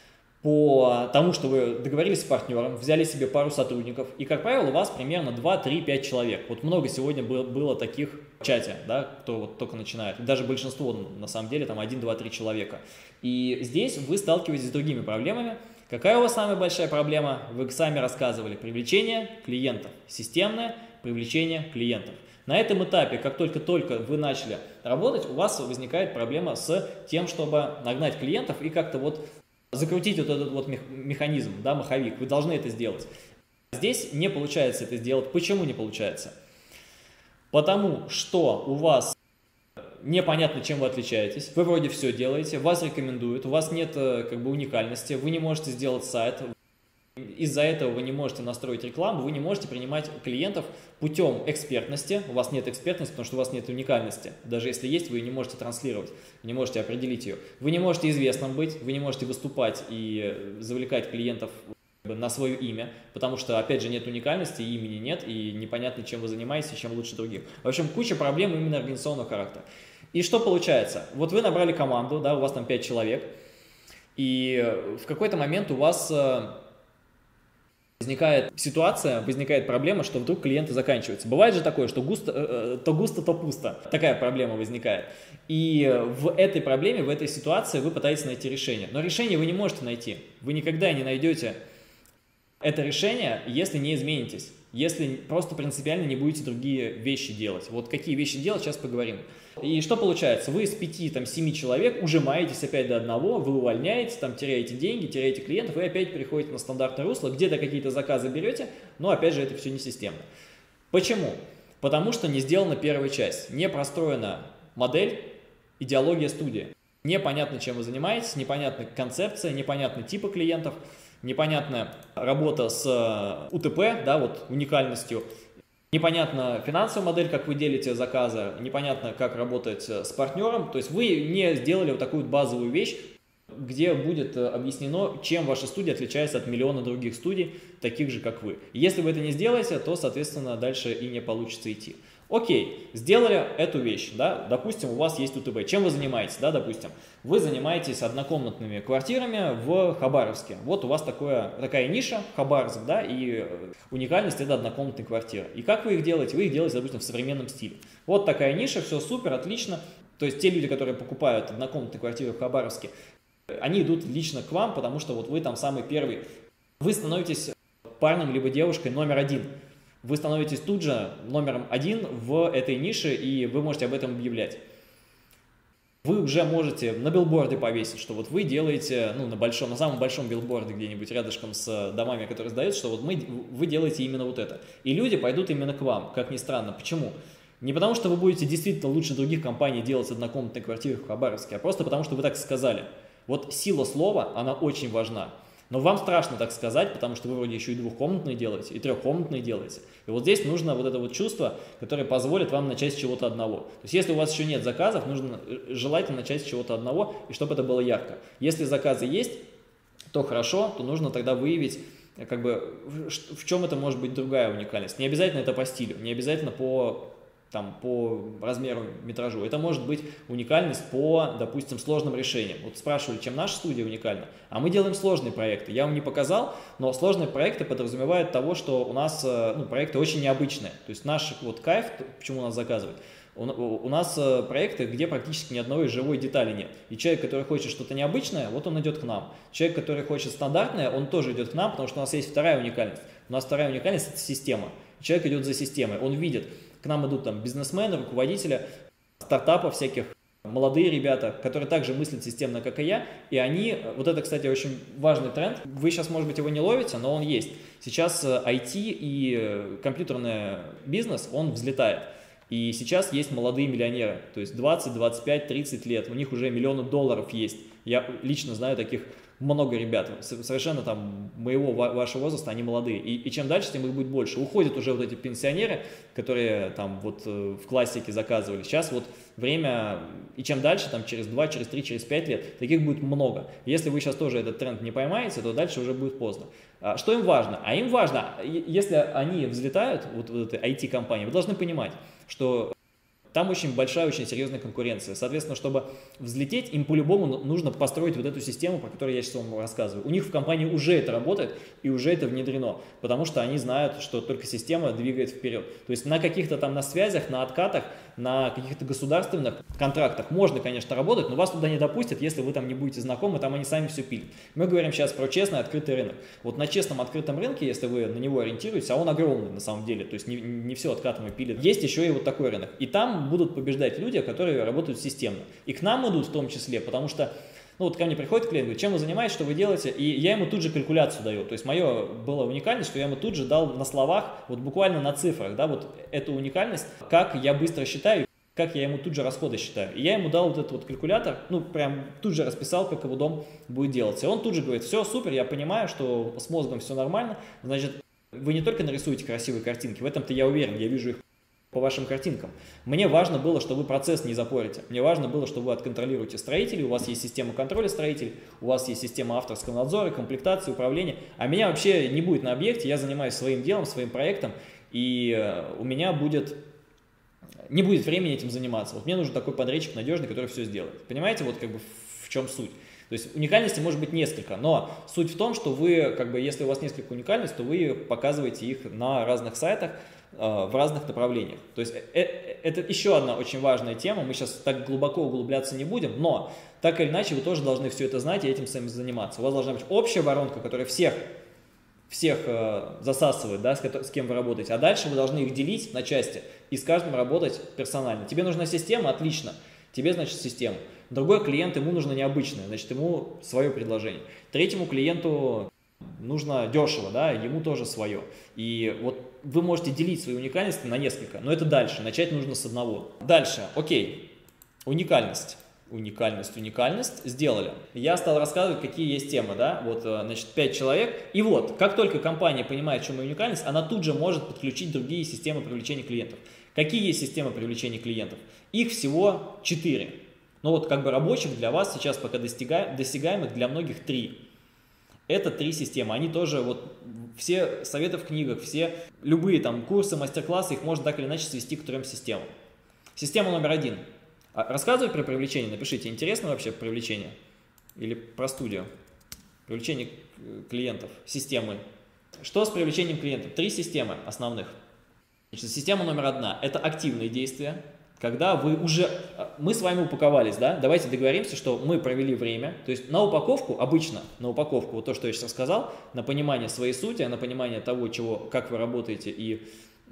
по тому, что вы договорились с партнером, взяли себе пару сотрудников, и, как правило, у вас примерно 2, 3, 5 человек. Вот много сегодня было таких в чате, да, кто вот только начинает. И даже большинство, на самом деле, там 1, 2, 3 человека. И здесь вы сталкиваетесь с другими проблемами. Какая у вас самая большая проблема? Вы сами рассказывали. Привлечение клиентов. Системное привлечение клиентов. На этом этапе, как только вы начали работать, у вас возникает проблема с тем, чтобы нагнать клиентов и как-то вот закрутить вот этот вот механизм, да, маховик. Вы должны это сделать. Здесь не получается это сделать. Почему не получается? Потому что у вас непонятно, чем вы отличаетесь. Вы вроде все делаете, вас рекомендуют, у вас нет как бы уникальности, вы не можете сделать сайт. Из-за этого вы не можете настроить рекламу, вы не можете принимать клиентов путем экспертности. У вас нет экспертности, потому что у вас нет уникальности. Даже если есть, вы ее не можете транслировать, не можете определить ее. Вы не можете известным быть, вы не можете выступать и завлекать клиентов на свое имя, потому что, опять же, нет уникальности, имени нет, и непонятно, чем вы занимаетесь, чем лучше других. В общем, куча проблем именно организационного характера. И что получается? Вот вы набрали команду, да, у вас там 5 человек, и в какой-то момент у вас возникает ситуация, возникает проблема, что вдруг клиенты заканчиваются. Бывает же такое, что то густо, то пусто. Такая проблема возникает. И в этой проблеме, в этой ситуации вы пытаетесь найти решение. Но решение вы не можете найти. Вы никогда не найдете это решение, если не изменитесь. Если просто принципиально не будете другие вещи делать. Вот какие вещи делать, сейчас поговорим. И что получается? Вы с 5-7 человек ужимаетесь опять до одного, вы увольняете, там, теряете деньги, теряете клиентов, и опять переходите на стандартное русло, где-то какие-то заказы берете, но опять же это все не системно. Почему? Потому что не сделана первая часть, не простроена модель, идеология студии. Непонятно, чем вы занимаетесь, непонятна концепция, непонятны типы клиентов, непонятная работа с УТП, да, вот уникальностью. Непонятна финансовая модель, как вы делите заказы, непонятно, как работать с партнером. То есть вы не сделали вот такую базовую вещь, где будет объяснено, чем ваша студия отличается от миллиона других студий, таких же, как вы. Если вы это не сделаете, то, соответственно, дальше и не получится идти. Окей, сделали эту вещь, да, допустим, у вас есть УТБ. Чем вы занимаетесь, да, допустим? Вы занимаетесь однокомнатными квартирами в Хабаровске. Вот у вас такая ниша, Хабаровск, да, и уникальность – это однокомнатные квартиры. И как вы их делаете? Вы их делаете, допустим, в современном стиле. Вот такая ниша, все супер, отлично. То есть те люди, которые покупают однокомнатные квартиры в Хабаровске, они идут лично к вам, потому что вот вы там самый первый. Вы становитесь парнем либо девушкой номер 1. Вы становитесь тут же номером 1 в этой нише, и вы можете об этом объявлять. Вы уже можете на билборды повесить, что вот вы делаете, ну, на самом большом билборде где-нибудь рядышком с домами, которые сдаются, что вот вы делаете именно вот это. И люди пойдут именно к вам, как ни странно. Почему? Не потому, что вы будете действительно лучше других компаний делать однокомнатные квартиры в Хабаровске, а просто потому, что вы так сказали. Вот сила слова, она очень важна. Но вам страшно так сказать, потому что вы вроде еще и двухкомнатные делаете, и трехкомнатные делаете. И вот здесь нужно вот это вот чувство, которое позволит вам начать с чего-то одного. То есть если у вас еще нет заказов, нужно желательно начать с чего-то одного, и чтобы это было ярко. Если заказы есть, то хорошо, то нужно тогда выявить, как бы, в чем это может быть другая уникальность. Не обязательно это по стилю, не обязательно по размеру, метражу. Это может быть уникальность по, допустим, сложным решениям. Вот спрашивали, чем наша студия уникальна. А мы делаем сложные проекты. Я вам не показал, но сложные проекты подразумевают того, что у нас проекты очень необычные. То есть наш вот кайф, почему нас заказывают, у нас проекты, где практически ни одной живой детали нет. И человек, который хочет что-то необычное, вот он идет к нам. Человек, который хочет стандартное, он тоже идет к нам, потому что у нас есть вторая уникальность. У нас вторая уникальность – это система. Человек идет за системой, он видит. К нам идут там бизнесмены, руководители стартапов всяких, молодые ребята, которые также мыслят системно, как и я, и они, вот это, кстати, очень важный тренд, вы сейчас, может быть, его не ловите, но он есть. Сейчас IT и компьютерный бизнес, он взлетает. И сейчас есть молодые миллионеры, то есть 20, 25, 30 лет, у них уже миллионы долларов есть. Я лично знаю таких много ребят, совершенно там моего, вашего возраста, они молодые. И чем дальше, тем их будет больше. Уходят уже вот эти пенсионеры, которые там вот в классике заказывали. Сейчас вот время, и чем дальше, там через 2, через 3, через 5 лет, таких будет много. Если вы сейчас тоже этот тренд не поймаете, то дальше уже будет поздно. Что им важно? А им важно, если они взлетают, вот этой IT-компании, вы должны понимать, что там очень большая, очень серьезная конкуренция. Соответственно, чтобы взлететь, им по-любому нужно построить вот эту систему, про которую я сейчас вам рассказываю. У них в компании уже это работает и уже это внедрено, потому что они знают, что только система двигает вперед. То есть на каких-то там на связях, на откатах, на каких-то государственных контрактах можно, конечно, работать, но вас туда не допустят, если вы там не будете знакомы, там они сами все пилят. Мы говорим сейчас про честный открытый рынок. Вот на честном открытом рынке, если вы на него ориентируетесь, а он огромный на самом деле, то есть не все откатом и пилит, есть еще и вот такой рынок. И там будут побеждать люди, которые работают системно. И к нам идут в том числе, потому что, ну вот ко мне приходит клиент, говорит, чем вы занимаетесь, что вы делаете, и я ему тут же калькуляцию даю. То есть мое было уникальность, что я ему тут же дал на словах, вот буквально на цифрах, да, вот эту уникальность, как я быстро считаю, как я ему тут же расходы считаю. И я ему дал вот этот вот калькулятор, ну прям тут же расписал, как его дом будет делаться. И он тут же говорит, все, супер, я понимаю, что с мозгом все нормально, значит, вы не только нарисуете красивые картинки, в этом-то я уверен, я вижу их по вашим картинкам. Мне важно было, что вы процесс не запорите. Мне важно было, что вы отконтролируете строителей, у вас есть система контроля строителей, у вас есть система авторского надзора, комплектации, управления. А меня вообще не будет на объекте, я занимаюсь своим делом, своим проектом, и у меня не будет времени этим заниматься. Вот мне нужен такой подрядчик надежный, который все сделает. Понимаете, вот как бы в чем суть? То есть уникальности может быть несколько, но суть в том, что вы, как бы, если у вас несколько уникальностей, то вы показываете их на разных сайтах, в разных направлениях. То есть это еще одна очень важная тема, мы сейчас так глубоко углубляться не будем, но так или иначе вы тоже должны все это знать и этим сами заниматься. У вас должна быть общая воронка, которая всех засасывает, да, с кем вы работаете, а дальше вы должны их делить на части и с каждым работать персонально. Тебе нужна система, отлично, тебе, значит, система. Другой клиент, ему нужно необычное, значит, ему свое предложение. Третьему клиенту нужно дешево, да, ему тоже свое. И вот вы можете делить свои уникальности на несколько, но это дальше, начать нужно с одного. Дальше, окей, уникальность, сделали. Я стал рассказывать, какие есть темы, да, вот, значит, 5 человек, и вот, как только компания понимает, в чем ее уникальность, она тут же может подключить другие системы привлечения клиентов. Какие есть системы привлечения клиентов? Их всего 4. Но вот как бы рабочих для вас сейчас пока досягаемых для многих 3. Это 3 системы, они тоже, вот все советы в книгах, все любые там курсы, мастер-классы, их можно так или иначе свести к 3 системам. Система номер 1. Рассказывать про привлечение, напишите, интересно вообще привлечение или про студию? Привлечение клиентов, системы. Что с привлечением клиентов? 3 системы основных. Значит, система номер 1 – это активные действия. Когда вы уже, мы с вами упаковались, да, давайте договоримся, что мы провели время, то есть на упаковку, обычно на упаковку, вот то, что я сейчас рассказал, на понимание своей сути, на понимание того, как вы работаете и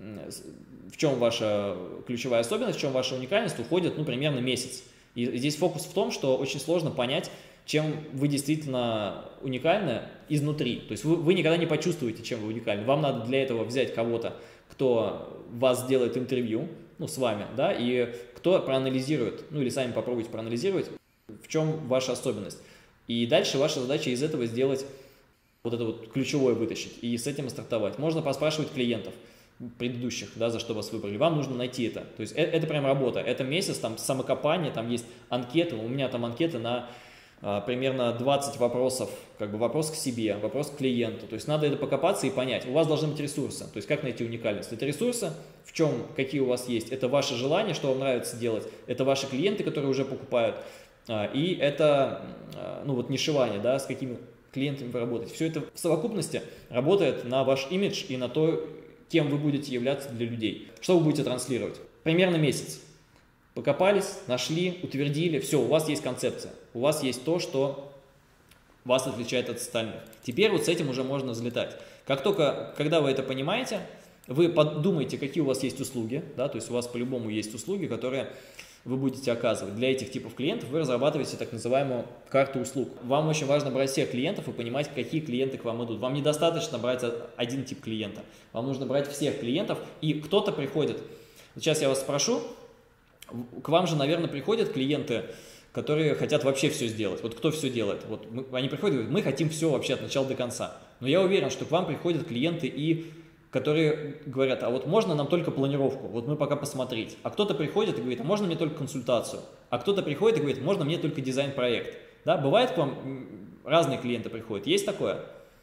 в чем ваша ключевая особенность, в чем ваша уникальность, уходит, ну, примерно месяц. И здесь фокус в том, что очень сложно понять, чем вы действительно уникальны изнутри. То есть вы никогда не почувствуете, чем вы уникальны. Вам надо для этого взять кого-то, кто вас сделает интервью, ну, с вами, да, и кто проанализирует, ну, или сами попробуйте проанализировать, в чем ваша особенность. И дальше ваша задача из этого сделать вот это вот ключевое вытащить и с этим стартовать. Можно поспрашивать клиентов предыдущих, да, за что вас выбрали. Вам нужно найти это. То есть это прям работа. Это месяц, там, самокопание, там есть анкеты. У меня там анкеты на примерно 20 вопросов, как бы вопрос к себе, вопрос к клиенту. То есть надо это покопаться и понять. У вас должны быть ресурсы. То есть как найти уникальность? Это ресурсы, в чем, какие у вас есть. Это ваше желание, что вам нравится делать. Это ваши клиенты, которые уже покупают. И это, ну вот, нишевание, да, с какими клиентами вы работаете. Все это в совокупности работает на ваш имидж и на то, кем вы будете являться для людей. Что вы будете транслировать? Примерно месяц. Покопались, нашли, утвердили, все, у вас есть концепция, у вас есть то, что вас отличает от остальных. Теперь вот с этим уже можно взлетать. Как только, когда вы это понимаете, вы подумайте, какие у вас есть услуги, да, то есть у вас по-любому есть услуги, которые вы будете оказывать. Для этих типов клиентов вы разрабатываете так называемую карту услуг. Вам очень важно брать всех клиентов и понимать, какие клиенты к вам идут. Вам недостаточно брать один тип клиента, вам нужно брать всех клиентов, и кто-то приходит. Сейчас я вас спрошу. К вам же, наверное, приходят клиенты, которые хотят вообще все сделать. Вот кто все делает? Вот они приходят и говорят, мы хотим все вообще от начала до конца. Но я уверен, что к вам приходят клиенты, которые говорят, а вот можно нам только планировку, вот мы пока посмотреть. А кто-то приходит и говорит, а можно мне только консультацию? А кто-то приходит и говорит, можно мне только дизайн-проект? Да, бывает к вам разные клиенты приходят, есть такое?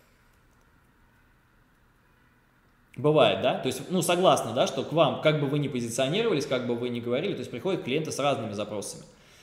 Бывает, да? То есть, ну, согласны, да, что к вам, как бы вы ни позиционировались, как бы вы ни говорили, то есть приходят клиенты с разными запросами.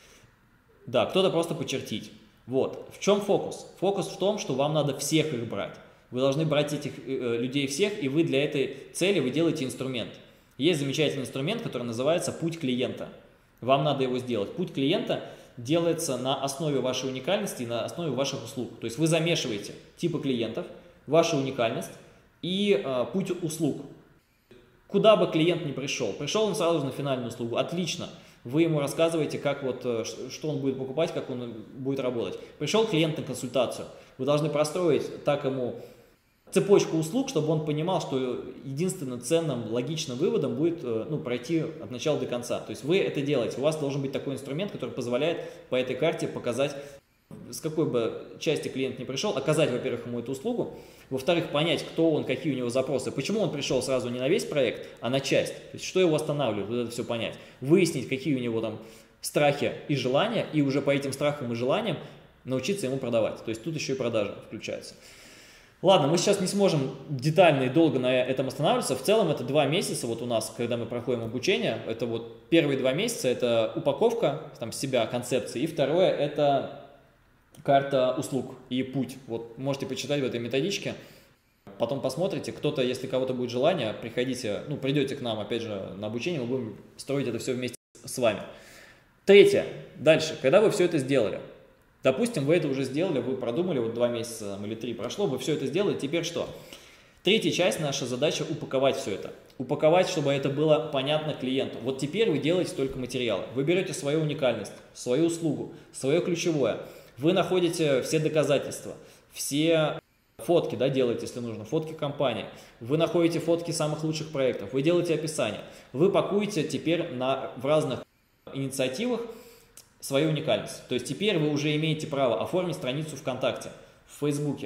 Да, кто-то просто почертить. Вот. В чем фокус? Фокус в том, что вам надо всех их брать. Вы должны брать этих людей всех, и вы для этой цели вы делаете инструмент. Есть замечательный инструмент, который называется «Путь клиента». Вам надо его сделать. Путь клиента делается на основе вашей уникальности и на основе ваших услуг. То есть вы замешиваете типы клиентов, вашу уникальность и путь услуг. Куда бы клиент ни пришел он сразу же на финальную услугу, отлично. Вы ему рассказываете, как вот, что он будет покупать, как он будет работать. Пришел клиент на консультацию, вы должны простроить так ему цепочку услуг, чтобы он понимал, что единственным ценным, логичным выводом будет пройти от начала до конца. То есть вы это делаете, у вас должен быть такой инструмент, который позволяет по этой карте показать, с какой бы части клиент не пришел, оказать, во-первых, ему эту услугу, во-вторых, понять, кто он, какие у него запросы, почему он пришел сразу не на весь проект, а на часть, то есть что его останавливает, вот это все понять, выяснить, какие у него там страхи и желания, и уже по этим страхам и желаниям научиться ему продавать, то есть тут еще и продажа включается. Ладно, мы сейчас не сможем детально и долго на этом останавливаться. В целом это 2 месяца вот у нас, когда мы проходим обучение. Это вот первые 2 месяца это упаковка там, себя, концепции. И второе это карта услуг и путь. Вот можете почитать в этой методичке. Потом посмотрите. Кто-то, если у кого-то будет желание, приходите, придете к нам опять же на обучение. Мы будем строить это все вместе с вами. Третье. Дальше. Когда вы все это сделали. Допустим, вы это уже сделали, вы продумали, вот 2 месяца или 3 прошло, вы все это сделали, теперь что? Третья часть, наша задача упаковать все это. Упаковать, чтобы это было понятно клиенту. Вот теперь вы делаете только материалы. Вы берете свою уникальность, свою услугу, свое ключевое. Вы находите все доказательства, все фотки, да, делаете, если нужно, фотки компании. Вы находите фотки самых лучших проектов, вы делаете описание. Вы пакуете теперь в разных инициативах свою уникальность. То есть теперь вы уже имеете право оформить страницу ВКонтакте, в Фейсбуке,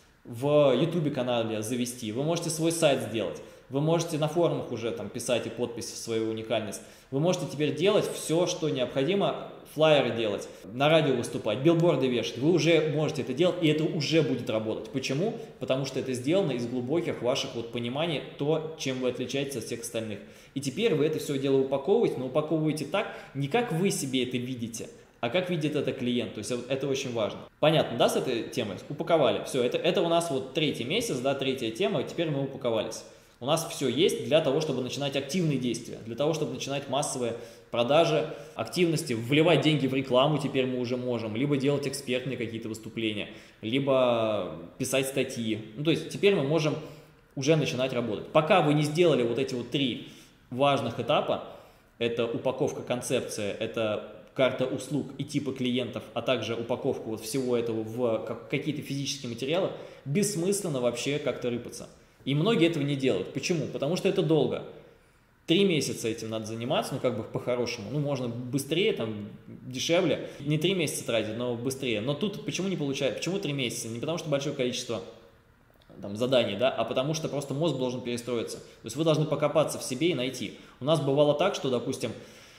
в Ютубе канале завести. Вы можете свой сайт сделать. Вы можете на форумах уже там писать и подпись в свою уникальность. Вы можете теперь делать все, что необходимо, флайеры делать, на радио выступать, билборды вешать. Вы уже можете это делать, и это уже будет работать. Почему? Потому что это сделано из глубоких ваших пониманий, то, чем вы отличаетесь от всех остальных. И теперь вы это все дело упаковываете, но упаковываете так, не как вы себе это видите, а как видит это клиент. То есть это очень важно. Понятно, да, с этой темой? Упаковали. Все, это у нас вот 3-й месяц, да, 3-я тема, и теперь мы упаковались. У нас все есть для того, чтобы начинать активные действия, для того, чтобы начинать массовые продажи, активности, вливать деньги в рекламу теперь мы уже можем, либо делать экспертные какие-то выступления, либо писать статьи. То есть теперь мы можем уже начинать работать. Пока вы не сделали вот эти вот 3 важных этапа, это упаковка концепции, это карта услуг и типы клиентов, а также упаковка вот всего этого в какие-то физические материалы, бессмысленно вообще как-то рыпаться. И многие этого не делают. Почему? Потому что это долго. 3 месяца этим надо заниматься, как бы по-хорошему. Можно быстрее, там, дешевле. Не 3 месяца тратить, но быстрее. Но тут почему не получается? Почему 3 месяца? Не потому что большое количество там, заданий, да, а потому что просто мозг должен перестроиться. То есть вы должны покопаться в себе и найти. У нас бывало так, что, допустим,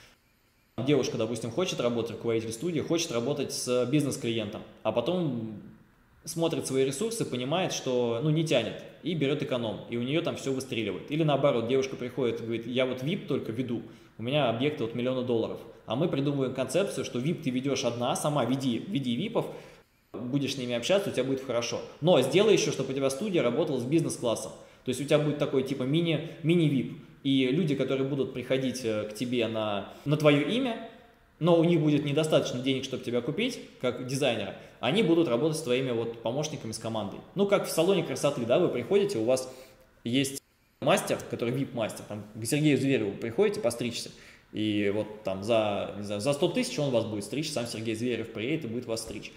девушка, допустим, хочет работать, руководитель студии, хочет работать с бизнес-клиентом, а потом смотрит свои ресурсы, понимает, что не тянет, и берет эконом, и у нее там все выстреливает. Или наоборот, девушка приходит и говорит, я вот VIP только веду, у меня объекты от $1 миллиона. А мы придумываем концепцию, что VIP ты ведешь одна, сама веди VIP-ов, будешь с ними общаться, у тебя будет хорошо. Но сделай еще, чтобы у тебя студия работала с бизнес-классом. То есть у тебя будет такой типа мини-VIP. И люди, которые будут приходить к тебе на твое имя, но у них будет недостаточно денег, чтобы тебя купить, как дизайнера, они будут работать с твоими помощниками, с командой. В салоне красоты, да, вы приходите, у вас есть мастер, который VIP-мастер, там, к Сергею Звереву приходите постричься, и вот там за 100 тысяч он вас будет стричь, сам Сергей Зверев приедет и будет вас стричь.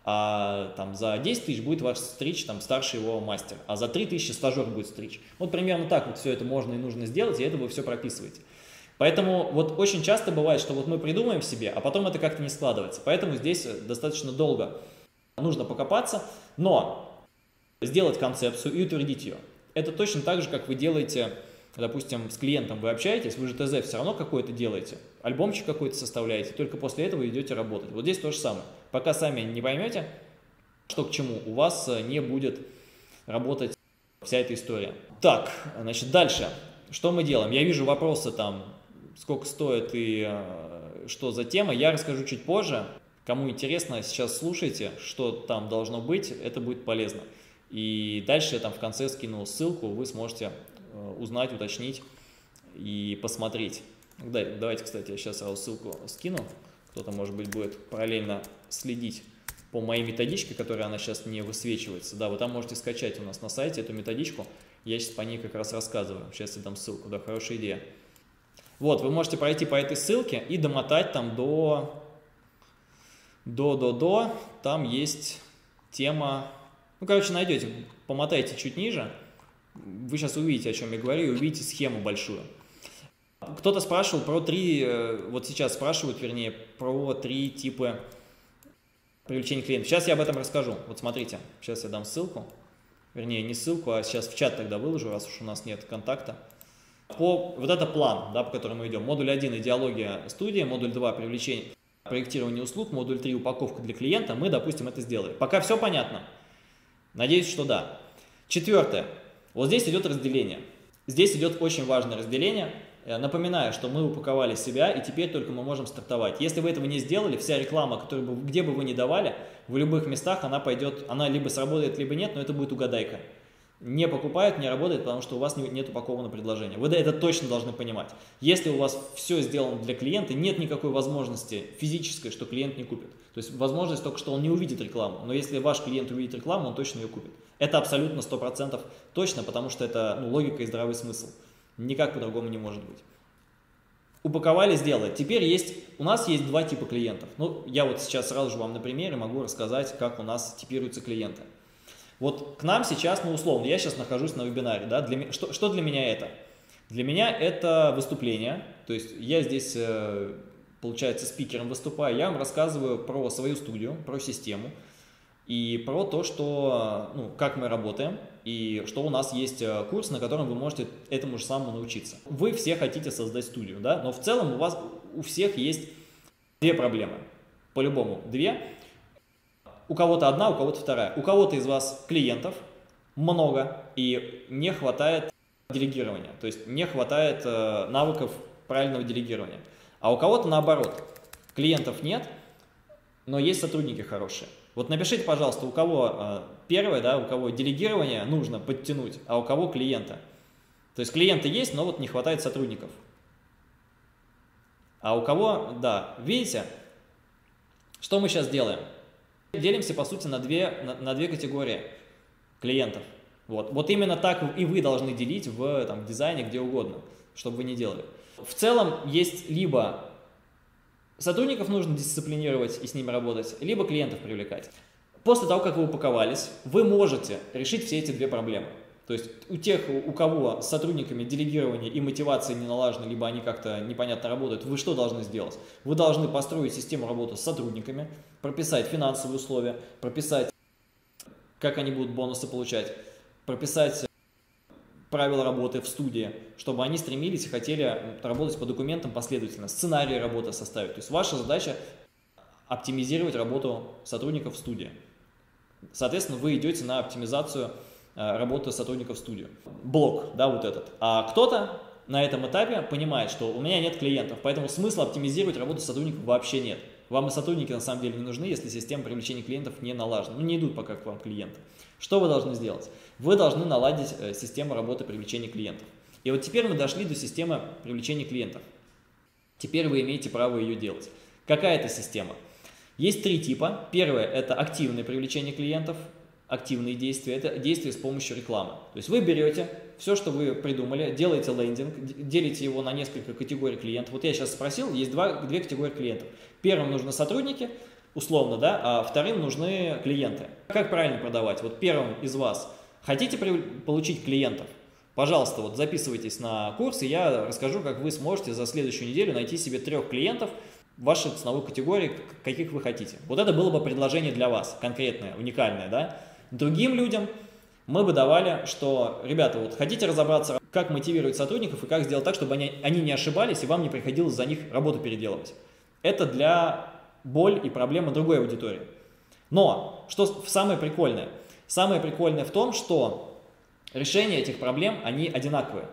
А там за 10 тысяч будет ваш стричь там старший его мастер, а за 3 тысячи стажер будет стричь. Вот примерно так вот все это можно и нужно сделать, и это вы все прописываете. Поэтому вот очень часто бывает, что вот мы придумаем себе, а потом это как-то не складывается. Поэтому здесь достаточно долго нужно покопаться, но сделать концепцию и утвердить ее. Это точно так же, как вы делаете, допустим, с клиентом вы общаетесь, вы же ТЗ все равно какой-то делаете, альбомчик какой-то составляете, только после этого идете работать. Вот здесь то же самое. Пока сами не поймете, что к чему, у вас не будет работать вся эта история. Так, значит, дальше. Что мы делаем? Я вижу вопросы там, сколько стоит и что за тема. Я расскажу чуть позже. Кому интересно, сейчас слушайте, что там должно быть, это будет полезно. И дальше я там в конце скину ссылку, вы сможете узнать, уточнить и посмотреть. Давайте, кстати, я сейчас сразу ссылку скину. Кто-то, может быть, будет параллельно следить по моей методичке, которая она сейчас не высвечивается. Да, вы там можете скачать у нас на сайте эту методичку. Я сейчас по ней как раз рассказываю. Сейчас я дам ссылку, да, хорошая идея. Вот, вы можете пройти по этой ссылке и домотать там там есть тема. Ну, короче, найдете, помотайте чуть ниже. Вы сейчас увидите, о чем я говорю, и увидите схему большую. Кто-то спрашивал про вот сейчас спрашивают, вернее, про 3 типа привлечения клиентов. Сейчас я об этом расскажу. Вот смотрите, сейчас я дам ссылку. Вернее, не ссылку, а сейчас в чат тогда выложу, раз уж у нас нет контакта. Вот это план, да, по которому мы идем. Модуль 1 – идеология студии, модуль 2 – привлечение, проектирование услуг, модуль 3 – упаковка для клиента. Мы, допустим, это сделали. Пока все понятно? Надеюсь, что да. 4. Вот здесь идет разделение. Здесь идет очень важное разделение. Напоминаю, что мы упаковали себя, и теперь только мы можем стартовать. Если вы этого не сделали, вся реклама, где бы вы ни давали, в любых местах она пойдет, она либо сработает, либо нет, но это будет угадайка. Не покупают, не работает, потому что у вас нет упакованного предложения. Вы это точно должны понимать. Если у вас все сделано для клиента, нет никакой возможности физической, что клиент не купит. То есть возможность только, что он не увидит рекламу. Но если ваш клиент увидит рекламу, он точно ее купит. Это абсолютно 100% точно, потому что это логика и здравый смысл. Никак по-другому не может быть. Упаковали, сделали. Теперь у нас есть 2 типа клиентов. Ну, я вот сейчас сразу же вам на примере могу рассказать, как у нас типируются клиенты. Вот к нам сейчас, условно, я сейчас нахожусь на вебинаре, да, что для меня это? Для меня это выступление, то есть я здесь, получается, спикером выступаю, я вам рассказываю про свою студию, про систему и про то, что, как мы работаем и что у нас есть курс, на котором вы можете этому же самому научиться. Вы все хотите создать студию, да, но в целом у всех есть 2 проблемы, по-любому 2. У кого-то одна, у кого-то вторая. У кого-то из вас клиентов много и не хватает делегирования, то есть не хватает навыков правильного делегирования. А у кого-то наоборот, клиентов нет, но есть сотрудники хорошие. Вот напишите, пожалуйста, у кого первое, да, у кого делегирование нужно подтянуть, а у кого клиента. То есть клиенты есть, но вот не хватает сотрудников. А у кого, да, видите, что мы сейчас делаем? Делимся, по сути, на две категории клиентов. Вот именно так и вы должны делить в дизайне где угодно, чтобы вы не делали. В целом есть либо сотрудников нужно дисциплинировать и с ними работать, либо клиентов привлекать. После того, как вы упаковались, вы можете решить все эти 2 проблемы. То есть у тех, у кого с сотрудниками делегирование и мотивация не налажены, либо они как-то непонятно работают, вы что должны сделать? Вы должны построить систему работы с сотрудниками, прописать финансовые условия, прописать, как они будут бонусы получать, прописать правила работы в студии, чтобы они стремились и хотели работать по документам последовательно, сценарий работы составить. То есть ваша задача оптимизировать работу сотрудников в студии. Соответственно, вы идете на оптимизацию работы сотрудников в студию. Блок, да, вот этот. А кто-то на этом этапе понимает, что у меня нет клиентов, поэтому смысла оптимизировать работу сотрудников вообще нет. Вам и сотрудники на самом деле не нужны, если система привлечения клиентов не налажена. Не идут пока к вам клиенты. Что вы должны сделать? Вы должны наладить систему работы привлечения клиентов. И вот теперь мы дошли до системы привлечения клиентов. Теперь вы имеете право ее делать. Какая это система? Есть 3 типа. Первое – это активное привлечение клиентов. Активные действия – это действия с помощью рекламы. То есть вы берете все, что вы придумали, делаете лендинг, делите его на несколько категорий клиентов. Вот я сейчас спросил, есть 2 категории клиентов. Первым нужны сотрудники, условно, да, а вторым нужны клиенты. Как правильно продавать? Вот первым из вас хотите получить клиентов, Пожалуйста, вот записывайтесь на курс, и я расскажу, как вы сможете за следующую неделю найти себе 3 клиентов в вашей ценовой категории, каких вы хотите. Вот это было бы предложение для вас, конкретное, уникальное, да? Другим людям мы бы давали, что, ребята, вот хотите разобраться, как мотивировать сотрудников и как сделать так, чтобы они не ошибались, и вам не приходилось за них работу переделывать. Это для боль и проблемы другой аудитории. Но, что самое прикольное? Самое прикольное в том, что решения этих проблем, они одинаковые.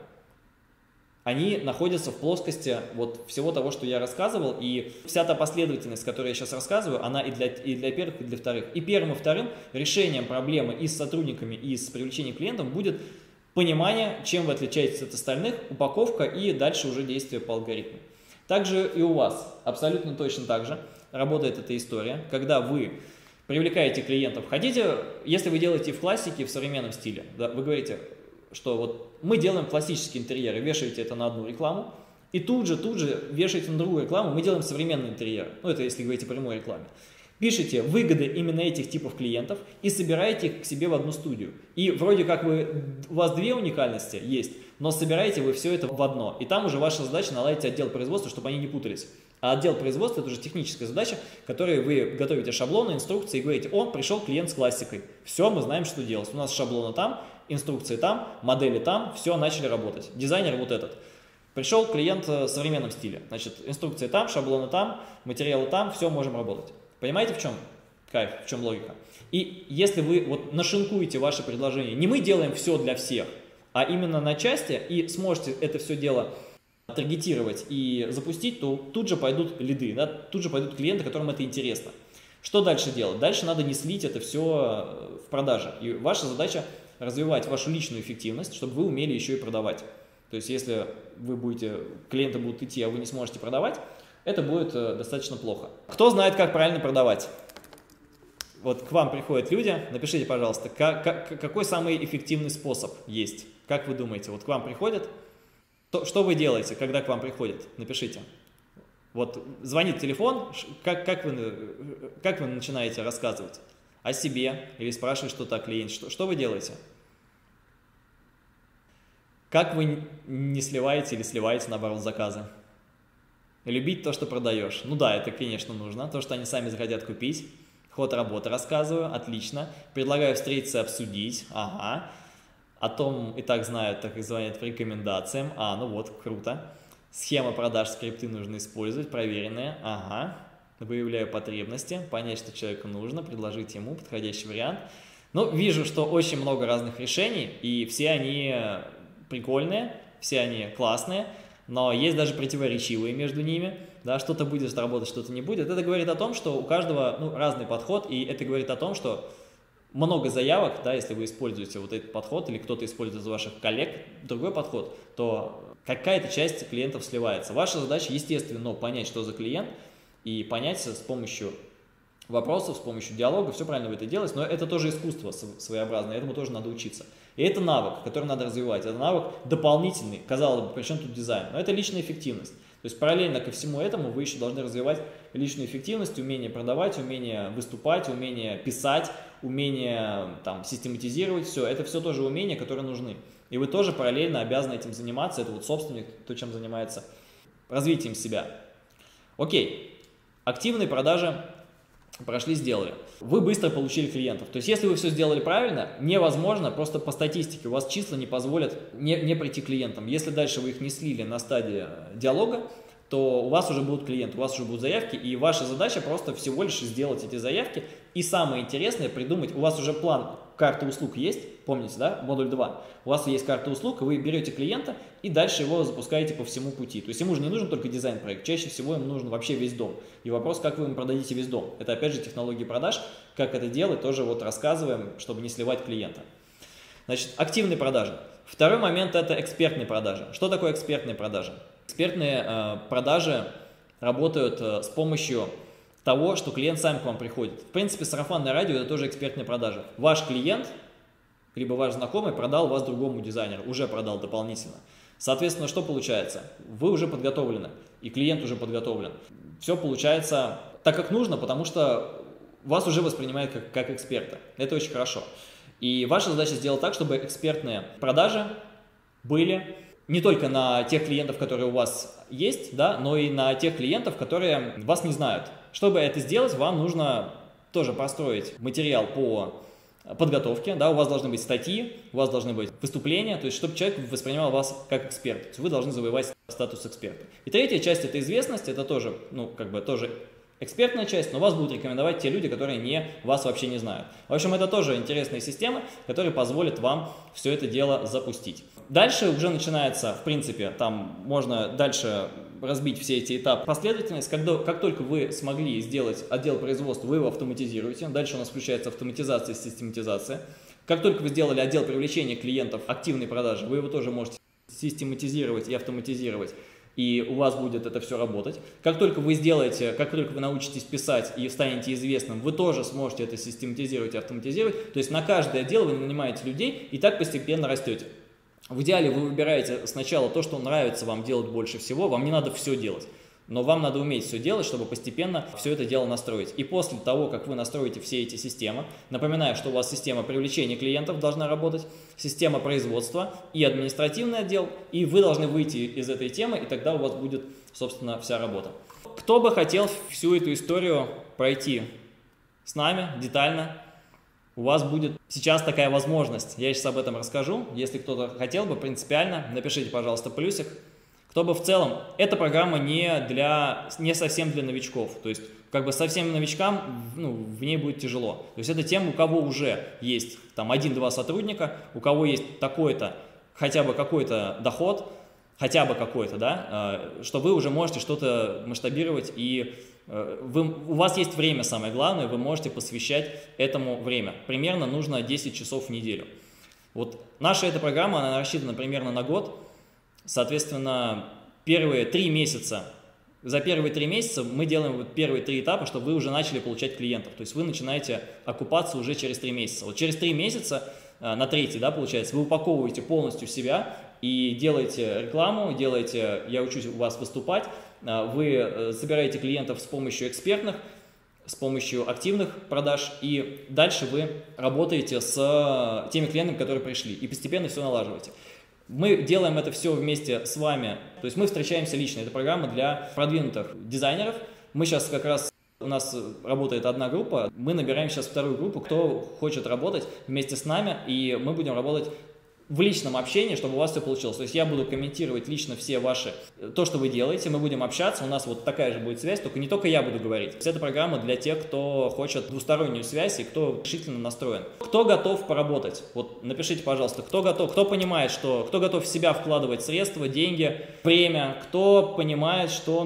Они находятся в плоскости вот всего того, что я рассказывал, и вся та последовательность, которую я сейчас рассказываю, она и для первых, и для вторых. И первым, и вторым решением проблемы и с сотрудниками, и с привлечением клиентов будет понимание, чем вы отличаетесь от остальных, упаковка и дальше уже действие по алгоритму. Также и у вас абсолютно точно так же работает эта история, когда вы привлекаете клиентов. Хотите, если вы делаете в классике, в современном стиле, да, вы говорите, что вот мы делаем классические интерьеры, вешаете это на одну рекламу, и тут же вешаете на другую рекламу, мы делаем современный интерьер. Ну, это если говорить о прямой рекламе. Пишите выгоды именно этих типов клиентов и собираете их к себе в одну студию. И вроде как у вас 2 уникальности есть, но собираете вы все это в одно. И там уже ваша задача наладить отдел производства, чтобы они не путались. А отдел производства – это уже техническая задача, в которой вы готовите шаблоны, инструкции и говорите: о, пришел клиент с классикой. Все, мы знаем, что делать. У нас шаблоны там, инструкции там, модели там, все, начали работать. Дизайнер вот этот. Пришел клиент в современном стиле. Значит, инструкции там, шаблоны там, материалы там, все, можем работать. Понимаете, в чем кайф, в чем логика? И если вы вот нашинкуете ваше предложение, не мы делаем все для всех, а именно на части, и сможете это все дело таргетировать и запустить, то тут же пойдут лиды, да? Тут же пойдут клиенты, которым это интересно. Что дальше делать? Дальше надо не слить это все в продаже. И ваша задача развивать вашу личную эффективность, чтобы вы умели еще и продавать. То есть если клиенты будут идти, а вы не сможете продавать, это будет достаточно плохо. Кто знает, как правильно продавать? Вот к вам приходят люди, напишите, пожалуйста, какой самый эффективный способ есть? Как вы думаете, вот к вам приходят? Что вы делаете, когда к вам приходят? Напишите. Вот звонит телефон, как вы начинаете рассказывать о себе или спрашивать что-то о клиенте? Что вы делаете? Как вы не сливаете или сливаете, наоборот, заказы? Любить то, что продаешь. Ну да, это, конечно, нужно. То, что они сами захотят купить. Ход работы рассказываю. Отлично. Предлагаю встретиться и обсудить. Ага. О том и так знают, так и звонят по рекомендациям. Ну вот, круто. Схема продаж, скрипты нужно использовать, проверенные. Ага. Выявляю потребности. Понять, что человеку нужно. Предложить ему подходящий вариант. Ну, вижу, что очень много разных решений. И все они прикольные. Все они классные. Но есть даже противоречивые между ними, да, что-то будет работать, что-то не будет. Это говорит о том, что у каждого разный подход, и это говорит о том, что много заявок, да, если вы используете вот этот подход, или кто-то использует из ваших коллег другой подход, то какая-то часть клиентов сливается. Ваша задача, естественно, понять, что за клиент, и понять с помощью вопросов, с помощью диалога, все правильно вы это делаете, но это тоже искусство своеобразное, этому тоже надо учиться. И это навык, который надо развивать, это навык дополнительный, казалось бы, причем тут дизайн, но это личная эффективность. То есть параллельно ко всему этому вы еще должны развивать личную эффективность, умение продавать, умение выступать, умение писать, умение систематизировать все. Это все тоже умения, которые нужны. И вы тоже параллельно обязаны этим заниматься, это вот собственник, то, чем занимается развитием себя. Окей, активные продажи прошли, сделали. Вы быстро получили клиентов. То есть, если вы все сделали правильно, невозможно, просто по статистике у вас числа не позволят не прийти к клиентам. Если дальше вы их не слили на стадии диалога, то у вас уже будут клиенты, у вас уже будут заявки, и ваша задача просто всего лишь сделать эти заявки. И самое интересное придумать, у вас уже план карты услуг есть, помните, да, модуль 2, у вас есть карта услуг, вы берете клиента и дальше его запускаете по всему пути. То есть ему же не нужен только дизайн-проект, чаще всего ему нужен вообще весь дом. И вопрос, как вы ему продадите весь дом. Это опять же технологии продаж, как это делать, тоже вот рассказываем, чтобы не сливать клиента. Значит, активные продажи. Второй момент – это экспертные продажи. Что такое экспертные продажи? Экспертные продажи работают с помощью того, что клиент сам к вам приходит. В принципе, сарафанное радио – это тоже экспертные продажи. Ваш клиент, либо ваш знакомый продал вас другому дизайнеру, уже продал дополнительно. Соответственно, что получается? Вы уже подготовлены, и клиент уже подготовлен. Все получается так, как нужно, потому что вас уже воспринимают как эксперта. Это очень хорошо. И ваша задача сделать так, чтобы экспертные продажи были не только на тех клиентов, которые у вас есть, да, но и на тех клиентов, которые вас не знают. Чтобы это сделать, вам нужно тоже построить материал по подготовке, да, у вас должны быть статьи, у вас должны быть выступления, то есть чтобы человек воспринимал вас как эксперт, то есть вы должны завоевать статус эксперта. И третья часть – это известность, это тоже, ну, как бы тоже экспертная часть, но вас будут рекомендовать те люди, которые вас вообще не знают. В общем, это тоже интересная система, которая позволит вам все это дело запустить. Дальше уже начинается, в принципе, там можно дальше разбить все эти этапы. Последовательность, как только вы смогли сделать отдел производства, вы его автоматизируете. Дальше у нас включается автоматизация и систематизация. Как только вы сделали отдел привлечения клиентов, активной продажи, вы его тоже можете систематизировать и автоматизировать. И у вас будет это все работать. Как только вы научитесь писать и станете известным, вы тоже сможете это систематизировать и автоматизировать. То есть на каждое отдел вы нанимаете людей и так постепенно растете. В идеале вы выбираете сначала то, что нравится вам делать больше всего, вам не надо все делать. Но вам надо уметь все делать, чтобы постепенно все это дело настроить. И после того, как вы настроите все эти системы, напоминаю, что у вас система привлечения клиентов должна работать, система производства и административный отдел, и вы должны выйти из этой темы, и тогда у вас будет, собственно, вся работа. Кто бы хотел всю эту историю пройти с нами детально, у вас будет сейчас такая возможность. Я сейчас об этом расскажу. Если кто-то хотел бы принципиально, напишите, пожалуйста, плюсик. Кто бы в целом, эта программа не совсем для новичков, то есть как бы совсем новичкам, ну, в ней будет тяжело. То есть это тем, у кого уже есть там 1-2 сотрудника, у кого есть такой-то, хотя бы какой-то доход, хотя бы какой-то, да, что вы уже можете что-то масштабировать, и у вас есть время, самое главное, вы можете посвящать этому время. Примерно нужно 10 часов в неделю. Вот наша эта программа, она рассчитана примерно на год. Соответственно, первые 3 месяца, за первые 3 месяца мы делаем вот первые 3 этапа, чтобы вы уже начали получать клиентов. То есть вы начинаете окупаться уже через 3 месяца. Вот через 3 месяца, на 3-й, да, получается, вы упаковываете полностью себя и делаете рекламу, я учусь у вас выступать, вы собираете клиентов с помощью экспертных, с помощью активных продаж, и дальше вы работаете с теми клиентами, которые пришли, и постепенно все налаживаете. Мы делаем это все вместе с вами, то есть мы встречаемся лично, это программа для продвинутых дизайнеров. Мы сейчас как раз, у нас работает одна группа, мы набираем сейчас вторую группу, кто хочет работать вместе с нами, и мы будем работать в личном общении, чтобы у вас все получилось. То есть я буду комментировать лично все то, что вы делаете, мы будем общаться, у нас вот такая же будет связь, только не только я буду говорить. То есть это программа для тех, кто хочет двустороннюю связь и кто решительно настроен. Кто готов поработать? Вот напишите, пожалуйста, кто готов, кто понимает, кто готов в себя вкладывать средства, деньги, время, кто понимает, что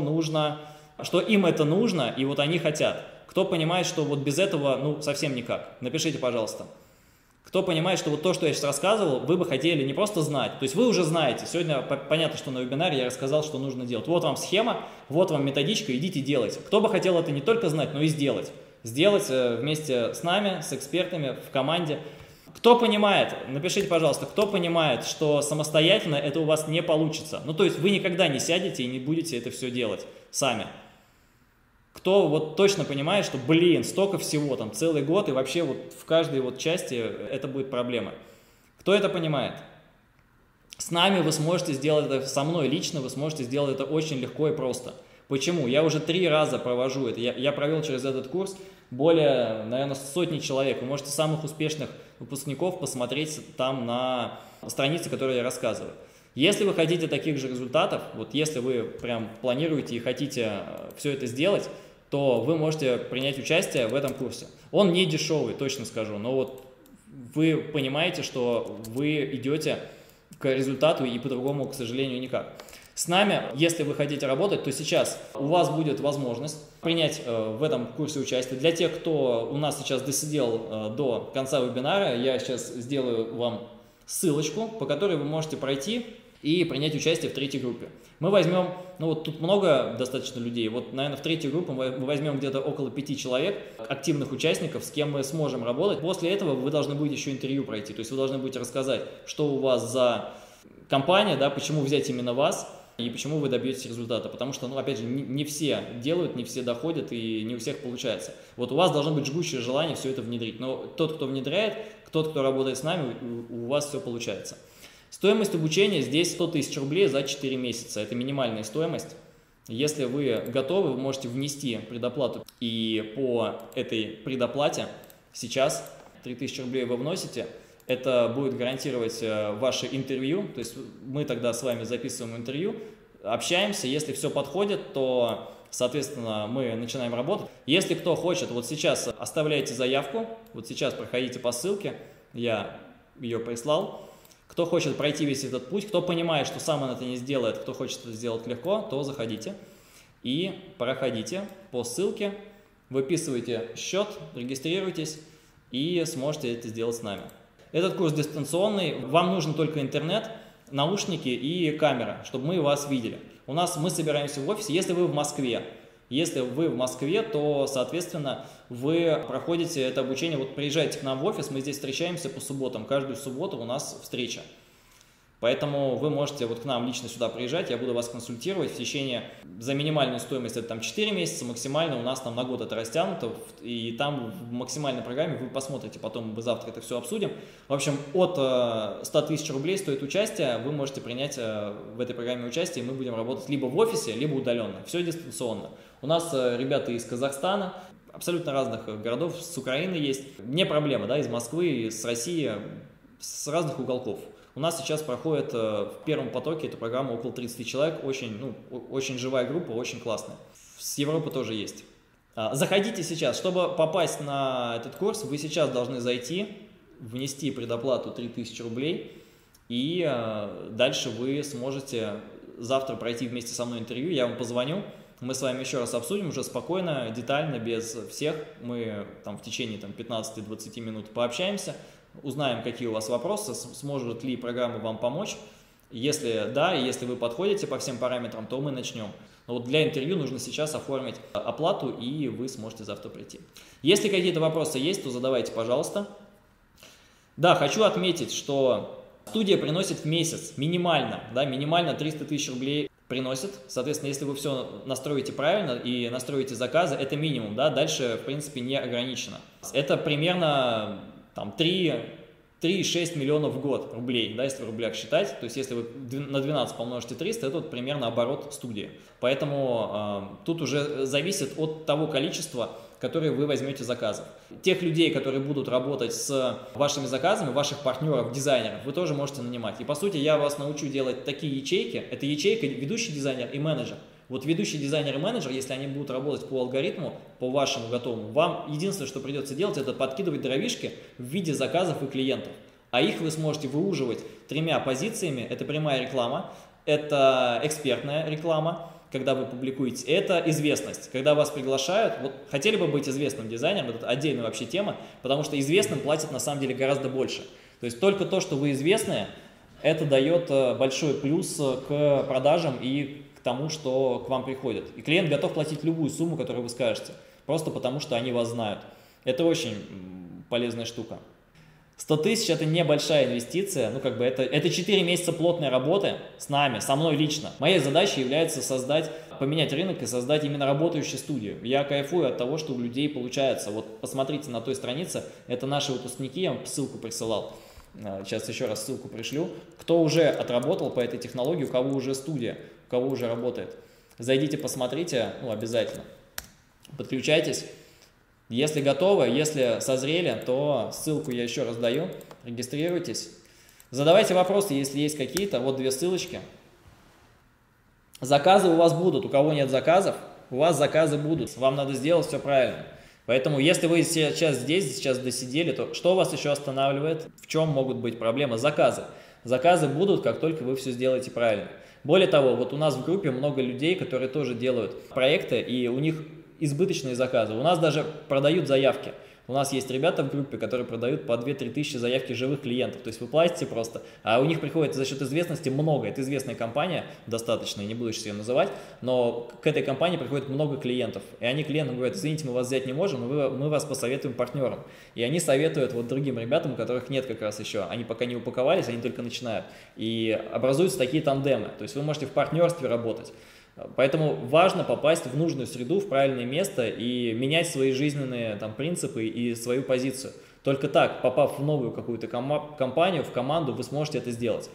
им это нужно, и вот они хотят. Кто понимает, что вот без этого, ну, совсем никак. Напишите, пожалуйста. Кто понимает, что вот то, что я сейчас рассказывал, вы бы хотели не просто знать, то есть вы уже знаете, сегодня понятно, что на вебинаре я рассказал, что нужно делать. Вот вам схема, вот вам методичка, идите делайте. Кто бы хотел это не только знать, но и сделать. Сделать вместе с нами, с экспертами, в команде. Кто понимает, напишите, пожалуйста, кто понимает, что самостоятельно это у вас не получится. Ну, то есть вы никогда не сядете и не будете это все делать сами. Кто вот точно понимает, что, блин, столько всего, там, целый год, и вообще вот в каждой вот части это будет проблема. Кто это понимает? С нами вы сможете сделать это, со мной лично вы сможете сделать это очень легко и просто. Почему? Я уже 3 раза провожу это. Я провел через этот курс более, наверное, 100 человек. Вы можете самых успешных выпускников посмотреть там на странице, которые я рассказываю. Если вы хотите таких же результатов, вот если вы прям планируете и хотите все это сделать, то вы можете принять участие в этом курсе. Он не дешевый, точно скажу, но вот вы понимаете, что вы идете к результату и по-другому, к сожалению, никак. С нами, если вы хотите работать, то сейчас у вас будет возможность принять в этом курсе участие. Для тех, кто у нас сейчас досидел до конца вебинара, я сейчас сделаю вам ссылочку, по которой вы можете пройти и принять участие в 3-й группе. Мы возьмем, ну вот тут много достаточно людей, вот, наверное, в 3-ю группу мы возьмем где-то около 5 человек, активных участников, с кем мы сможем работать. После этого вы должны будете еще интервью пройти, то есть вы должны будете рассказать, что у вас за компания, да, почему взять именно вас и почему вы добьетесь результата. Потому что, ну, опять же, не все делают, не все доходят и не у всех получается. Вот у вас должно быть жгучее желание все это внедрить. Но тот, кто внедряет, тот, кто работает с нами, у вас все получается. Стоимость обучения здесь 100 тысяч рублей за 4 месяца. Это минимальная стоимость. Если вы готовы, вы можете внести предоплату. И по этой предоплате сейчас 3000 рублей вы вносите. Это будет гарантировать ваше интервью. То есть мы тогда с вами записываем интервью, общаемся. Если все подходит, то, соответственно, мы начинаем работать. Если кто хочет, вот сейчас оставляйте заявку. Вот сейчас проходите по ссылке. Я ее прислал. Кто хочет пройти весь этот путь, кто понимает, что сам он это не сделает, кто хочет это сделать легко, то заходите и проходите по ссылке, выписывайте счет, регистрируйтесь и сможете это сделать с нами. Этот курс дистанционный, вам нужен только интернет, наушники и камера, чтобы мы вас видели. Мы собираемся в офисе, если вы в Москве. Если вы в Москве, то, соответственно, вы проходите это обучение, вот приезжайте к нам в офис, мы здесь встречаемся по субботам, каждую субботу у нас встреча. Поэтому вы можете вот к нам лично сюда приезжать, я буду вас консультировать в течение, за минимальную стоимость это там 4 месяца, максимально у нас там на год это растянуто, и там в максимальной программе вы посмотрите, потом мы завтра это все обсудим. В общем, от 100 тысяч рублей стоит участие, вы можете принять в этой программе участие, и мы будем работать либо в офисе, либо удаленно, все дистанционно. У нас ребята из Казахстана, абсолютно разных городов, с Украины есть, не проблема, да, из Москвы, с России, с разных уголков. У нас сейчас проходит в первом потоке эта программа около 30 человек, очень живая группа, очень классная. С Европы тоже есть. Заходите сейчас, чтобы попасть на этот курс, вы сейчас должны зайти, внести предоплату 3000 рублей, и дальше вы сможете завтра пройти вместе со мной интервью, я вам позвоню, мы с вами еще раз обсудим уже спокойно, детально, без всех, мы там в течение 15-20 минут пообщаемся, узнаем, какие у вас вопросы, сможет ли программа вам помочь. Если да, и если вы подходите по всем параметрам, то мы начнем. Но вот для интервью нужно сейчас оформить оплату, и вы сможете завтра прийти. Если какие-то вопросы есть, то задавайте, пожалуйста. Да, хочу отметить, что студия приносит в месяц минимально, да, минимально 300 тысяч рублей приносит. Соответственно, если вы все настроите правильно и настроите заказы, это минимум, да, дальше, в принципе, не ограничено. Это примерно 3,6 миллионов в год рублей, да, если в рублях считать, то есть если вы на 12 помножите 300, это вот примерно оборот студии. Поэтому тут уже зависит от того количества, которые вы возьмете заказов. Тех людей, которые будут работать с вашими заказами, ваших партнеров, дизайнеров, вы тоже можете нанимать. И по сути я вас научу делать такие ячейки, это ячейка ведущий дизайнер и менеджер. Вот ведущий дизайнер и менеджер, если они будут работать по алгоритму, по вашему готовому, вам единственное, что придется делать, это подкидывать дровишки в виде заказов и клиентов. А их вы сможете выуживать 3 позициями. Это прямая реклама, это экспертная реклама, когда вы публикуете, это известность. Когда вас приглашают, вот хотели бы быть известным дизайнером, это отдельная вообще тема, потому что известным платят на самом деле гораздо больше. То есть только то, что вы известные, это дает большой плюс к продажам и тому, что к вам приходят. И клиент готов платить любую сумму, которую вы скажете, просто потому что они вас знают. Это очень полезная штука. 100 тысяч – это небольшая инвестиция, это 4 месяца плотной работы с нами, со мной лично. Моей задачей является поменять рынок и создать именно работающую студию. Я кайфую от того, что у людей получается. Вот посмотрите на той странице, это наши выпускники, я вам ссылку присылал. Сейчас еще раз ссылку пришлю. Кто уже отработал по этой технологии, у кого уже студия, у кого уже работает. Зайдите, посмотрите, обязательно. Подключайтесь. Если готовы, если созрели, то ссылку я еще раз даю. Регистрируйтесь. Задавайте вопросы, если есть какие-то. Вот 2 ссылочки. Заказы у вас будут. У кого нет заказов, у вас заказы будут. Вам надо сделать все правильно. Поэтому, если вы сейчас здесь, сейчас досидели, то что вас еще останавливает? В чем могут быть проблемы? Заказы. Заказы будут, как только вы все сделаете правильно. Более того, вот у нас в группе много людей, которые тоже делают проекты, и у них избыточные заказы. У нас даже продают заявки. У нас есть ребята в группе, которые продают по 2-3 тысячи заявки живых клиентов. То есть вы платите просто, а у них приходит за счет известности много. Это известная компания, достаточно, я не буду сейчас ее называть, но к этой компании приходит много клиентов. И они клиентам говорят: извините, мы вас взять не можем, мы вас посоветуем партнерам. И они советуют вот другим ребятам, у которых нет как раз еще. Они пока не упаковались, они только начинают. И образуются такие тандемы. То есть вы можете в партнерстве работать. Поэтому важно попасть в нужную среду, в правильное место и менять свои жизненные принципы и свою позицию. Только так, попав в новую какую-то компанию, в команду, вы сможете это сделать.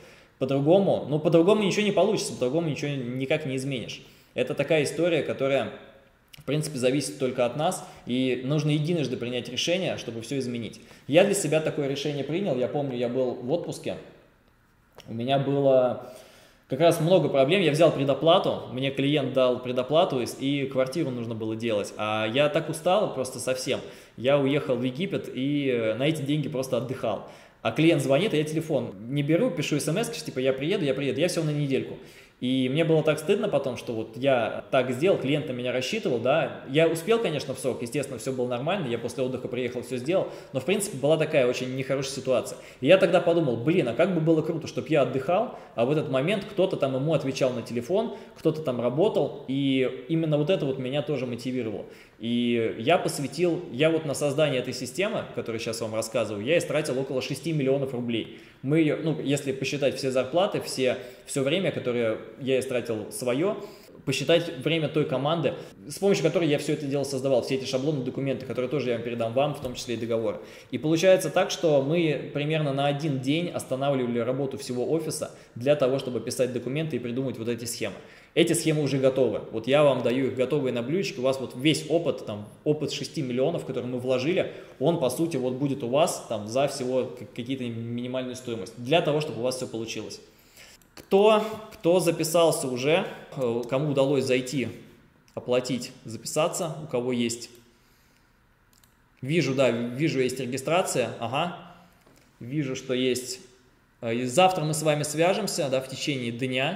По-другому, ну, по-другому ничего не получится, по-другому ничего никак не изменишь. Это такая история, которая, в принципе, зависит только от нас, и нужно единожды принять решение, чтобы все изменить. Я для себя такое решение принял, я помню, я был в отпуске, у меня было как раз много проблем, я взял предоплату, мне клиент дал предоплату, и квартиру нужно было делать, а я так устал просто совсем, я уехал в Египет и на эти деньги просто отдыхал. А клиент звонит, а я телефон не беру, пишу смс, типа я приеду, я всего на недельку. И мне было так стыдно потом, что вот я так сделал, клиент на меня рассчитывал, да. Я успел, конечно, в срок, естественно, все было нормально, я после отдыха приехал, все сделал, но, в принципе, была такая очень нехорошая ситуация. И я тогда подумал, блин, а как бы было круто, чтобы я отдыхал, а в этот момент кто-то там ему отвечал на телефон, кто-то там работал, и именно вот это вот меня тоже мотивировало. И я вот на создание этой системы, которую сейчас вам рассказываю, я истратил около 6 миллионов рублей. Мы ее, ну, если посчитать все зарплаты, все время, которое я истратил свое, посчитать время той команды, с помощью которой я все это дело создавал, все эти шаблоны, документы, которые тоже я передам вам, в том числе и договоры. И получается так, что мы примерно на один день останавливали работу всего офиса для того, чтобы писать документы и придумать вот эти схемы. Эти схемы уже готовы. Вот я вам даю их готовые на блюдечке. У вас вот весь опыт, там, опыт 6 миллионов, который мы вложили, он, по сути, вот будет у вас там за всего какие-то минимальную стоимость. Для того, чтобы у вас все получилось. Кто записался уже, кому удалось зайти, оплатить, записаться, у кого есть. Вижу, да, есть регистрация. Ага. Вижу, что есть. И завтра мы с вами свяжемся, да, в течение дня.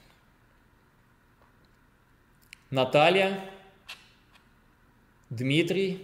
Наталья, Дмитрий,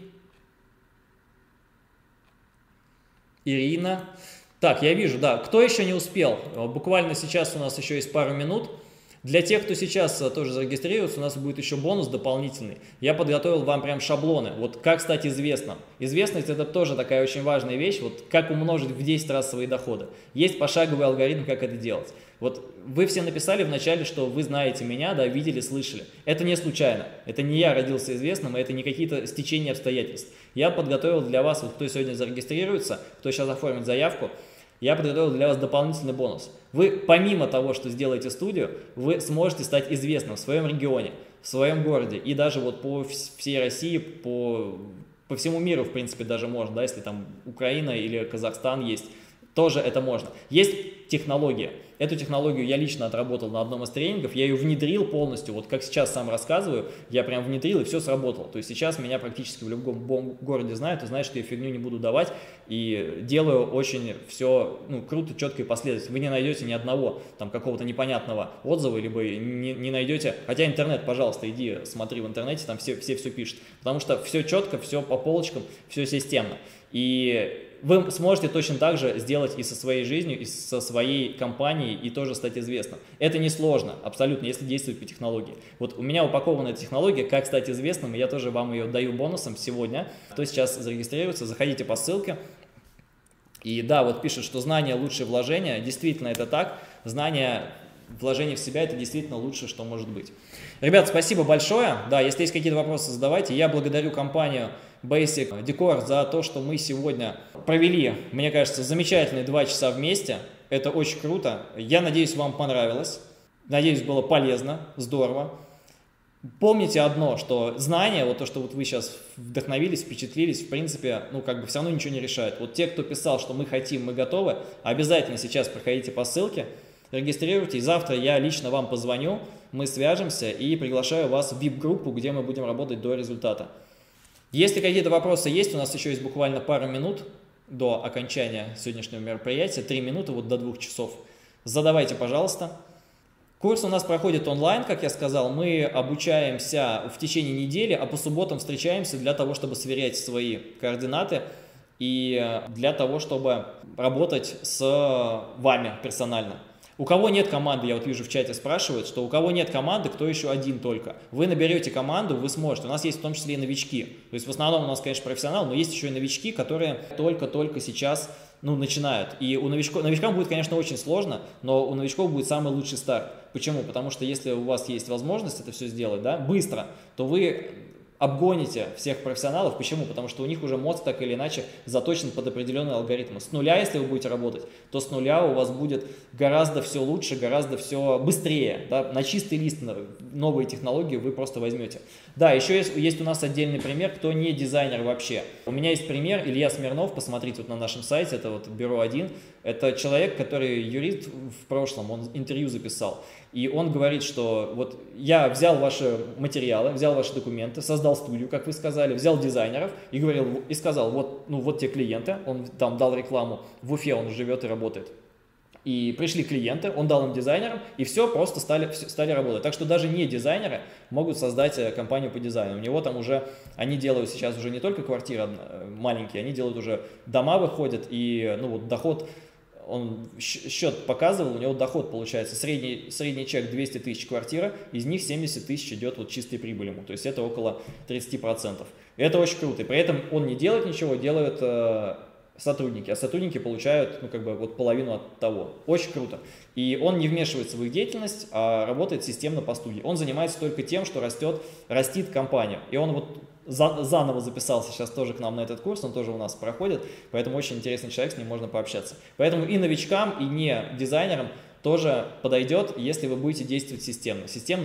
Ирина. Так, я вижу, да. Кто еще не успел? Буквально сейчас у нас еще есть пару минут. Для тех, кто сейчас тоже зарегистрируется, у нас будет еще бонус дополнительный. Я подготовил вам прям шаблоны. Вот как стать известным. Известность — это тоже такая очень важная вещь. Вот как умножить в 10 раз свои доходы. Есть пошаговый алгоритм, как это делать. Вот вы все написали вначале, что вы знаете меня, да, видели, слышали. Это не случайно. Это не я родился известным, это не какие-то стечения обстоятельств. Я подготовил для вас, вот кто сегодня зарегистрируется, кто сейчас оформит заявку, я подготовил для вас дополнительный бонус. Вы, помимо того, что сделаете студию, вы сможете стать известным в своем регионе, в своем городе и даже вот по всей России, по всему миру, в принципе, даже можно, да, если там Украина или Казахстан есть, тоже это можно. Есть технология. Эту технологию я лично отработал на одном из тренингов, я ее внедрил полностью, вот как сейчас сам рассказываю, я прям внедрил и все сработало. То есть сейчас меня практически в любом городе знают и знают, что я фигню не буду давать и делаю очень все, ну, круто, четко и последовательно. Вы не найдете ни одного там какого-то непонятного отзыва, либо не найдете, хотя интернет, пожалуйста, иди смотри в интернете, там все пишут, потому что все четко, все по полочкам, все системно. И вы сможете точно так же сделать и со своей жизнью, и со своей компанией, и тоже стать известным. Это несложно, абсолютно, если действовать по технологии. Вот у меня упакована эта технология, как стать известным, и я тоже вам ее даю бонусом сегодня. Кто сейчас зарегистрируется, заходите по ссылке. И да, вот пишут, что знание — лучшее вложение. Действительно, это так. Знание, вложение в себя — это действительно лучшее, что может быть. Ребят, спасибо большое. Да, если есть какие-то вопросы, задавайте. Я благодарю компанию Basic Decor за то, что мы сегодня провели, мне кажется, замечательные 2 часа вместе. Это очень круто. Я надеюсь, вам понравилось. Надеюсь, было полезно, здорово. Помните одно, что знания, вот то, что вот вы сейчас вдохновились, впечатлились, в принципе, ну, как бы все равно ничего не решает. Вот те, кто писал, что мы хотим, мы готовы, обязательно сейчас проходите по ссылке, регистрируйтесь. Завтра я лично вам позвоню, мы свяжемся и приглашаю вас в VIP-группу, где мы будем работать до результата. Если какие-то вопросы есть, у нас еще есть буквально пару минут до окончания сегодняшнего мероприятия, 3 минуты, вот до 2 часов. Задавайте, пожалуйста. Курс у нас проходит онлайн, как я сказал, мы обучаемся в течение недели, а по субботам встречаемся для того, чтобы сверять свои координаты и для того, чтобы работать с вами персонально. У кого нет команды, я вот вижу в чате спрашивают, что у кого нет команды, кто еще один только. Вы наберете команду, вы сможете. У нас есть в том числе и новички. То есть в основном у нас, конечно, профессионалы, но есть еще и новички, которые только-только сейчас начинают. И у новичкам будет, конечно, очень сложно, но у новичков будет самый лучший старт. Почему? Потому что если у вас есть возможность это все сделать, да, быстро, то вы обгоните всех профессионалов. Почему? Потому что у них уже мозг так или иначе заточен под определенные алгоритмы. С нуля, если вы будете работать, то с нуля у вас будет гораздо все лучше, гораздо все быстрее. Да? На чистый лист новые технологии вы просто возьмете. Да, еще есть у нас отдельный пример, кто не дизайнер вообще. У меня есть пример, Илья Смирнов, посмотрите вот на нашем сайте, это вот Бюро 1. Это человек, который юрист в прошлом, он интервью записал. И он говорит, что вот я взял ваши материалы, взял ваши документы, создал студию, как вы сказали, взял дизайнеров и сказал, вот, ну, вот те клиенты, он там дал рекламу, в Уфе он живет и работает. И пришли клиенты, он дал им дизайнерам, и все, просто стали работать. Так что даже не дизайнеры могут создать компанию по дизайну. У него там уже, они делают сейчас уже не только квартиры маленькие, они делают уже дома выходят, и ну вот доход, он счет показывал, у него доход получается, средний чек 200 тысяч квартира, из них 70 тысяч идет вот чистой прибыли ему, то есть это около 30%. И это очень круто, и при этом он не делает ничего, делают сотрудники, а сотрудники получают, ну, как бы, вот половину от того. Очень круто. И он не вмешивается в их деятельность, а работает системно по студии. Он занимается только тем, что растит компанию. И он вот заново записался сейчас тоже к нам на этот курс, он тоже у нас проходит, поэтому очень интересный человек, с ним можно пообщаться. Поэтому и новичкам, и не дизайнерам тоже подойдет, если вы будете действовать системно. Система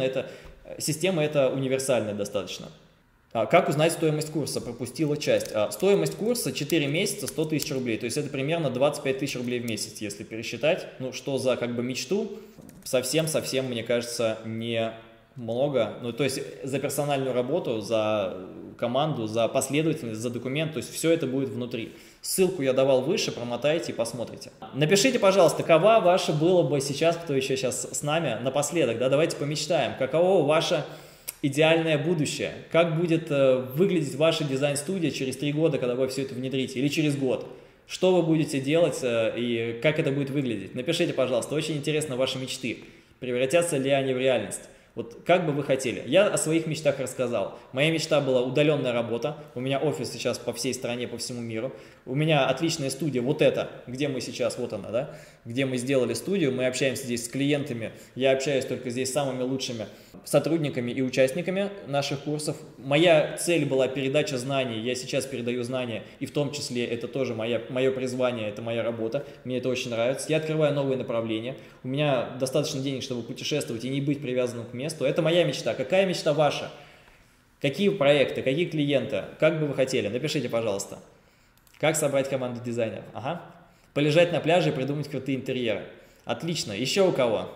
это универсальная достаточно. Как узнать стоимость курса? Пропустила часть. Стоимость курса 4 месяца 100 тысяч рублей. То есть это примерно 25 тысяч рублей в месяц, если пересчитать. Ну, что за как бы мечту? Совсем, мне кажется, не много. Ну, то есть за персональную работу, за команду, за последовательность, за документ. То есть все это будет внутри. Ссылку я давал выше, промотайте и посмотрите. Напишите, пожалуйста, какова ваша было бы сейчас, кто еще сейчас с нами, напоследок, да, давайте помечтаем. Каково ваше идеальное будущее? Как будет выглядеть ваша дизайн-студия через 3 года, когда вы все это внедрите, или через год? Что вы будете делать и как это будет выглядеть? Напишите, пожалуйста, очень интересно ваши мечты. Превратятся ли они в реальность? Вот как бы вы хотели? Я о своих мечтах рассказал. Моя мечта была удаленная работа. У меня офис сейчас по всей стране, по всему миру. У меня отличная студия, вот эта, где мы сейчас, вот она, да? Где мы сделали студию, мы общаемся здесь с клиентами. Я общаюсь только здесь с самыми лучшими сотрудниками и участниками наших курсов. Моя цель была передача знаний. Я сейчас передаю знания, и в том числе это тоже мое призвание, это моя работа. Мне это очень нравится. Я открываю новые направления. У меня достаточно денег, чтобы путешествовать и не быть привязанным к месту. Это моя мечта. Какая мечта ваша? Какие проекты, какие клиенты? Как бы вы хотели? Напишите, пожалуйста. Как собрать команду дизайнеров? Ага. Полежать на пляже и придумать крутые интерьеры. Отлично. Еще у кого?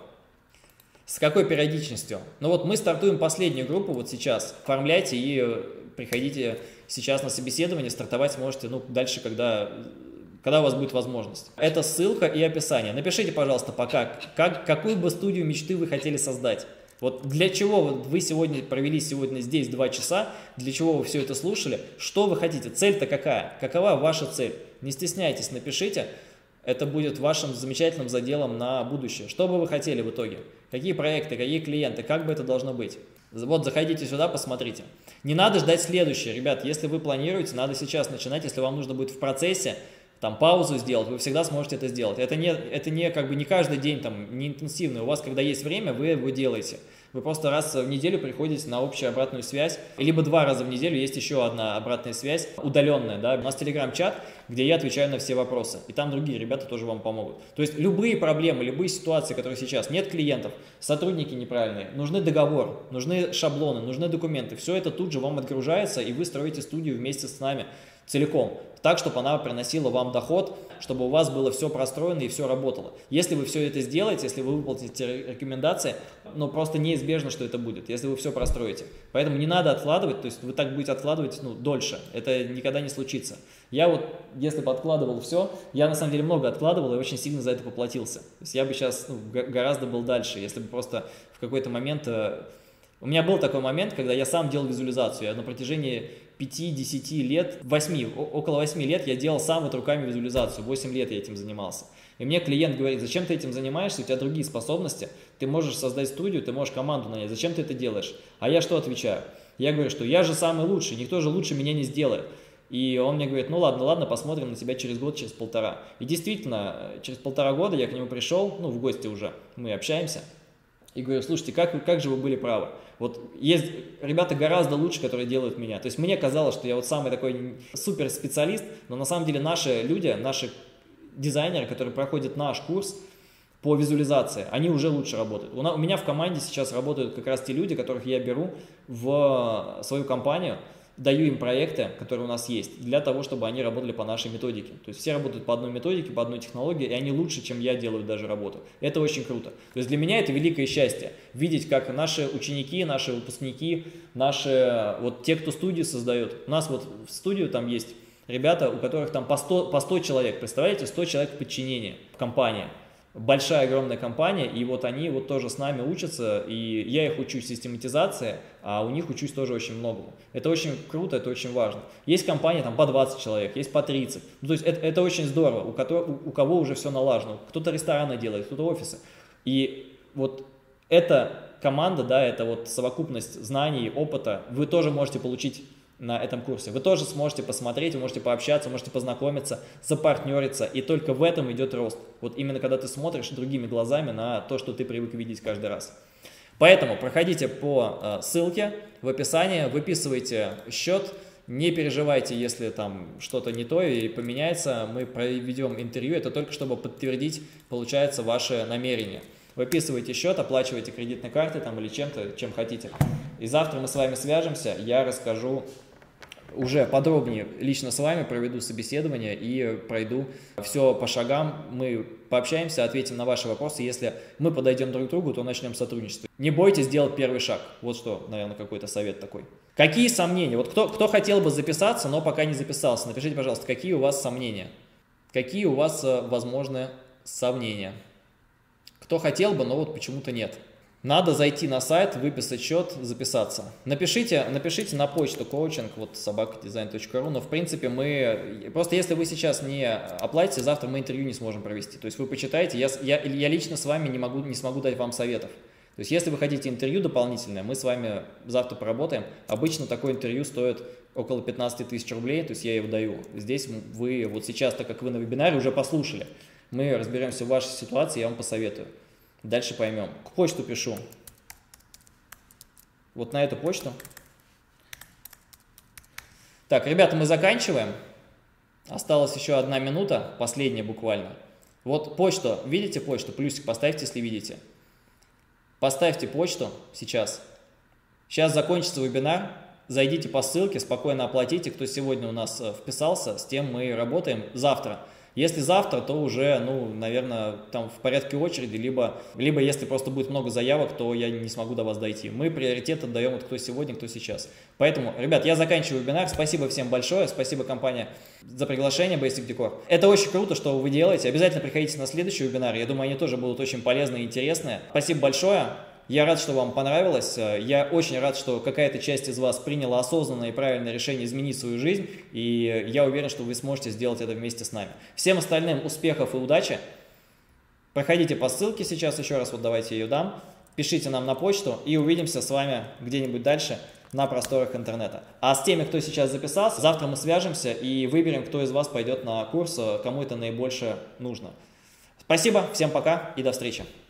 С какой периодичностью? Ну вот мы стартуем последнюю группу вот сейчас. Оформляйте и приходите сейчас на собеседование. Стартовать сможете дальше, когда у вас будет возможность. Это ссылка и описание. Напишите, пожалуйста, пока, какую бы студию мечты вы хотели создать. Вот для чего вы провели сегодня здесь 2 часа, для чего вы все это слушали, что вы хотите, цель-то какая, какова ваша цель? Не стесняйтесь, напишите, это будет вашим замечательным заделом на будущее. Что бы вы хотели в итоге? Какие проекты, какие клиенты, как бы это должно быть? Вот заходите сюда, посмотрите. Не надо ждать следующее, ребят, если вы планируете, надо сейчас начинать, если вам нужно будет в процессе, там паузу сделать, вы всегда сможете это сделать. Это не каждый день, не интенсивно. У вас, когда есть время, вы его делаете. Вы просто раз в неделю приходите на общую обратную связь, либо 2 раза в неделю есть еще одна обратная связь, удаленная, да. У нас телеграм-чат, где я отвечаю на все вопросы, и там другие ребята тоже вам помогут. То есть любые проблемы, любые ситуации, которые сейчас, нет клиентов, сотрудники неправильные, нужны договор, нужны шаблоны, нужны документы, все это тут же вам отгружается, и вы строите студию вместе с нами целиком, так, чтобы она приносила вам доход, чтобы у вас было все простроено и все работало. Если вы все это сделаете, если вы выполните рекомендации, просто неизбежно, что это будет, если вы все простроите. Поэтому не надо откладывать, то есть вы так будете откладывать дольше, это никогда не случится. Я вот, если бы откладывал все, я на самом деле много откладывал и очень сильно за это поплатился. То есть я бы сейчас гораздо был дальше, если бы просто в какой-то момент... У меня был такой момент, когда я сам делал визуализацию. Я на протяжении 5-10 лет, около 8 лет я делал сам руками визуализацию. 8 лет я этим занимался. И мне клиент говорит, зачем ты этим занимаешься, у тебя другие способности, ты можешь создать студию, ты можешь команду нанять, зачем ты это делаешь? А я что отвечаю? Я говорю, что я же самый лучший, никто же лучше меня не сделает. И он мне говорит, ладно, посмотрим на тебя через год, через 1,5. И действительно, через 1,5 года я к нему пришел, в гости уже, мы общаемся. и говорю, слушайте, как же вы были правы? Вот есть ребята гораздо лучше, которые делают меня. То есть мне казалось, что я вот самый такой супер специалист, но на самом деле наши люди, наши дизайнеры, которые проходят наш курс по визуализации, они уже лучше работают. У меня в команде сейчас работают как раз те люди, которых я беру в свою компанию, даю им проекты, которые у нас есть, для того, чтобы они работали по нашей методике. То есть все работают по одной методике, по одной технологии, и они лучше, чем я делаю даже работу. Это очень круто. То есть для меня это великое счастье, видеть, как наши ученики, наши выпускники, наши, вот те, кто студию создает. У нас вот в студию там есть ребята, у которых там по 100 человек, представляете, 100 человек подчинения в компании. Большая, огромная компания, и вот они вот тоже с нами учатся, и я их учу систематизации, а у них учусь тоже очень многому. Это очень круто, это очень важно. Есть компании там по 20 человек, есть по 30. Ну, то есть это очень здорово, у кого уже все налажено. Кто-то рестораны делает, кто-то офисы. И вот эта команда, да, это вот совокупность знаний, опыта, вы тоже можете получить на этом курсе. Вы тоже сможете посмотреть, вы можете пообщаться, можете познакомиться, запартнериться, и только в этом идет рост. Вот именно когда ты смотришь другими глазами на то, что ты привык видеть каждый раз. Поэтому проходите по ссылке в описании, выписывайте счет, не переживайте, если там что-то не то и поменяется, мы проведем интервью, это только чтобы подтвердить, получается, ваши намерения. Выписывайте счет, оплачивайте кредитной картой там, или чем-то, чем хотите. И завтра мы с вами свяжемся, я расскажу уже подробнее лично с вами, проведу собеседование и пройду все по шагам. Мы пообщаемся, ответим на ваши вопросы. Если мы подойдем друг к другу, то начнем сотрудничество. Не бойтесь сделать первый шаг. Вот что, наверное, какой-то совет такой. Какие сомнения? Вот кто хотел бы записаться, но пока не записался, напишите, пожалуйста, какие у вас сомнения? Какие у вас возможны сомнения? Кто хотел бы, но вот почему-то нет. Надо зайти на сайт, выписать счет, записаться. Напишите на почту coaching, вот собакаdesign.ru, но в принципе просто если вы сейчас не оплатите, завтра мы интервью не сможем провести. То есть вы почитаете, я лично с вами не смогу дать вам советов. То есть если вы хотите интервью дополнительное, мы с вами завтра поработаем. Обычно такое интервью стоит около 15 тысяч рублей, то есть я его даю. Здесь вы вот сейчас, так как вы на вебинаре уже послушали, мы разберемся в вашей ситуации, я вам посоветую. Дальше поймем. К почту пишу. Вот на эту почту. Так, ребята, мы заканчиваем. Осталась еще 1 минута, последняя буквально. Вот почту, видите почту? Плюсик поставьте, если видите. Поставьте почту сейчас. Сейчас закончится вебинар. Зайдите по ссылке, спокойно оплатите. Кто сегодня у нас вписался, с тем мы работаем завтра. Если завтра, то уже, наверное, там в порядке очереди, либо если просто будет много заявок, то я не смогу до вас дойти. Мы приоритет отдаем, вот кто сегодня, кто сейчас. Поэтому, ребят, я заканчиваю вебинар. Спасибо всем большое. Спасибо, компания, за приглашение Basic Decor. Это очень круто, что вы делаете. Обязательно приходите на следующий вебинар. Я думаю, они тоже будут очень полезные и интересные. Спасибо большое. Я рад, что вам понравилось. Я очень рад, что какая-то часть из вас приняла осознанное и правильное решение изменить свою жизнь. И я уверен, что вы сможете сделать это вместе с нами. Всем остальным успехов и удачи. Проходите по ссылке сейчас еще раз. Вот давайте я ее дам. Пишите нам на почту и увидимся с вами где-нибудь дальше на просторах интернета. А с теми, кто сейчас записался, завтра мы свяжемся и выберем, кто из вас пойдет на курс, кому это наибольше нужно. Спасибо, всем пока и до встречи.